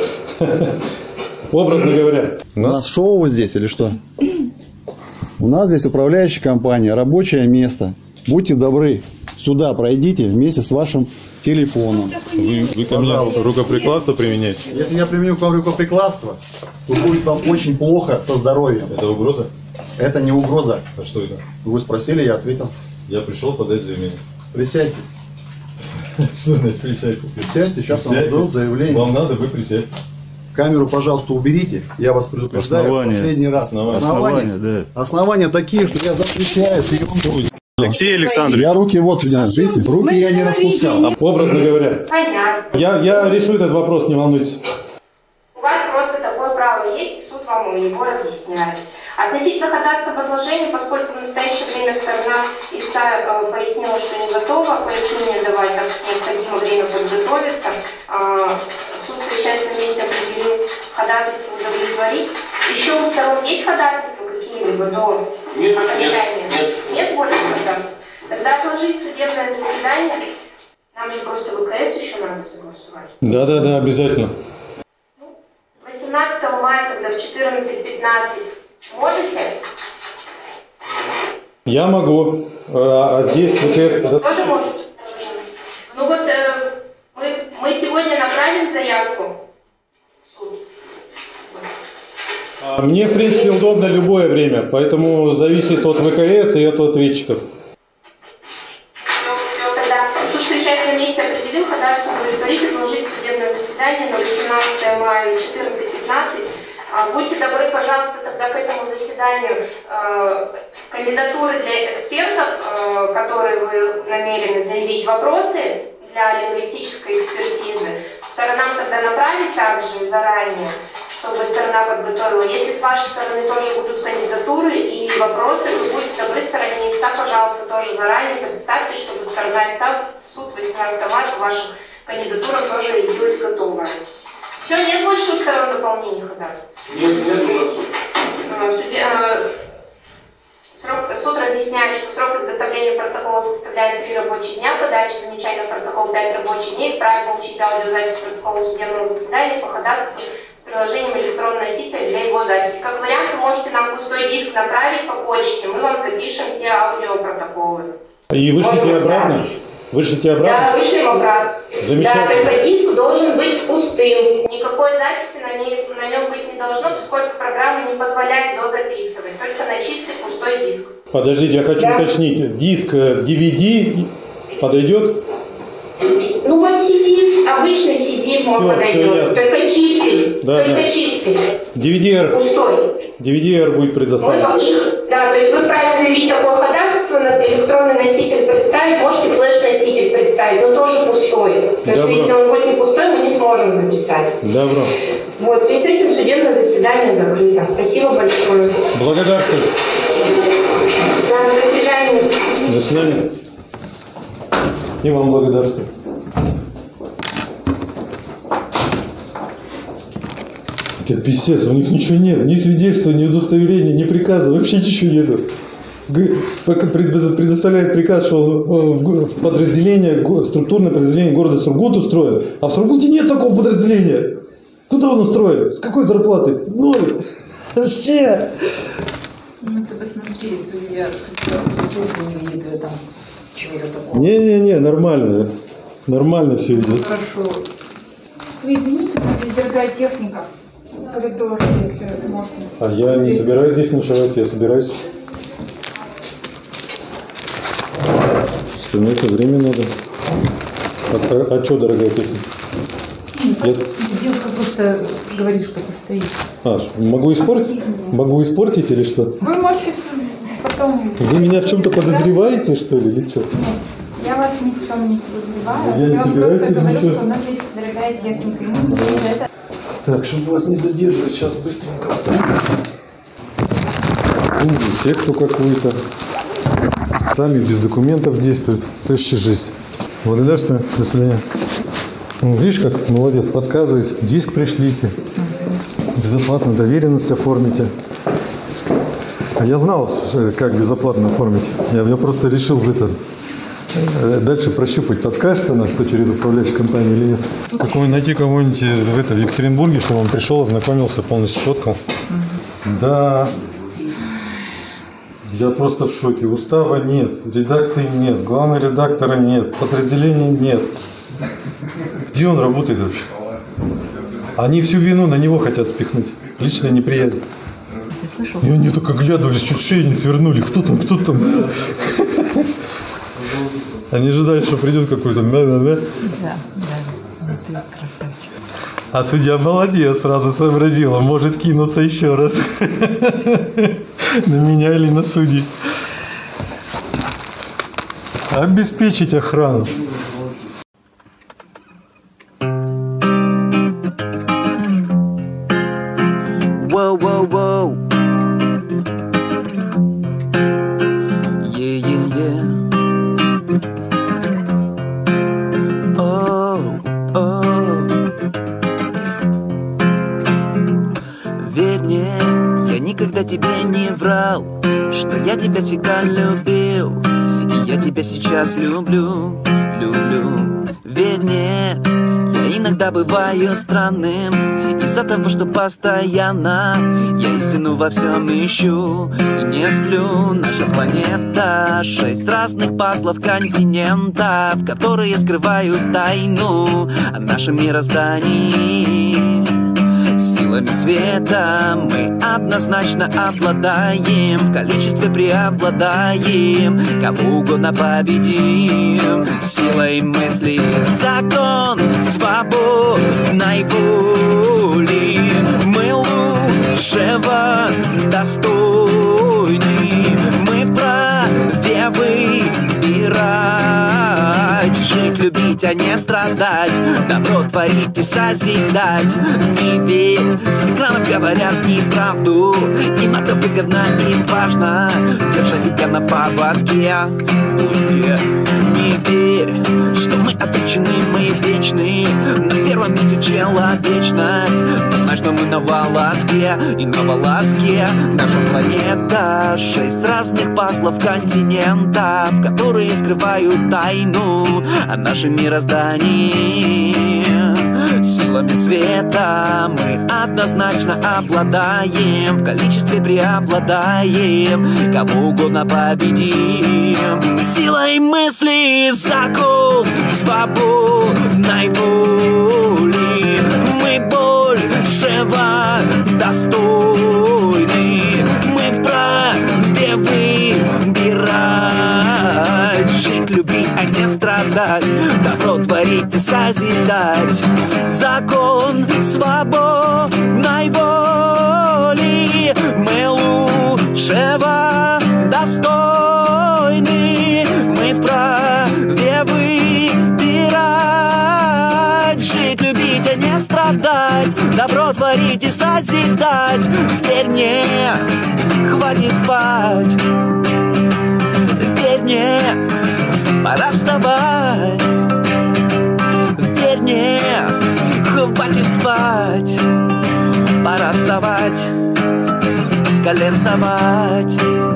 Образно говоря. У нас шоу здесь или что? У нас здесь управляющая компания, рабочее место. Будьте добры, сюда пройдите вместе с вашим телефоном. Вы ко мне рукоприкладство применяете? Если я применю к вам рукоприкладство, то будет вам очень плохо со здоровьем. Это угроза? Это не угроза. А что это? Вы спросили, я ответил. Я пришел подать заявление. Присядьте. Что значит присядьте? Присядьте, сейчас вам дадут заявление. Вам надо, вы присядьте. Камеру, пожалуйста, уберите. Я вас предупреждаю последний раз. Основания такие, что я запрещаю съемку. Алексей Александрович. Я руки вот, видите? Руки я не распускал. Образно говоря. Понятно. Я решу этот вопрос, не волнуйтесь. У вас просто такое право есть, и суд вам вам его разъясняет. Относительно ходатайства об отложении, поскольку в настоящее время сторона истца пояснила, что не готова пояснение давать, так как необходимо время подготовиться, суд, совещаясь на месте, определил ходатайство удовлетворить. Еще у сторон есть ходатайства какие-либо до окончания? Нет более ходатайств. Тогда отложить судебное заседание. Нам же просто ВКС еще надо согласовать. Да, обязательно. 18 мая тогда в 14:15 можете? Я могу. А здесь ВКС... Тоже можете? Ну вот мы сегодня направим заявку в суд. Мне, в принципе, удобно любое время, поэтому зависит от ВКС и от ответчиков. Все, тогда суд, совещаясь на месте, определил ходатайство удовлетворить, отложить судебное заседание на 18 мая 14:15. Будьте добры, пожалуйста, тогда к этому заседанию кандидатуры для экспертов, которые вы намерены заявить, вопросы для лингвистической экспертизы, сторонам тогда направить также заранее, чтобы сторона подготовила. Если с вашей стороны тоже будут кандидатуры и вопросы, вы будьте добры, стороне истца, пожалуйста, тоже заранее представьте, чтобы сторона истца в суд 18 марта к вашим кандидатурам тоже явилась готовая. Все, нет больше у сторон дополнений ходатайств? Нет уже суд. Суд разъясняет, что срок изготовления протокола составляет 3 рабочих дня, подачи замечания на протокол 5 рабочих дней, вправе получить аудиозапись протокола судебного заседания по ходатайству с приложением электронного носителя для его записи. Как вариант, вы можете нам пустой диск направить по почте, мы вам запишем все аудиопротоколы. И вышлите обратно? Вышлите обратно? Да, вышлем обратно. Замечательно. Да, только диск должен быть пустым. Никакой записи на нем быть не должно, поскольку программа не позволяет дозаписывать. Только на чистый пустой диск. Подождите, я хочу уточнить. Диск DVD подойдет? Ну вот CD, обычный CD подойдет. Только чистый. Только чистый. DVD-R. Пустой. DVD-R будет предоставлен. Да, то есть вы вправе заявить такое ходатайство, на электронный носитель представить, можете флеш-носитель представить, но тоже пустой. То есть если он будет не пустой, мы не сможем записать. Добро. Вот, в связи с этим судебное заседание закрыто. Спасибо большое. Благодарствую. Да, до свидания. До свидания. И вам благодарствую. Это писец, у них ничего нет, ни свидетельства, ни удостоверения, ни приказа, вообще ничего нету. Предоставляет приказ, что он в подразделение, структурное подразделение города Сургут устроен, а в Сургуте нет такого подразделения. Куда он устроен? С какой зарплатой? Ноль. Вообще. Ну ты посмотри, судья не видит в этом чего-то такого. Не, нормально. Нормально все идет. Хорошо. Вы извините, но здесь дорогая техника. Коридор, если можно. А я не собираюсь здесь ночевать, я собираюсь. Что на это время надо. А что, дорогая техника? Девушка просто говорит, что постоит. Могу испортить? Могу испортить или что? Вы можете потом... Вы меня в чем-то подозреваете, что ли, или что? Нет, я вас ни в чем не подозреваю. Я не собираюсь просто говорю, ничего. что у нас здесь дорогая техника. И мы за это... Так, чтобы вас не задерживать, сейчас быстренько вот так. Секту какую-то. Сами без документов действуют. Тащи жизнь. Благодарствую. До свидания. Видишь, как молодец, подсказывает. Диск пришлите. Безоплатно доверенность оформите. А я знал, как безоплатно оформить. Я просто решил дальше прощупать. Подскажешь она, что через управляющую компанию или нет? Найти кого-нибудь в Екатеринбурге, чтобы он пришел, ознакомился, полностью сфоткал. Да. Я просто в шоке. Устава нет, редакции нет, главного редактора нет, подразделения нет. Где он работает вообще? Они всю вину на него хотят спихнуть. Личная неприязнь. Ты слышал? И они только глядывались, чуть шею не свернули. Кто там? Они ожидали, что придет какой-то. Да, ты красавчик. А судья молодец, сразу сообразила. Может кинуться еще раз. На меня или на судей. Обеспечить охрану. Whoa, whoa, whoa. тебе не врал, что я тебя всегда любил, и я тебя сейчас люблю, люблю. Верь мне, я иногда бываю странным из-за того, что постоянно я истину во всем ищу и не сплю. Наша планета 6 разных пазлов континентов, которые скрывают тайну о нашем мироздании. Силами света мы однозначно обладаем, в количестве преобладаем, кого угодно победим. Силой мысли закон свободной воли мы лучшего достойны, мы вправе выбирать, жить, любить, а не страдать, добро творить и созидать. Не верь, с экранов говорят неправду, им это выгодно и важно держать тебя на поводке. Не верь, что мы обречены, мы вечны, на первом месте человечность. Знай, что мы на волоске, и на волоске наша планета 6 разных пазлов континентов, которые скрывают тайну о нашем мироздании. Силами света мы однозначно обладаем, в количестве преобладаем, кого угодно победим. Силой мысли закон свободной воли мы большего достойны, мы вправе выбирать, жить, любить, а не страдать, добро творить и созидать. Закон свободной воли мы лучшего достойны, мы вправе выбирать, жить, любить, а не страдать, добро творить и созидать. Верь мне, хватит спать, верь мне, пора вставать. Верь мне, хватит спать, пора вставать, с колен вставать.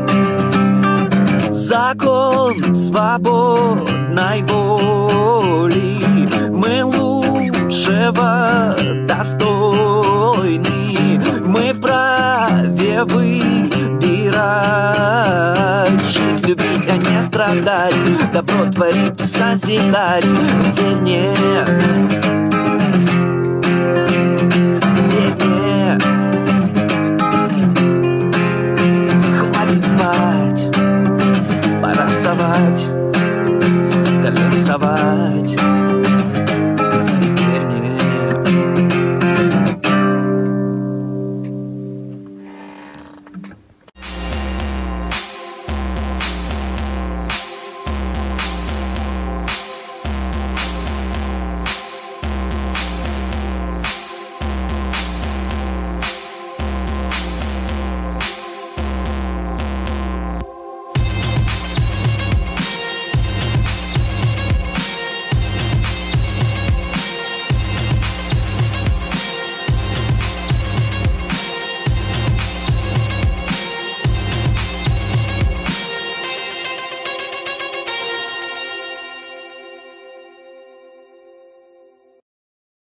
Закон свободной воли мы лучшего достойны, мы вправе выбирать, жить, любить, а не страдать, добро творить и созидать. Верь мне,